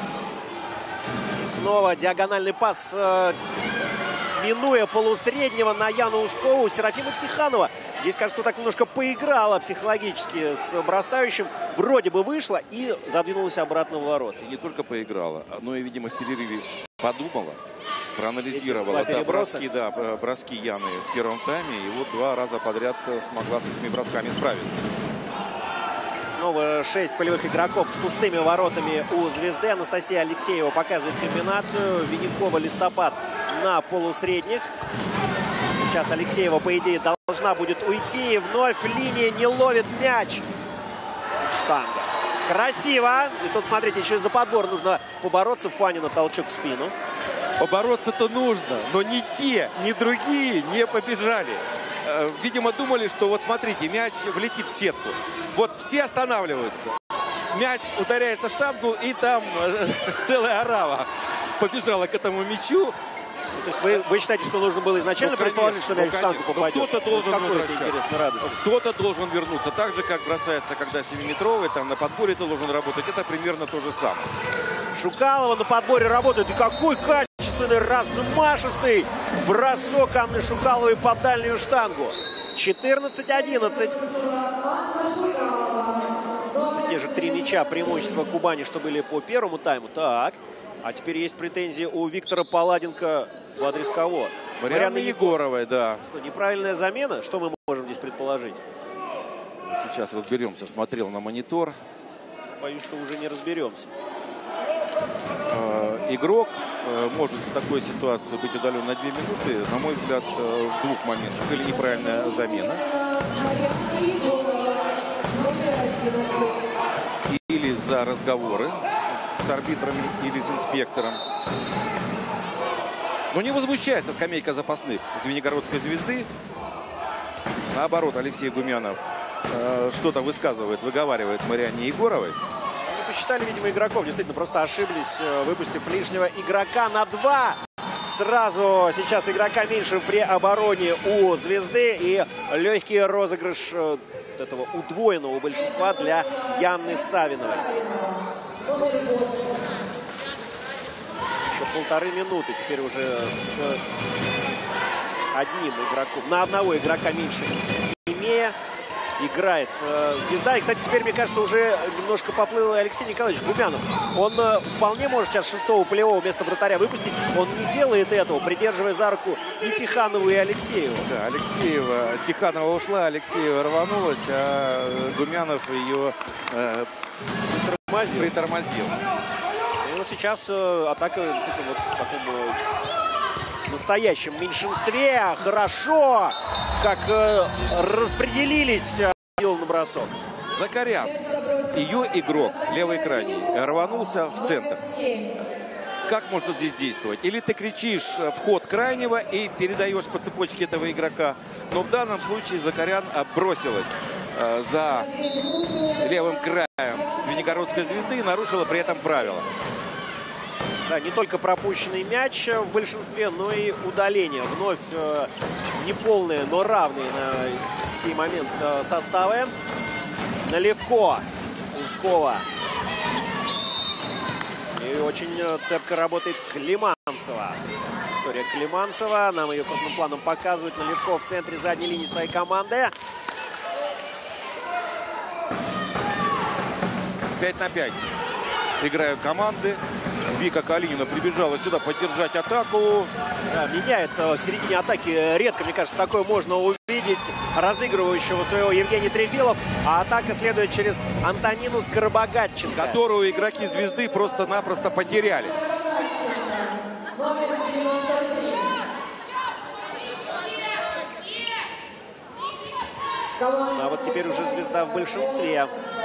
Speaker 9: Снова диагональный пас, э, минуя полусреднего на Яну Ускову. Серафима Тиханова здесь, кажется, так немножко поиграла психологически с бросающим. вроде бы вышла и задвинулась обратно в ворота.
Speaker 8: И не только поиграла, но и, видимо, в перерыве подумала, проанализировала да, броски, да, броски Яны в первом тайме. И вот два раза подряд смогла с этими бросками справиться.
Speaker 9: Снова шесть полевых игроков с пустыми воротами у «Звезды». Анастасия Алексеева показывает комбинацию. Винникова, Листопад на полусредних. Сейчас Алексеева, по идее, должна будет уйти. И вновь линия не ловит мяч. Штанга. Красиво. И тут, смотрите, еще и за подбор нужно побороться. Фанина толчок в спину.
Speaker 8: Побороться-то нужно, но ни те, ни другие не побежали. Видимо, думали, что вот смотрите, мяч влетит в сетку. Вот все останавливаются. Мяч ударяется в штангу, и там целая орава побежала к этому мячу.
Speaker 9: То есть вы, вы считаете, что нужно было изначально ну, предположить, что мяч ну, в штангу попадет?
Speaker 8: Кто-то должен
Speaker 9: возвращаться.
Speaker 8: Кто-то должен вернуться. Так же, как бросается, когда семиметровый, там на подборе ты должен работать. Это примерно то же самое.
Speaker 9: Шукалова на подборе работает. И какой качественный, размашистый бросок Анны Шукаловой под дальнюю штангу. четырнадцать одиннадцать. Те же три мяча преимущества Кубани, что были по первому тайму. Так. А теперь есть претензии у Виктора Паладенко в адрес кого?
Speaker 8: Марианны Егоровой, да.
Speaker 9: Что, неправильная замена? Что мы можем здесь предположить?
Speaker 8: Сейчас разберемся. Смотрел на монитор.
Speaker 9: Боюсь, что уже не разберемся.
Speaker 8: Игрок может в такой ситуации быть удален на две минуты, на мой взгляд, в двух моментах. Или неправильная замена, или за разговоры с арбитрами или с инспектором. Но не возмущается скамейка запасных Звенигородской «Звезды». Наоборот, Алексей Гумянов что-то высказывает, выговаривает Марианне Егоровой.
Speaker 9: Посчитали, видимо, игроков. Действительно, просто ошиблись, выпустив лишнего игрока на два. Сразу сейчас игрока меньше при обороне у «Звезды. И легкий розыгрыш этого удвоенного большинства для Яны Савиновой. Еще полторы минуты. Теперь уже с одним игроком. На одного игрока меньше имея. Играет э, «Звезда». И, кстати, теперь, мне кажется, уже немножко поплыл Алексей Николаевич Гумянов. Он э, вполне может сейчас шестого полевого вместо вратаря выпустить. Он не делает этого, придерживая за руку и Тиханову, и Алексееву.
Speaker 8: Да, Алексеева, Тиханова ушла, Алексеева рванулась, а Гумянов ее э, притормозил. притормозил.
Speaker 9: И вот сейчас э, атака действительно вот в таком э, настоящем меньшинстве. Хорошо, как э, распределились э, на бросок.
Speaker 8: Закарян, ее игрок, левый крайний, рванулся в центр. Как можно здесь действовать? Или ты кричишь в ход крайнего и передаешь по цепочке этого игрока. Но в данном случае Закарян бросилась э, за левым краем Звенигородской «Звезды и нарушила при этом правила.
Speaker 9: Да, не только пропущенный мяч в большинстве, но и удаление. Вновь э, неполные, но равные на сей момент э, составы. Наливко, Ускова. И очень цепко работает Климанцева. Виктория Климанцева. Нам ее крупным планом показывают. Наливко в центре задней линии своей команды.
Speaker 8: пять на пять играют команды. Вика Калинина прибежала сюда поддержать атаку.
Speaker 9: Да, меняет в середине атаки. Редко, мне кажется, такое можно увидеть разыгрывающего своего Евгений Трефилов. А атака следует через Антонину Скоробогатченко.
Speaker 8: Которую игроки «Звезды» просто-напросто потеряли.
Speaker 9: А вот теперь уже «Звезда» в большинстве.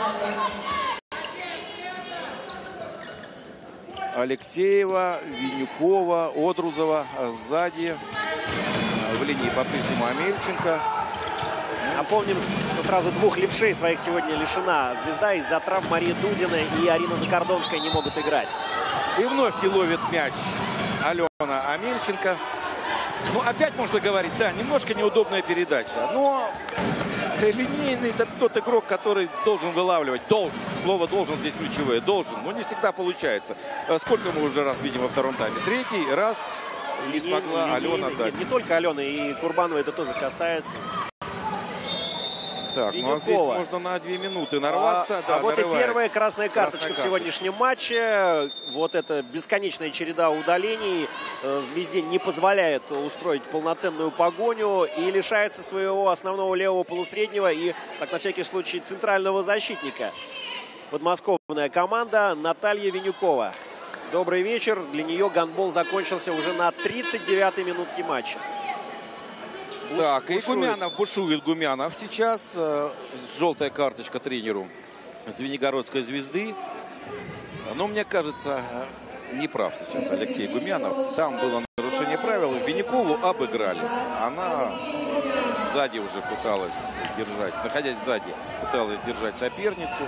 Speaker 8: Алексеева, Винюкова, Одрузова сзади. В линии по-прежнему Амельченко.
Speaker 9: Напомним, что сразу двух левшей своих сегодня лишена «Звезда». Из-за травм Мария Дудина и Арина Закордонская не могут играть.
Speaker 8: И вновь не ловит мяч Алена Амельченко. Ну, опять можно говорить, да, немножко неудобная передача. Но линейный это тот игрок, который должен вылавливать. Должен. Слово «должен» здесь ключевое. Должен. Но не всегда получается. Сколько мы уже раз видим во втором тайме? Третий раз не смогла Алена дать.
Speaker 9: Не только Алена, и Курбанова это тоже касается.
Speaker 8: Так, ну а здесь можно на две минуты нарваться.
Speaker 9: А,
Speaker 8: да,
Speaker 9: а вот
Speaker 8: нарывает.
Speaker 9: и первая красная карточка
Speaker 8: Красная
Speaker 9: в сегодняшнем матче. Вот эта бесконечная череда удалений Звезде не позволяет устроить полноценную погоню и лишается своего основного левого полусреднего и, так на всякий случай, центрального защитника. Подмосковная команда Наталья Винюкова. Добрый вечер. Для нее гандбол закончился уже на тридцать девятой минутке матча. Буш,
Speaker 8: так,
Speaker 9: бушует.
Speaker 8: и Гумянов, бушует Гумянов сейчас. Э, желтая карточка тренеру Звенигородской «Звезды». Но мне кажется, не прав сейчас Алексей Гумянов. Там было нарушение правил. Винюкову обыграли. Она сзади уже пыталась держать, находясь сзади, пыталась держать соперницу.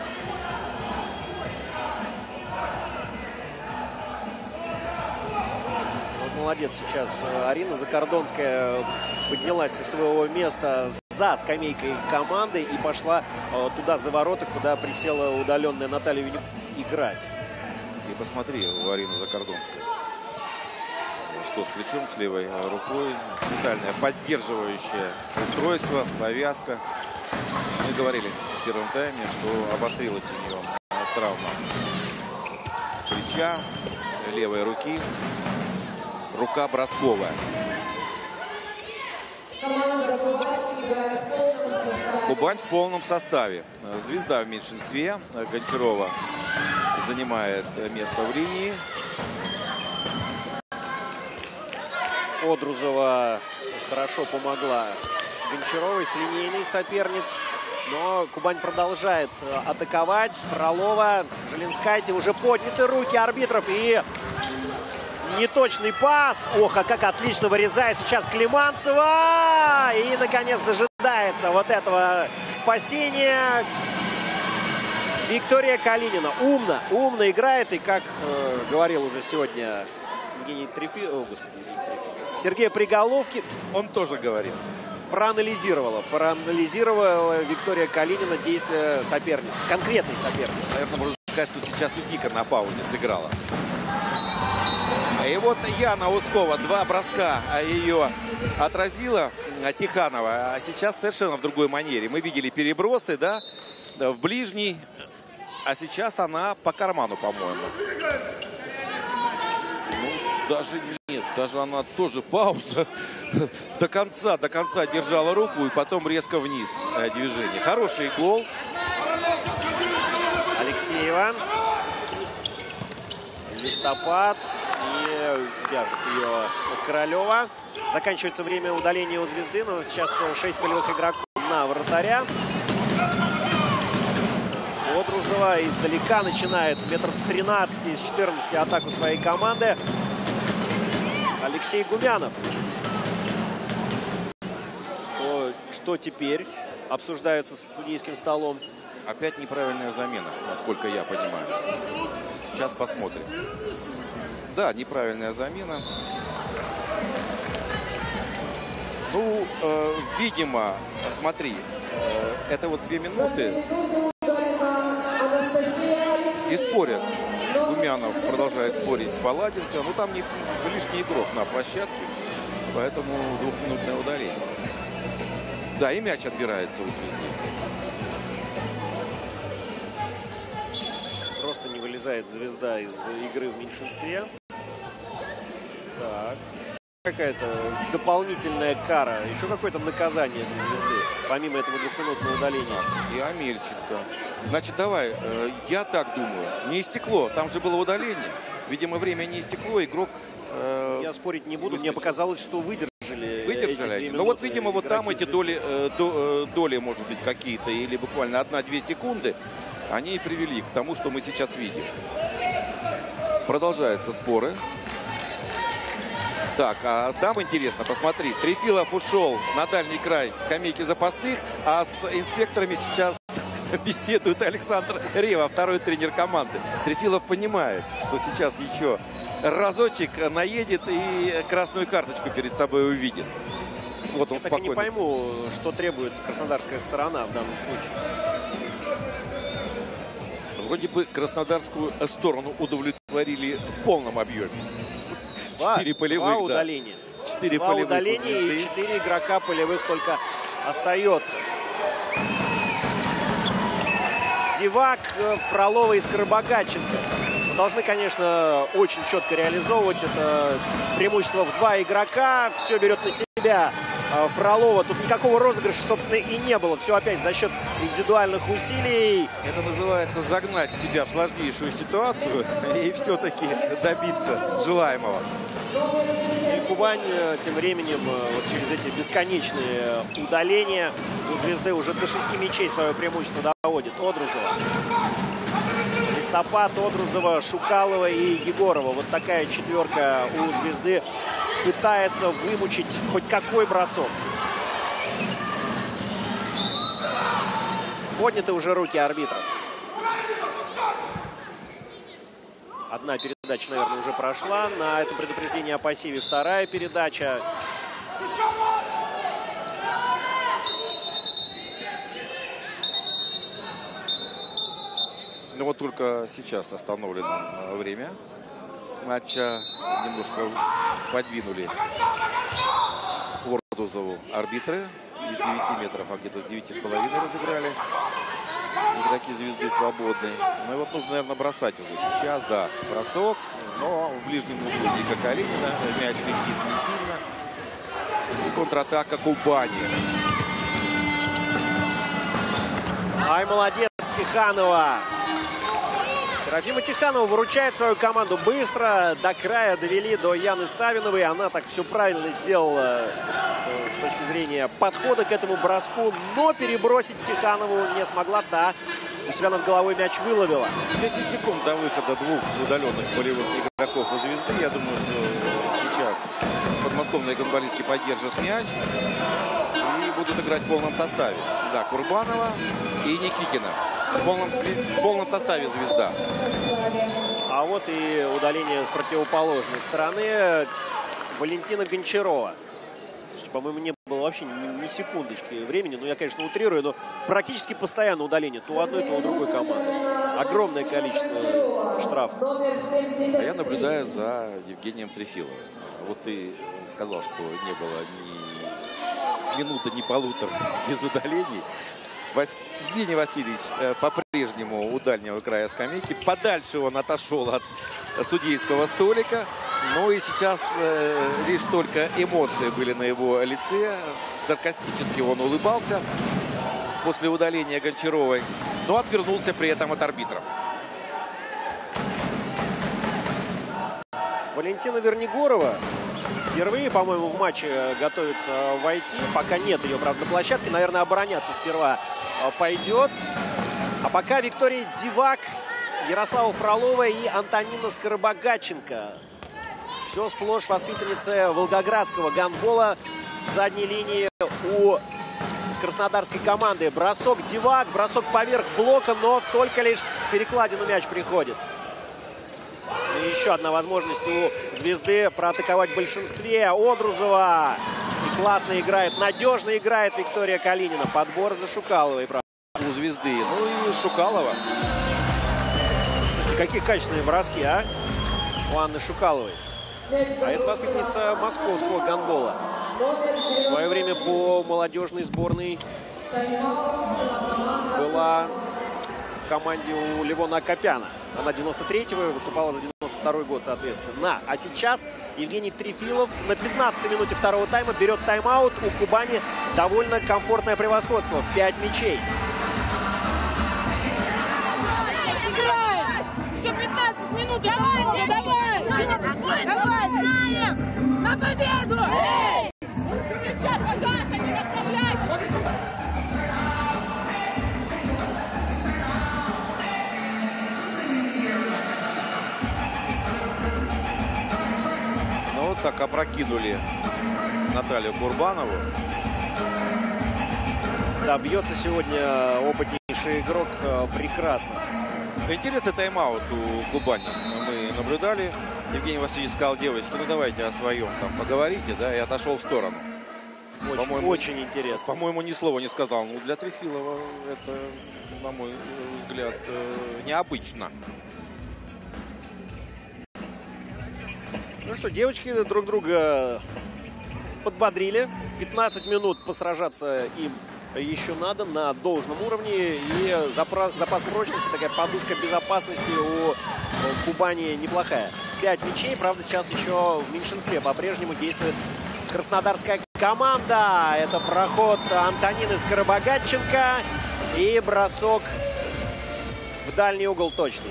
Speaker 9: Молодец сейчас Арина Закордонская поднялась из своего места за скамейкой команды и пошла туда за ворота, куда присела удаленная Наталья Винюк играть.
Speaker 8: И посмотри, у Арины Закордонской. Что с плечом, с левой рукой. Специальное поддерживающее устройство, повязка. Мы говорили в первом тайме, что обострилась у нее травма плеча, левой руки. Рука бросковая. Кубань в полном составе. «Звезда» в меньшинстве. Гончарова занимает место в линии.
Speaker 9: Одрузова хорошо помогла с Гончаровой, с линейной соперниц. Но Кубань продолжает атаковать. Фролова, Желенскайте, уже подняты руки арбитров. И неточный пас. Ох, а как отлично вырезает сейчас Климанцева. И, наконец, дожидается вот этого спасения Виктория Калинина. Умно, умно играет. И, как э, говорил уже сегодня Евгений Трефилов, о, господи, Евгений Трефилов, Сергей Приголовкин,
Speaker 8: он тоже говорит.
Speaker 9: Проанализировала, проанализировала Виктория Калинина действия соперницы, конкретной соперницы.
Speaker 8: Наверное, можно сказать, что сейчас и Вика на паузе сыграла. И вот Яна Ускова, два броска ее отразила Тиханова. А сейчас совершенно в другой манере. Мы видели перебросы, да, в ближний. А сейчас она по карману, по-моему. Ну, даже нет, даже она тоже пауза. До конца, до конца держала руку и потом резко вниз движение. Хороший гол.
Speaker 9: Алексеева. Листопад. И вяжет ее Королева. Заканчивается время удаления у «Звезды». Но сейчас шесть полевых игроков на вратаря. Одрузова издалека начинает метров с тринадцати, из четырнадцати атаку своей команды. Алексей Гумянов. Что, что теперь обсуждается с судейским столом?
Speaker 8: Опять неправильная замена, насколько я понимаю. Сейчас посмотрим. Да, неправильная замена. Ну, э, видимо, смотри, э, это вот две минуты. И спорят. Гумянов продолжает спорить с Паладенко. Ну, там не лишний игрок на площадке. Поэтому двухминутное удаление. Да, и мяч отбирается у «Звезды».
Speaker 9: Просто не вылезает «Звезда» из игры в меньшинстве. Так. Какая-то дополнительная кара. Еще какое-то наказание для «Звезды». Помимо этого двухминутного удаления.
Speaker 8: И Амельченко. Значит, давай, э, я так думаю. Не истекло. Там же было удаление. Видимо, время не истекло. Игрок... Э,
Speaker 9: я спорить не буду. Мне показалось, что выдержали.
Speaker 8: Выдержали они. Ну вот, видимо, вот там эти доли, э, до, э, доли, может быть, какие-то, или буквально одна-две секунды, они и привели к тому, что мы сейчас видим. Продолжаются споры. Так, а там интересно, посмотри, Трефилов ушел на дальний край скамейки запасных, а с инспекторами сейчас беседует Александр Рева, второй тренер команды. Трефилов понимает, что сейчас еще разочек наедет и красную карточку перед собой увидит. Вот он
Speaker 9: Я
Speaker 8: спокойно.
Speaker 9: так и не пойму, что требует краснодарская сторона в данном случае.
Speaker 8: Вроде бы краснодарскую сторону удовлетворили в полном объеме. Четыре полевых,
Speaker 9: два
Speaker 8: да.
Speaker 9: удаления.
Speaker 8: Четыре
Speaker 9: Два
Speaker 8: полевых
Speaker 9: удаления и четыре игрока полевых только остается. Дивак, Фролова и Скоробогатченко должны, конечно, очень четко реализовывать это преимущество в два игрока. Все берет на себя Фролова. Тут никакого розыгрыша, собственно, и не было. Все опять за счет индивидуальных усилий.
Speaker 8: Это называется загнать себя в сложнейшую ситуацию и все-таки добиться желаемого.
Speaker 9: И Кубань тем временем вот через эти бесконечные удаления у Звезды уже до шести мячей свое преимущество доводит. Одрузова, Листопад, Одрузова, Шукалова и Егорова. Вот такая четверка у Звезды пытается вымучить хоть какой бросок. Подняты уже руки арбитров. Одна передача, наверное, уже прошла. На этом предупреждении о пассиве вторая передача.
Speaker 8: Ну вот только сейчас остановлено время матча. Немножко подвинули Ордузову арбитры. Из девяти метров, а где-то с девяти с половиной разыграли. Игроки Звезды свободны. Ну и вот нужно, наверное, бросать уже сейчас. Да, бросок. Но в ближнем углу Ника Калинина. Мяч летит не сильно. И контратака Кубани.
Speaker 9: Ай, молодец, Тиханова. Серафима Тиханова выручает свою команду быстро. До края довели до Яны Савиновой. Она так все правильно сделала с точки зрения подхода к этому броску. Но перебросить Тиханову не смогла. Да, у себя над головой мяч выловила.
Speaker 8: десять секунд до выхода двух удаленных полевых игроков у Звезды. Я думаю, что сейчас подмосковные гандболистки поддержат мяч. И будут играть в полном составе. Да, Курбанова и Никитина. В полном, в полном составе Звезда.
Speaker 9: А вот и удаление с противоположной стороны. Валентина Гончарова. Слушайте, по-моему, не было вообще ни, ни секундочки времени. Ну, я, конечно, утрирую, но практически постоянно удаление. То у одной, то у другой команды. Огромное количество штрафов.
Speaker 8: А я наблюдаю за Евгением Трефиловым. Вот ты сказал, что не было ни минуты, ни полутора без удалений. Евгений Васильевич э, по-прежнему у дальнего края скамейки. Подальше он отошел от судейского столика. Ну и сейчас э, лишь только эмоции были на его лице. Саркастически он улыбался после удаления Гончаровой. Но отвернулся при этом от арбитров.
Speaker 9: Валентина Вернигорова впервые, по-моему, в матче готовится войти. Пока нет ее, правда, на площадке. Наверное, обороняться сперва пойдет. А пока Виктория Дивак, Ярослава Фролова и Антонина Скоробогатченко. Все сплошь воспитанницы волгоградского гандбола. В задней линии у краснодарской команды. Бросок Дивак, бросок поверх блока, но только лишь в перекладину мяч приходит. И еще одна возможность у Звезды проатаковать в большинстве. Одрузова. И классно играет, надежно играет Виктория Калинина. Подбор за Шукаловой.
Speaker 8: У Звезды. Ну и Шукалова.
Speaker 9: Слушайте, какие качественные броски, а? У Анны Шукаловой. А это воспитанница московского гандбола. В свое время по молодежной сборной была в команде у Левона Акопяна. Она девяносто третьего выступала за девяносто второй год, соответственно. А сейчас Евгений Трефилов на пятнадцатой минуте второго тайма берет тайм-аут. У Кубани довольно комфортное превосходство в пять мячей.
Speaker 11: Еще пятнадцать минут. Давай, давай, давай, давай, играем на победу. Эй! Сейчас, пожалуйста, не расслабляйтесь.
Speaker 8: Ну вот так опрокинули Наталью Курбанову.
Speaker 9: Да, бьется сегодня опытнейший игрок прекрасно.
Speaker 8: Интересный тайм-аут у Кубани. Мы наблюдали. Евгений Васильевич сказал девочке, ну давайте о своем там поговорите, да, и отошел в сторону.
Speaker 9: Очень, очень интересно.
Speaker 8: По-моему, ни слова не сказал. Ну, для Трефилова это, на мой взгляд, необычно.
Speaker 9: Ну что, девочки друг друга подбодрили. пятнадцать минут посражаться им еще надо на должном уровне. И запас прочности, такая подушка безопасности у Кубани неплохая. Пять мячей, правда, сейчас еще в меньшинстве по-прежнему действует краснодарская команда. Это проход Антонины Скоробогатченко и бросок в дальний угол точный.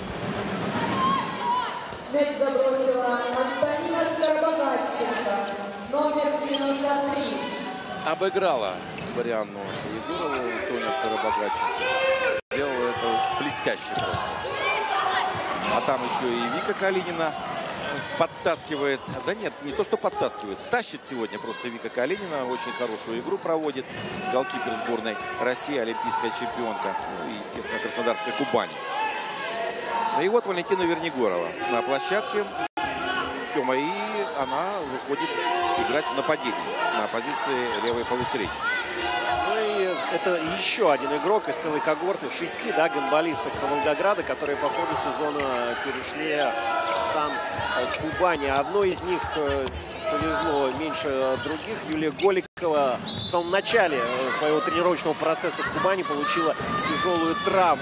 Speaker 11: Мяч забросила Антонина Скоробогатченко, номер девяносто три.
Speaker 8: Обыграла Марианну Егорову Антонина Скоробогатченко. Сделала это блестяще просто. А там еще и Вика Калинина подтаскивает. Да нет, не то, что подтаскивает. Тащит сегодня просто Вика Калинина. Очень хорошую игру проводит. Голкипер сборной России, олимпийская чемпионка. Ну и, естественно, краснодарская Кубань. И вот Валентина Вернигорова на площадке. Тёма, и она выходит играть в нападении на позиции левой полусредней.
Speaker 9: Ну и это еще один игрок из целой когорты шести, да, гандболисток Волгограда, которые по ходу сезона перешли в стан Кубани. Одной из них повезло меньше других. Юлия Голикова в самом начале своего тренировочного процесса в Кубани получила тяжелую травму.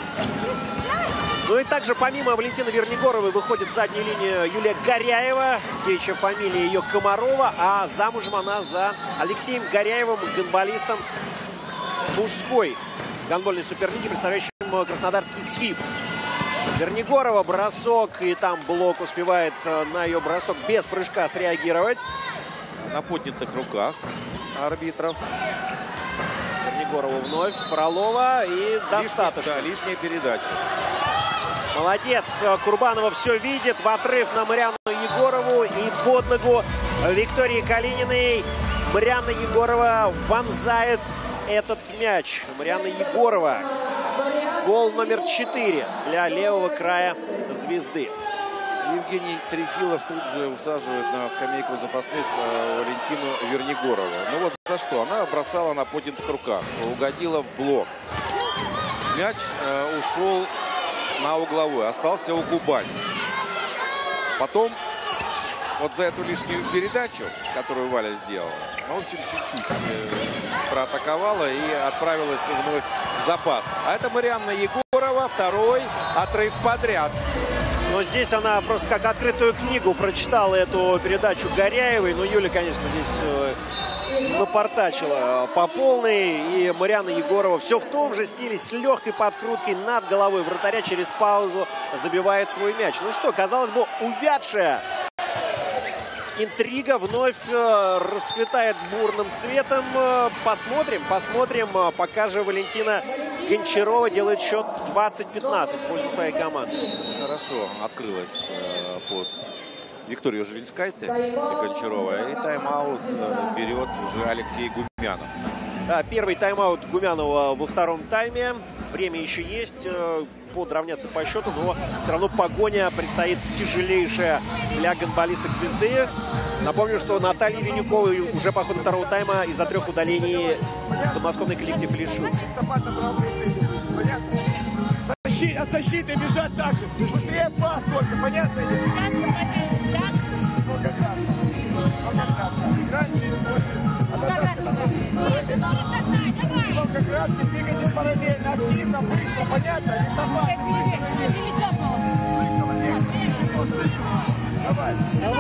Speaker 9: Ну и также помимо Валентины Вернигоровой выходит в заднюю линию Юлия Горяева, девичья фамилия ее Комарова, а замужем она за Алексеем Горяевым, гандболистом мужской гандбольной суперлиги, представляющим краснодарский «Скиф». Вернигорова бросок, и там блок успевает на ее бросок без прыжка среагировать.
Speaker 8: На поднятых руках арбитров.
Speaker 9: Вернигорова вновь, Фролова, и достаточно.
Speaker 8: Лишняя, да, лишняя передача.
Speaker 9: Молодец. Курбанова все видит. В отрыв на Марианну Егорову и под ногу Виктории Калининой. Марианна Егорова вонзает этот мяч. Марианна Егорова. Гол номер четыре для левого края звезды.
Speaker 8: Евгений Трефилов тут же усаживает на скамейку запасных Валентину Вернигорову. Ну вот за что? Она бросала на поднятых руках. Угодила в блок. Мяч э, ушел на угловой. Остался у Кубани. Потом вот за эту лишнюю передачу, которую Валя сделала, ну, в общем, чуть-чуть э, проатаковала и отправилась вновь в запас. А это Марианна Егорова. Второй отрыв подряд.
Speaker 9: Но здесь она просто как открытую книгу прочитала эту передачу Горяевой. Ну, Юля, конечно, здесь напортачила по полной. И Марианна Егорова все в том же стиле, с легкой подкруткой над головой вратаря через паузу забивает свой мяч. Ну что, казалось бы, увядшая интрига вновь расцветает бурным цветом. Посмотрим, посмотрим. Пока же Валентина Гончарова делает счет двадцать пятнадцать в пользу своей команды.
Speaker 8: Хорошо открылась э, под Викторию Жиринскайте и Гончарова. И тайм-аут э, берет уже Алексей Гумянов.
Speaker 9: Да, первый тайм-аут Гумянова во втором тайме. Время еще есть. Э, подравняться по счету, но все равно погоня предстоит тяжелейшая для гандболисток звезды. Напомню, что Наталья Винюкова уже по ходу второго тайма из-за трех удалений подмосковный коллектив лишился.
Speaker 10: Защи, от защиты бежать так же. Быстрее пас только, понятно?
Speaker 11: Сейчас
Speaker 10: Волгоград. Волгоград. Играем через восемь. Волгоград, не двигайтесь параллельно, активно, быстро, понятно? Листопад. Давай.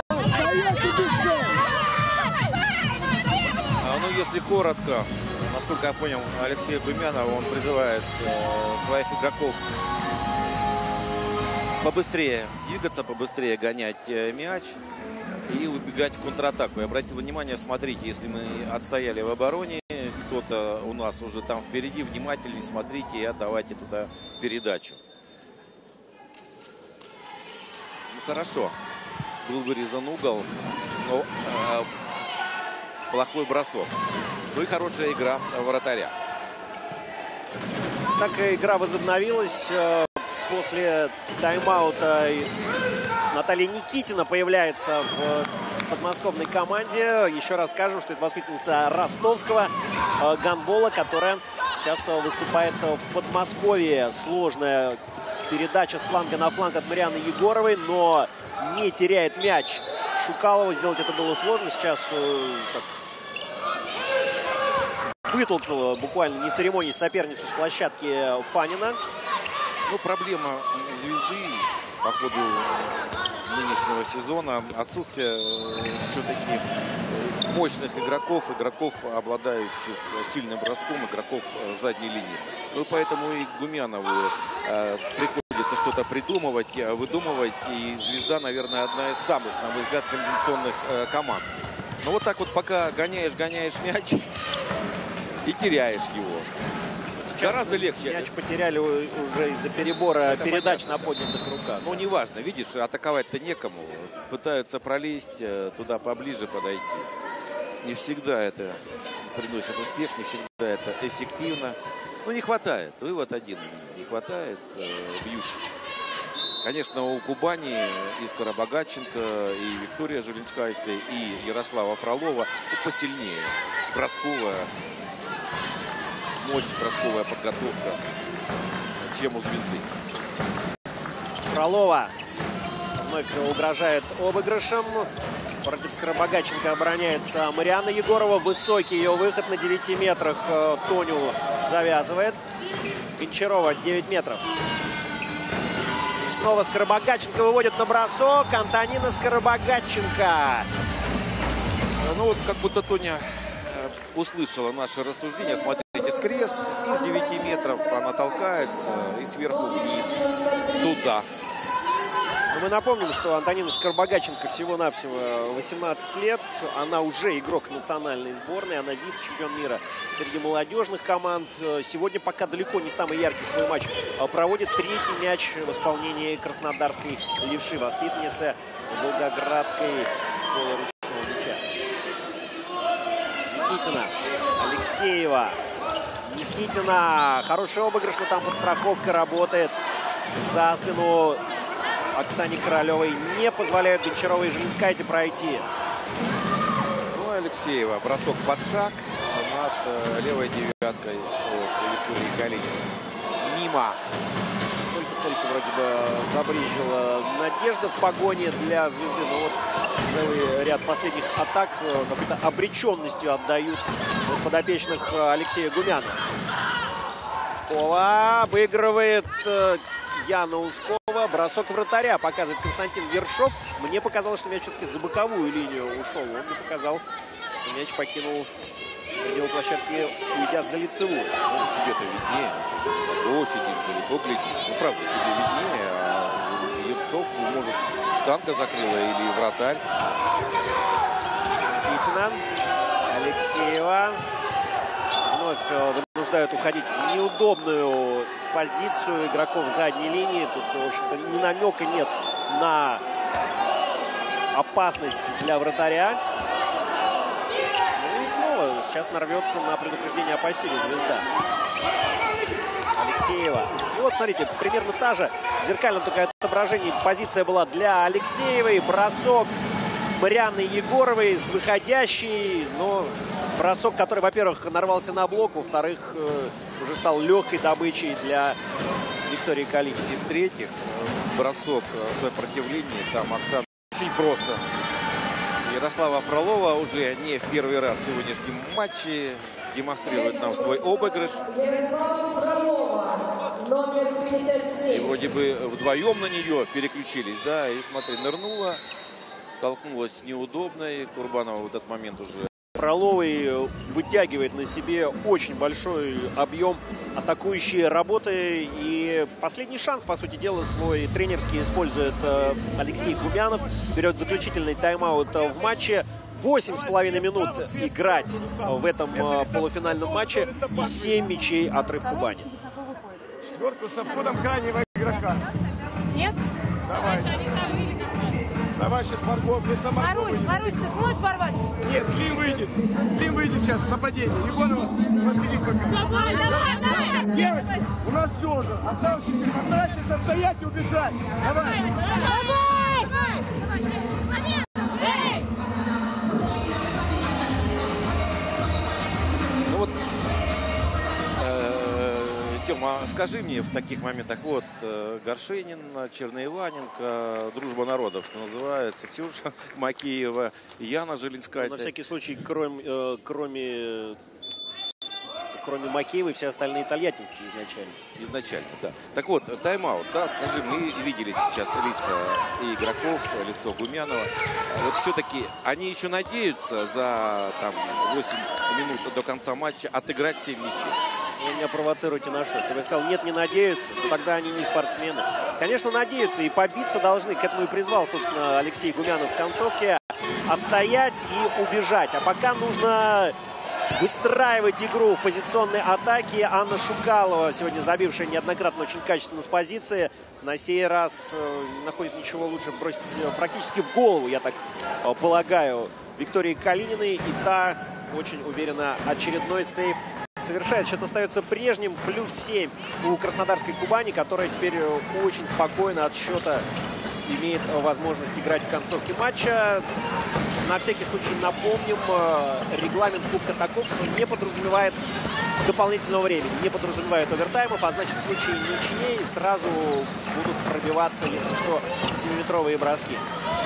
Speaker 8: А, ну, если коротко, насколько я понял, Алексей Гумянов, он призывает э, своих игроков побыстрее двигаться, побыстрее гонять э, мяч и убегать в контратаку. И обратите внимание, смотрите, если мы отстояли в обороне, кто-то у нас уже там впереди, внимательнее смотрите и отдавайте туда передачу. Ну, хорошо. Был вырезан угол, но э, плохой бросок. Ну и хорошая игра вратаря.
Speaker 9: Так игра возобновилась после тайм-аута. Наталья Никитина появляется в подмосковной команде. Еще раз скажем, что это воспитанница ростовского гандбола, которая сейчас выступает в Подмосковье. Сложная передача с фланга на фланг от Марианны Егоровой, но не теряет мяч Шукалова. Сделать это было сложно. Сейчас так вытолкнула буквально не церемонясь соперницу с площадки Фанина.
Speaker 8: Ну, проблема «Звезды» по ходу нынешнего сезона — отсутствие все-таки мощных игроков, игроков, обладающих сильным броском, игроков задней линии. Ну, поэтому и Гумянову э, приходится что-то придумывать, выдумывать. И «Звезда», наверное, одна из самых, на мой взгляд, комбинационных э, команд. Но вот так вот, пока гоняешь, гоняешь мяч и теряешь его. Сейчас гораздо легче.
Speaker 9: Мяч потеряли уже из-за перебора это передач понятно, на поднятых руках.
Speaker 8: Ну, неважно, видишь, атаковать-то некому. Пытаются пролезть, туда поближе подойти. Не всегда это приносит успех, не всегда это эффективно. Ну, не хватает. Вывод один. Не хватает э, бьющих. Конечно, у Кубани и Скоробогатченко, и Виктория Желенскайте, и Ярослава Фролова ну, посильнее. Бросковая мощь, бросковая подготовка, чем у «Звезды».
Speaker 9: Фролова вновь угрожает обыгрышем. Против Скоробогатченко обороняется Марианна Егорова. Высокий ее выход на девяти метрах. Тоню завязывает. Гончарова девять метров. И снова Скоробогатченко выводит на бросок. Антонина Скоробогатченко.
Speaker 8: Ну вот как будто Тоня услышала наше рассуждение. Смотрите, скрест из девяти метров она толкается и сверху вниз туда.
Speaker 9: Но мы напомним, что Антонина Скоробогатченко всего-навсего восемнадцать лет. Она уже игрок национальной сборной. Она вице-чемпион мира среди молодежных команд. Сегодня пока далеко не самый яркий свой матч проводит. Третий мяч в исполнении краснодарской левши, воспитанницы Волгоградской школы ручного мяча. Никитина, Алексеева, Никитина. Хороший обыгрыш, но там подстраховка работает. За спину Оксане Королевой не позволяют Гончаровой и Желенскайте пройти.
Speaker 8: Ну, Алексеева. Бросок под шаг над э, левой девяткой от Виктории Калининой. Мимо.
Speaker 9: Только-только вроде бы забрежила надежда в погоне для «Звезды». Но вот целый ряд последних атак какой-то обреченностью отдают подопечных Алексея Гумянова. Ускова обыгрывает Яна Ускова. Бросок вратаря показывает Константин Вершов. Мне показалось, что мяч все-таки за боковую линию ушел. Он мне показал, что мяч покинул пределы площадки, уйдя за лицевую.
Speaker 8: Ну, тебе-то виднее. Ты же высоко сидишь, далеко глядишь. Ну, правда, тебе виднее. А Вершов, может, штанга закрыла или вратарь.
Speaker 9: Никитина. Алексеева. Вновь вынуждают уходить в неудобную позицию игроков задней линии. Тут, в общем-то, ни намека нет на опасность для вратаря. Ну и снова сейчас нарвется на предупреждение по силе «Звезда». Алексеева. И вот, смотрите, примерно та же в зеркальном только отображении позиция была для Алексеевой. Бросок Марианны Егоровой с выходящей, но бросок, который, во-первых, нарвался на блок, во-вторых, уже стал легкой добычей для Виктории Калининой.
Speaker 8: И в-третьих, бросок сопротивления там Оксана очень просто. Ярослава Фролова уже не в первый раз в сегодняшнем матче демонстрирует нам свой обыгрыш. И вроде бы вдвоем на нее переключились, да, и смотри, нырнула, толкнулась неудобной. Курбанова в этот момент уже.
Speaker 9: Фроловой вытягивает на себе очень большой объем атакующей работы. И последний шанс, по сути дела, свой тренерский использует Алексей Гумянов. Берет заключительный тайм-аут в матче. восемь с половиной минут играть в этом полуфинальном матче. И семь мячей отрыв Кубани.
Speaker 10: Четверку со входом крайнего игрока.
Speaker 11: Нет?
Speaker 10: Давай. Давай сейчас Марго, вместо Марго
Speaker 11: Марусь,
Speaker 10: выйдет.
Speaker 11: Марусь, ты сможешь ворваться?
Speaker 10: Нет, Клим выйдет. Клим выйдет сейчас в нападение. Егорова, посиди пока.
Speaker 11: Давай, давай, давай.
Speaker 10: Девочки, у нас все уже. Осталось чуть-чуть. Постарайтесь отстоять и убежать. Давай.
Speaker 11: Давай! Давай! Эй!
Speaker 8: Ну вот, э, Тёма, скажи мне в таких моментах, вот, э, Горшенин, Черноиваненко, дружба народов, что называется, Ксюша Макеева, Яна Желенскайте.
Speaker 9: На всякий случай, кроме, э, кроме кроме Макеевой, все остальные тольяттинские изначально.
Speaker 8: Изначально, да. Так вот, тайм-аут, да, скажи, мы видели сейчас лица и игроков, лицо Гумянова. Вот все-таки они еще надеются за там восемь минут до конца матча отыграть семь мячей.
Speaker 9: Вы меня провоцируете на что? Чтобы я сказал, нет, не надеются, то тогда они не спортсмены. Конечно, надеются и побиться должны. К этому и призвал, собственно, Алексей Гумянов в концовке. Отстоять и убежать. А пока нужно выстраивать игру в позиционной атаке. Анна Шукалова, сегодня забившая неоднократно очень качественно с позиции, на сей раз э, не находит ничего лучше бросить э, практически в голову, я так э, полагаю, Виктории Калининой. И та очень уверенно очередной сейв совершает. Счет остается прежним. Плюс семь у краснодарской Кубани, которая теперь очень спокойно от счета имеет возможность играть в концовке матча. На всякий случай напомним, регламент Кубка таков, что не подразумевает дополнительного времени, не подразумевает овертаймов, а значит в случае ничьей сразу будут пробиваться, если что, семиметровые броски.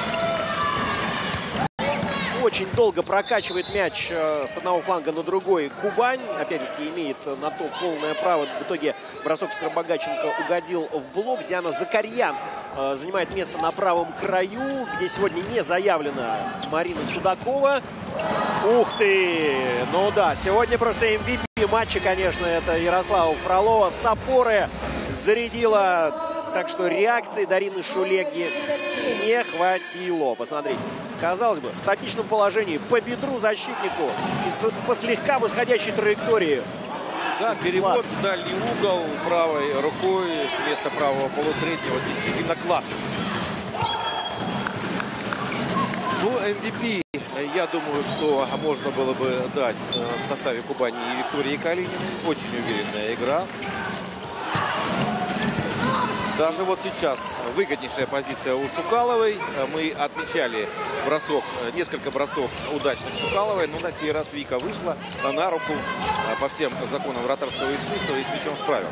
Speaker 9: Очень долго прокачивает мяч с одного фланга на другой Кубань. Опять-таки имеет на то полное право. В итоге бросок Скоробогатченко угодил в блок. Диана Закарьян занимает место на правом краю, где сегодня не заявлена Марина Судакова. Ух ты! Ну да, сегодня просто эм ви пи матча, конечно, это Ярослава Фролова. С опоры зарядила. Так что реакции Дарины Шулеги не хватило. Посмотрите. Казалось бы, в статичном положении по бедру защитнику и по слегка восходящей траектории.
Speaker 8: Да, перевод классно. В дальний угол правой рукой с места правого полусреднего действительно классно. Ну, эм ви пи, я думаю, что можно было бы дать в составе Кубани и Виктории Калининой. Очень уверенная игра. Даже вот сейчас выгоднейшая позиция у Шукаловой. Мы отмечали бросок, несколько бросок удачных Шукаловой, но на сей раз Вика вышла на руку по всем законам вратарского искусства и с мячом справилась.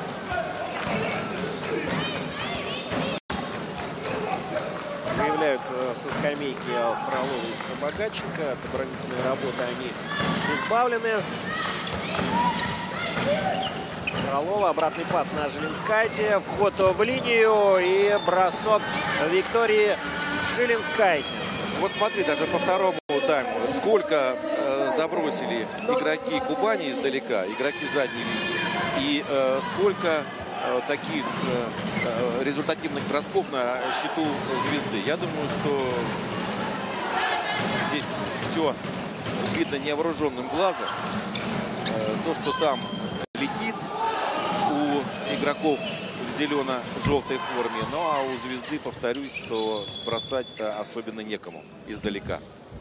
Speaker 9: Появляются со скамейки Фролова и Скоробогатченко. От оборонительной работы они избавлены. Фролова, обратный пас на Жилинскайте, вход в линию и бросок Виктории Жилинскайте.
Speaker 8: Вот смотри, даже по второму тайму, сколько э, забросили игроки Кубани издалека, игроки задней линии, и э, сколько э, таких э, результативных бросков на счету Звезды. Я думаю, что здесь все видно невооруженным глазом. Э, то, что там летит у игроков в зелено-желтой форме. Ну а у Звезды, повторюсь, что бросать-то особенно некому издалека.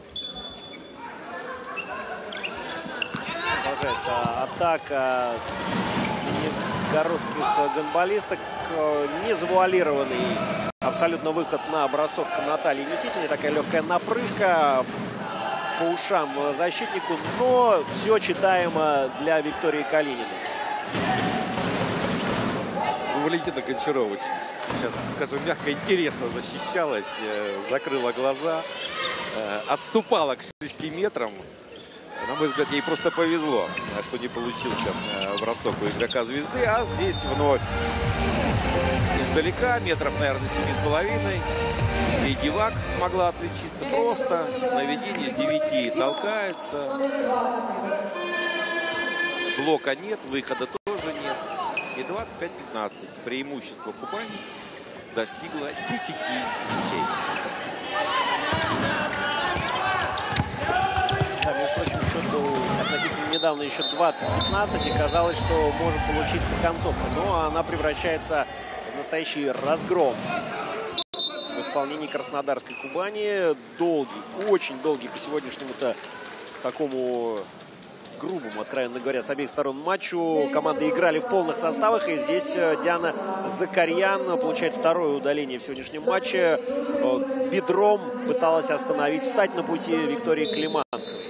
Speaker 9: Продолжается атака городских гандболисток. Незавуалированный абсолютно выход на бросок Натальи Никитиной. Такая легкая напрыжка по ушам защитнику, но все читаемо для Виктории Калининой.
Speaker 8: Валентина Гончарова очень, сейчас, скажем мягко, интересно защищалась, закрыла глаза, отступала к шести метрам. На мой взгляд, ей просто повезло, что не получился бросок у игрока Звезды, а здесь вновь издалека, метров, наверное, семь с половиной. И Дивак смогла отличиться просто. Наведение с девяти толкается. Блока нет, выхода тоже нет. И двадцать пять пятнадцать. Преимущество Кубани достигло десяти мячей.
Speaker 9: Да, между прочим, счет был относительно недавно еще двадцать пятнадцать. И казалось, что может получиться концовка. Но она превращается в настоящий разгром в исполнении краснодарской Кубани. Долгий, очень долгий по сегодняшнему-то такому грубому, откровенно говоря, с обеих сторон матчу. Команды играли в полных составах. И здесь Диана Закарьян получает второе удаление в сегодняшнем матче. Бедром пыталась остановить, встать на пути Виктории Климанцевой.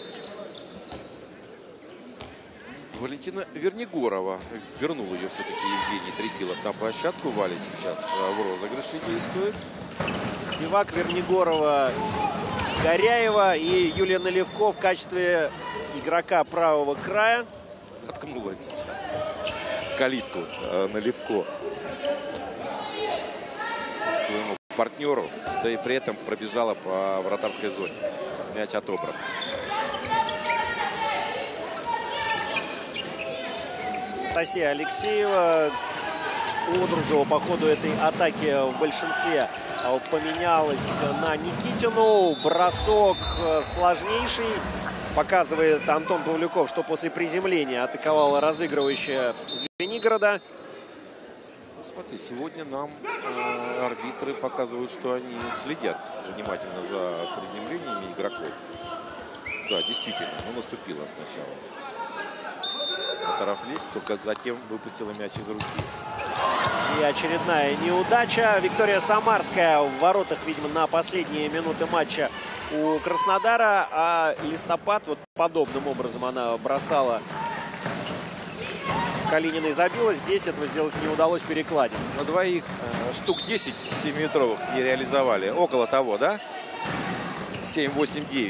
Speaker 8: Валентина Вернигорова. Вернул ее все-таки Евгений Трефилов на площадку. Валя сейчас в розыгрыше действует.
Speaker 9: Дивак, Вернигорова, Горяева и Юлия Наливко в качестве игрока правого края.
Speaker 8: заткнула сейчас калитку э, наливко своему партнеру, да и при этом пробежала по вратарской зоне. Мяч отобран.
Speaker 9: Анастасия Алексеева. Одрузова по ходу этой атаки в большинстве поменялась на Никитину. Бросок сложнейший. Показывает Антон Павлюков, что после приземления атаковала разыгрывающая Звенигорода.
Speaker 8: Смотри, сегодня нам э, арбитры показывают, что они следят внимательно за приземлениями игроков. Да, действительно, ну наступила сначала Тарафлекс, только затем выпустила мяч из руки.
Speaker 9: И очередная неудача. Виктория Самарская в воротах, видимо, на последние минуты матча у Краснодара. А Листопад вот подобным образом она бросала. Калининой забила. Здесь этого сделать не удалось, перекладин.
Speaker 8: На двоих э, штук десять семиметровых не реализовали. Около того, да? семь, восемь, девять.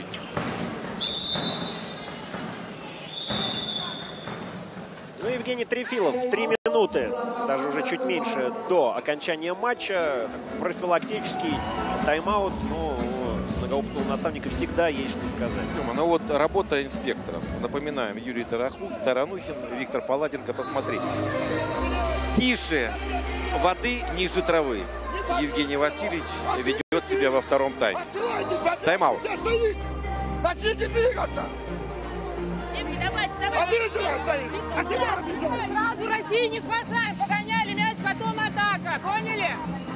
Speaker 9: Ну, Евгений Трефилов в три минуты, даже уже чуть меньше до окончания матча. Профилактический тайм-аут. Ну, у многоопытного наставника всегда есть что сказать.
Speaker 8: Ну вот работа инспекторов. Напоминаем, Юрий Тараху, Таранухин, Виктор Паладенко. Посмотри. Тише воды, ниже травы. Евгений Васильевич ведет себя во втором тайме. Тайм-аут.
Speaker 10: Начните двигаться!
Speaker 11: Давайте, давайте.
Speaker 10: Обижена стоит! А себя обижена!
Speaker 11: Сразу России не спасаем! Погоняли мяч, потом атака! Поняли?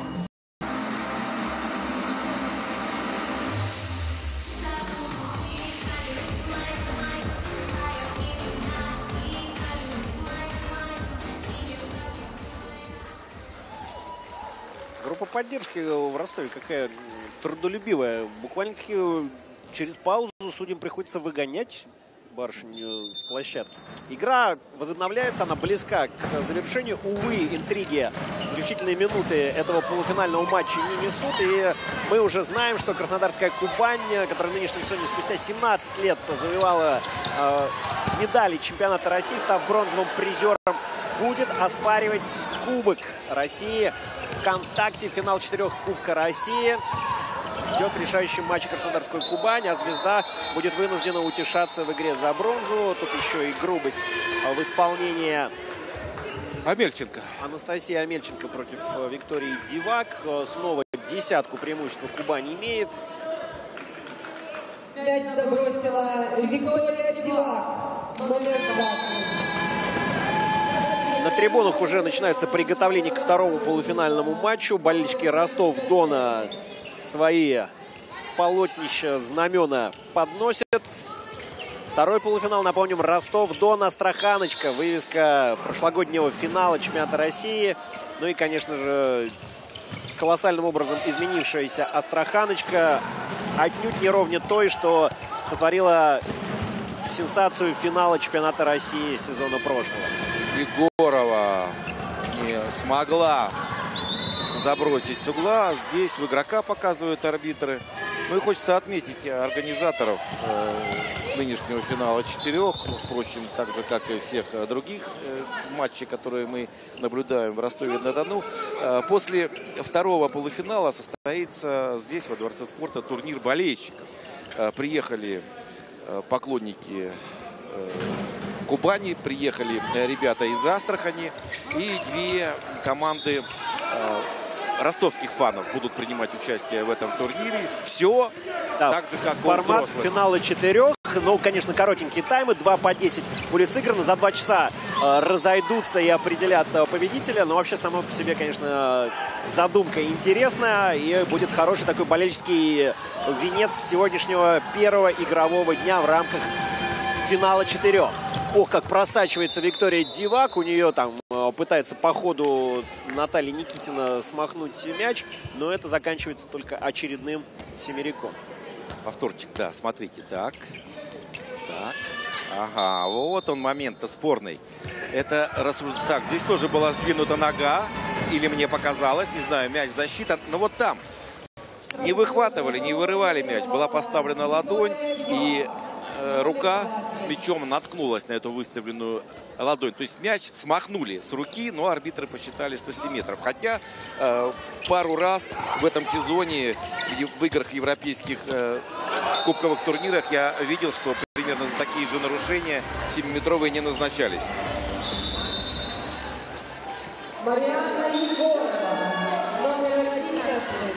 Speaker 9: Группа поддержки в Ростове какая трудолюбивая. Буквально-таки через паузу судьям приходится выгонять барышню с площадки. Игра возобновляется, она близка к завершению. Увы, интриги заключительные минуты этого полуфинального матча не несут. И мы уже знаем, что краснодарская Кубань, которая в нынешнем сезоне спустя семнадцать лет завоевала э, медали чемпионата России, став бронзовым призером, будет оспаривать Кубок России. ВКонтакте финал четырех Кубка России. Идет решающий матч Краснодарскую Кубань, а «Звезда» будет вынуждена утешаться в игре за бронзу. Тут еще и грубость в исполнении
Speaker 8: Амельченко.
Speaker 9: Анастасии Амельченко против Виктории Дивак. Снова десятку преимущества Кубань имеет.
Speaker 12: Мяч забросила Виктория Дивак, номер двадцать.
Speaker 9: На трибунах уже начинается приготовление к второму полуфинальному матчу. Болельщики Ростов-Дона свои полотнища, знамена подносят. Второй полуфинал, напомним, Ростов-Дон, Астраханочка. Вывеска прошлогоднего финала чемпионата России. Ну и, конечно же, колоссальным образом изменившаяся Астраханочка. Отнюдь не ровня той, что сотворила сенсацию финала чемпионата России сезона прошлого.
Speaker 8: Егорова не смогла забросить с угла. Здесь в игрока показывают арбитры. Ну и хочется отметить организаторов э, нынешнего финала четырех. Впрочем, так же, как и всех других э, матчей, которые мы наблюдаем в Ростове-на-Дону. Э, после второго полуфинала состоится здесь, во Дворце спорта, турнир болельщиков. Э, приехали э, поклонники э, Кубани, приехали ребята из Астрахани. И две команды э, ростовских фанов будут принимать участие в этом турнире. Все
Speaker 9: да,
Speaker 8: так же, как
Speaker 9: формат финала четырех. Ну, конечно, коротенькие таймы. два по десять будет сыграно. За два часа э, разойдутся и определят э, победителя. Но вообще, само по себе, конечно, задумка интересная. И будет хороший такой болельческий венец сегодняшнего первого игрового дня в рамках финала четырех. Ох, как просачивается Виктория Дивак. У нее там э, пытается по ходу Наталья Никитина смахнуть мяч. Но это заканчивается только очередным семеряком.
Speaker 8: Повторчик, да, смотрите, так. Так. Ага, вот он момент-то спорный. Это рассуждение. Так, здесь тоже была сдвинута нога. Или мне показалось, не знаю, мяч защита. Но вот там не выхватывали, не вырывали мяч. Была поставлена ладонь. И рука с мячом наткнулась на эту выставленную ладонь. То есть мяч смахнули с руки, но арбитры посчитали, что семь метров. Хотя э, пару раз в этом сезоне в играх европейских э, кубковых турнирах я видел, что примерно за такие же нарушения семиметровые не назначались.
Speaker 12: Марианна Егорова, номер одиннадцать.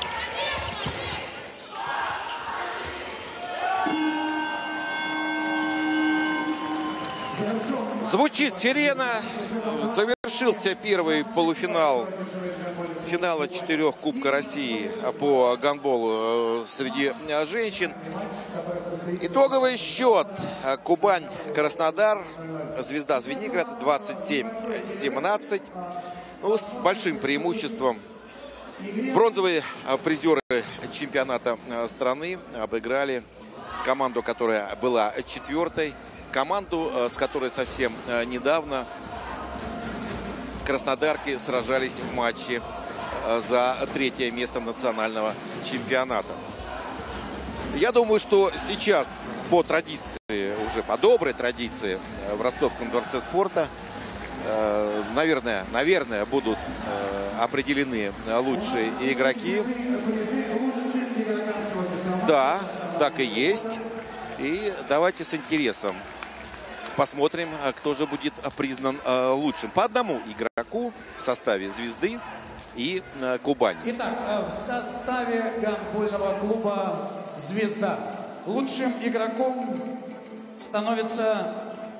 Speaker 8: Звучит сирена. Завершился первый полуфинал финала четырех Кубка России по гандболу среди женщин. Итоговый счет: Кубань-Краснодар, Звезда Звенигород двадцать семь семнадцать. Ну, с большим преимуществом. Бронзовые призеры чемпионата страны обыграли команду, которая была четвертой. Команду, с которой совсем недавно краснодарки сражались в матче за третье место национального чемпионата. Я думаю, что сейчас по традиции, уже по доброй традиции, в Ростовском дворце спорта, наверное, наверное, будут определены лучшие игроки. Да, так и есть. И давайте с интересом посмотрим, кто же будет признан лучшим. По одному игроку в составе «Звезды» и «Кубани».
Speaker 2: Итак, в составе гандбольного клуба «Звезда» лучшим игроком становится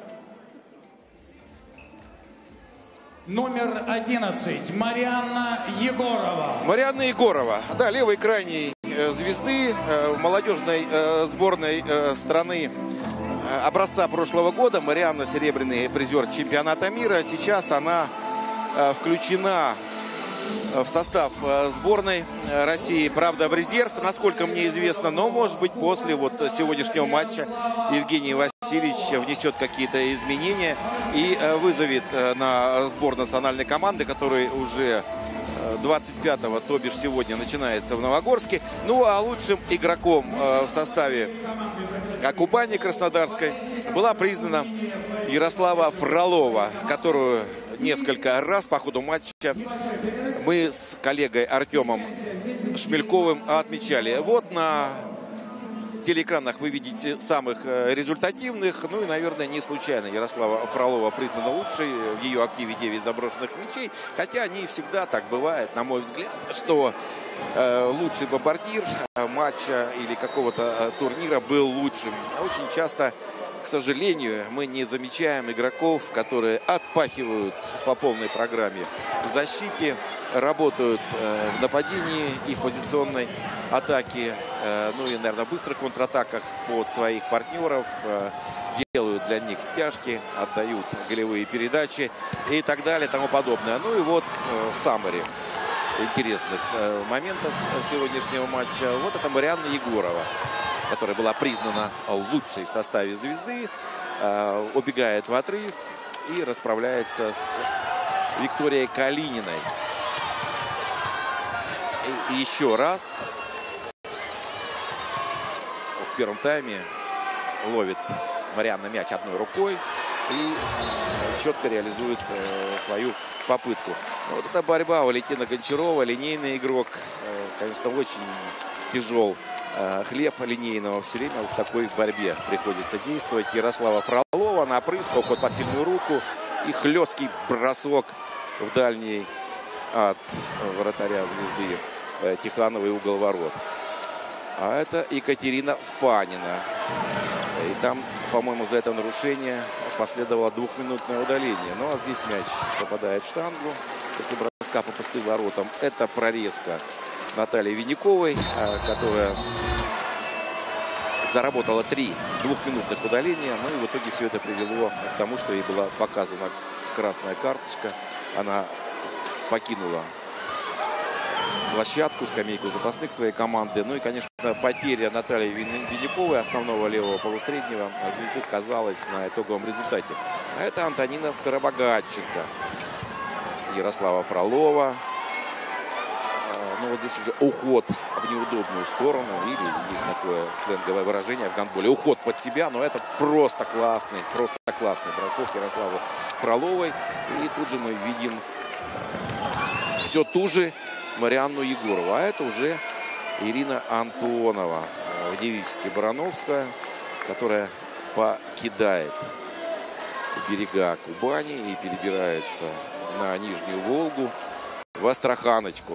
Speaker 2: номер одиннадцать Марианна Егорова.
Speaker 8: Марианна Егорова, да, левый крайний «Звезды», молодежной сборной страны образца прошлого года. Марианна — серебряный призер чемпионата мира. Сейчас она включена в состав сборной России, правда, в резерв, насколько мне известно, но, может быть, после вот сегодняшнего матча Евгений Васильевич внесет какие-то изменения и вызовет на сбор национальной команды, который уже двадцать пятого, то бишь сегодня, начинается в Новогорске. Ну, а лучшим игроком в составе Кубани Краснодарской была признана Ярослава Фролова, которую несколько раз по ходу матча мы с коллегой Артемом Шмельковым отмечали. Вот на телеэкранах вы видите самых результативных. Ну и, наверное, не случайно Ярослава Фролова признана лучшей. В ее активе девять заброшенных мячей. Хотя не всегда так бывает, на мой взгляд, что э, лучший бомбардир матча или какого-то турнира был лучшим. Очень часто, к сожалению, мы не замечаем игроков, которые отпахивают по полной программе в защите, работают э, в нападении и в позиционной атаке, э, ну и, наверное, в быстрых контратаках под своих партнеров, э, делают для них стяжки, отдают голевые передачи и так далее, тому подобное. Ну и вот э, саммари интересных э, моментов сегодняшнего матча. Вот это Марианна Егорова, которая была признана лучшей в составе «Звезды», э, убегает в отрыв и расправляется с Викторией Калининой. И еще раз в первом тайме ловит Марианна мяч одной рукой и четко реализует э, свою попытку. Вот эта борьба Валентина Гончарова, линейный игрок, э, конечно, очень тяжел. Э, хлеб линейного все время в такой борьбе приходится действовать. Ярослава Фролова на опрыск, уход под сильную руку и хлесткий бросок в дальний от вратаря «Звезды» э, Тихановой угол ворот. А это Екатерина Фанина. И там, по-моему, за это нарушение последовало двухминутное удаление. Ну а здесь мяч попадает в штангу после броска по пустым воротам. Это прорезка Натальи Винниковой, которая заработала три двухминутных удаления. Ну и в итоге все это привело к тому, что ей была показана красная карточка. Она покинула площадку, скамейку запасных своей команды. Ну и, конечно, потеря Натальи Винниковой, основного левого полусреднего «Звезды», сказалась на итоговом результате. А это Антонина Скоробогатченко. Ярослава Фролова но вот здесь уже уход в неудобную сторону, или есть такое сленговое выражение в гандболе, уход под себя, но это просто классный, просто классный бросок Ярославы Фроловой. И тут же мы видим все ту же Марианну Егорову, а это уже Ирина Антонова в девичестве Барановская, которая покидает берега Кубани и перебирается на Нижнюю Волгу, в Астраханочку.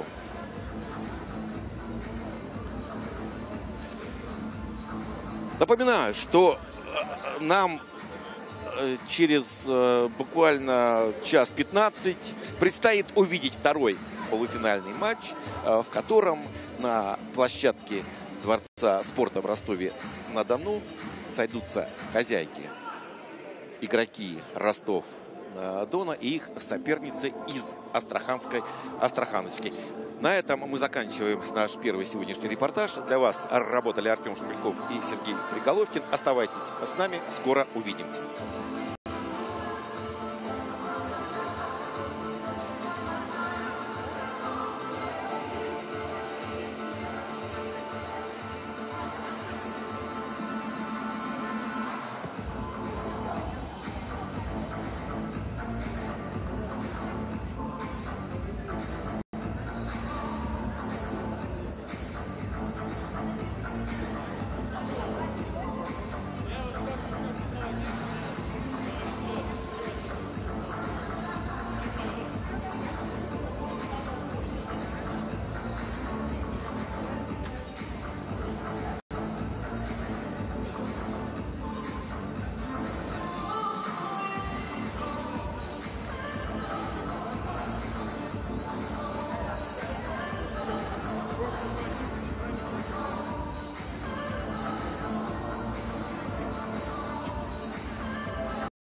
Speaker 8: Напоминаю, что нам через буквально час пятнадцать предстоит увидеть второй полуфинальный матч, в котором на площадке Дворца спорта в Ростове-на-Дону сойдутся хозяйки, игроки Ростов-Дона и их соперницы из Астраханской Астраханочки. На этом мы заканчиваем наш первый сегодняшний репортаж. Для вас работали Артем Шумельков и Сергей Приголовкин. Оставайтесь с нами, скоро увидимся.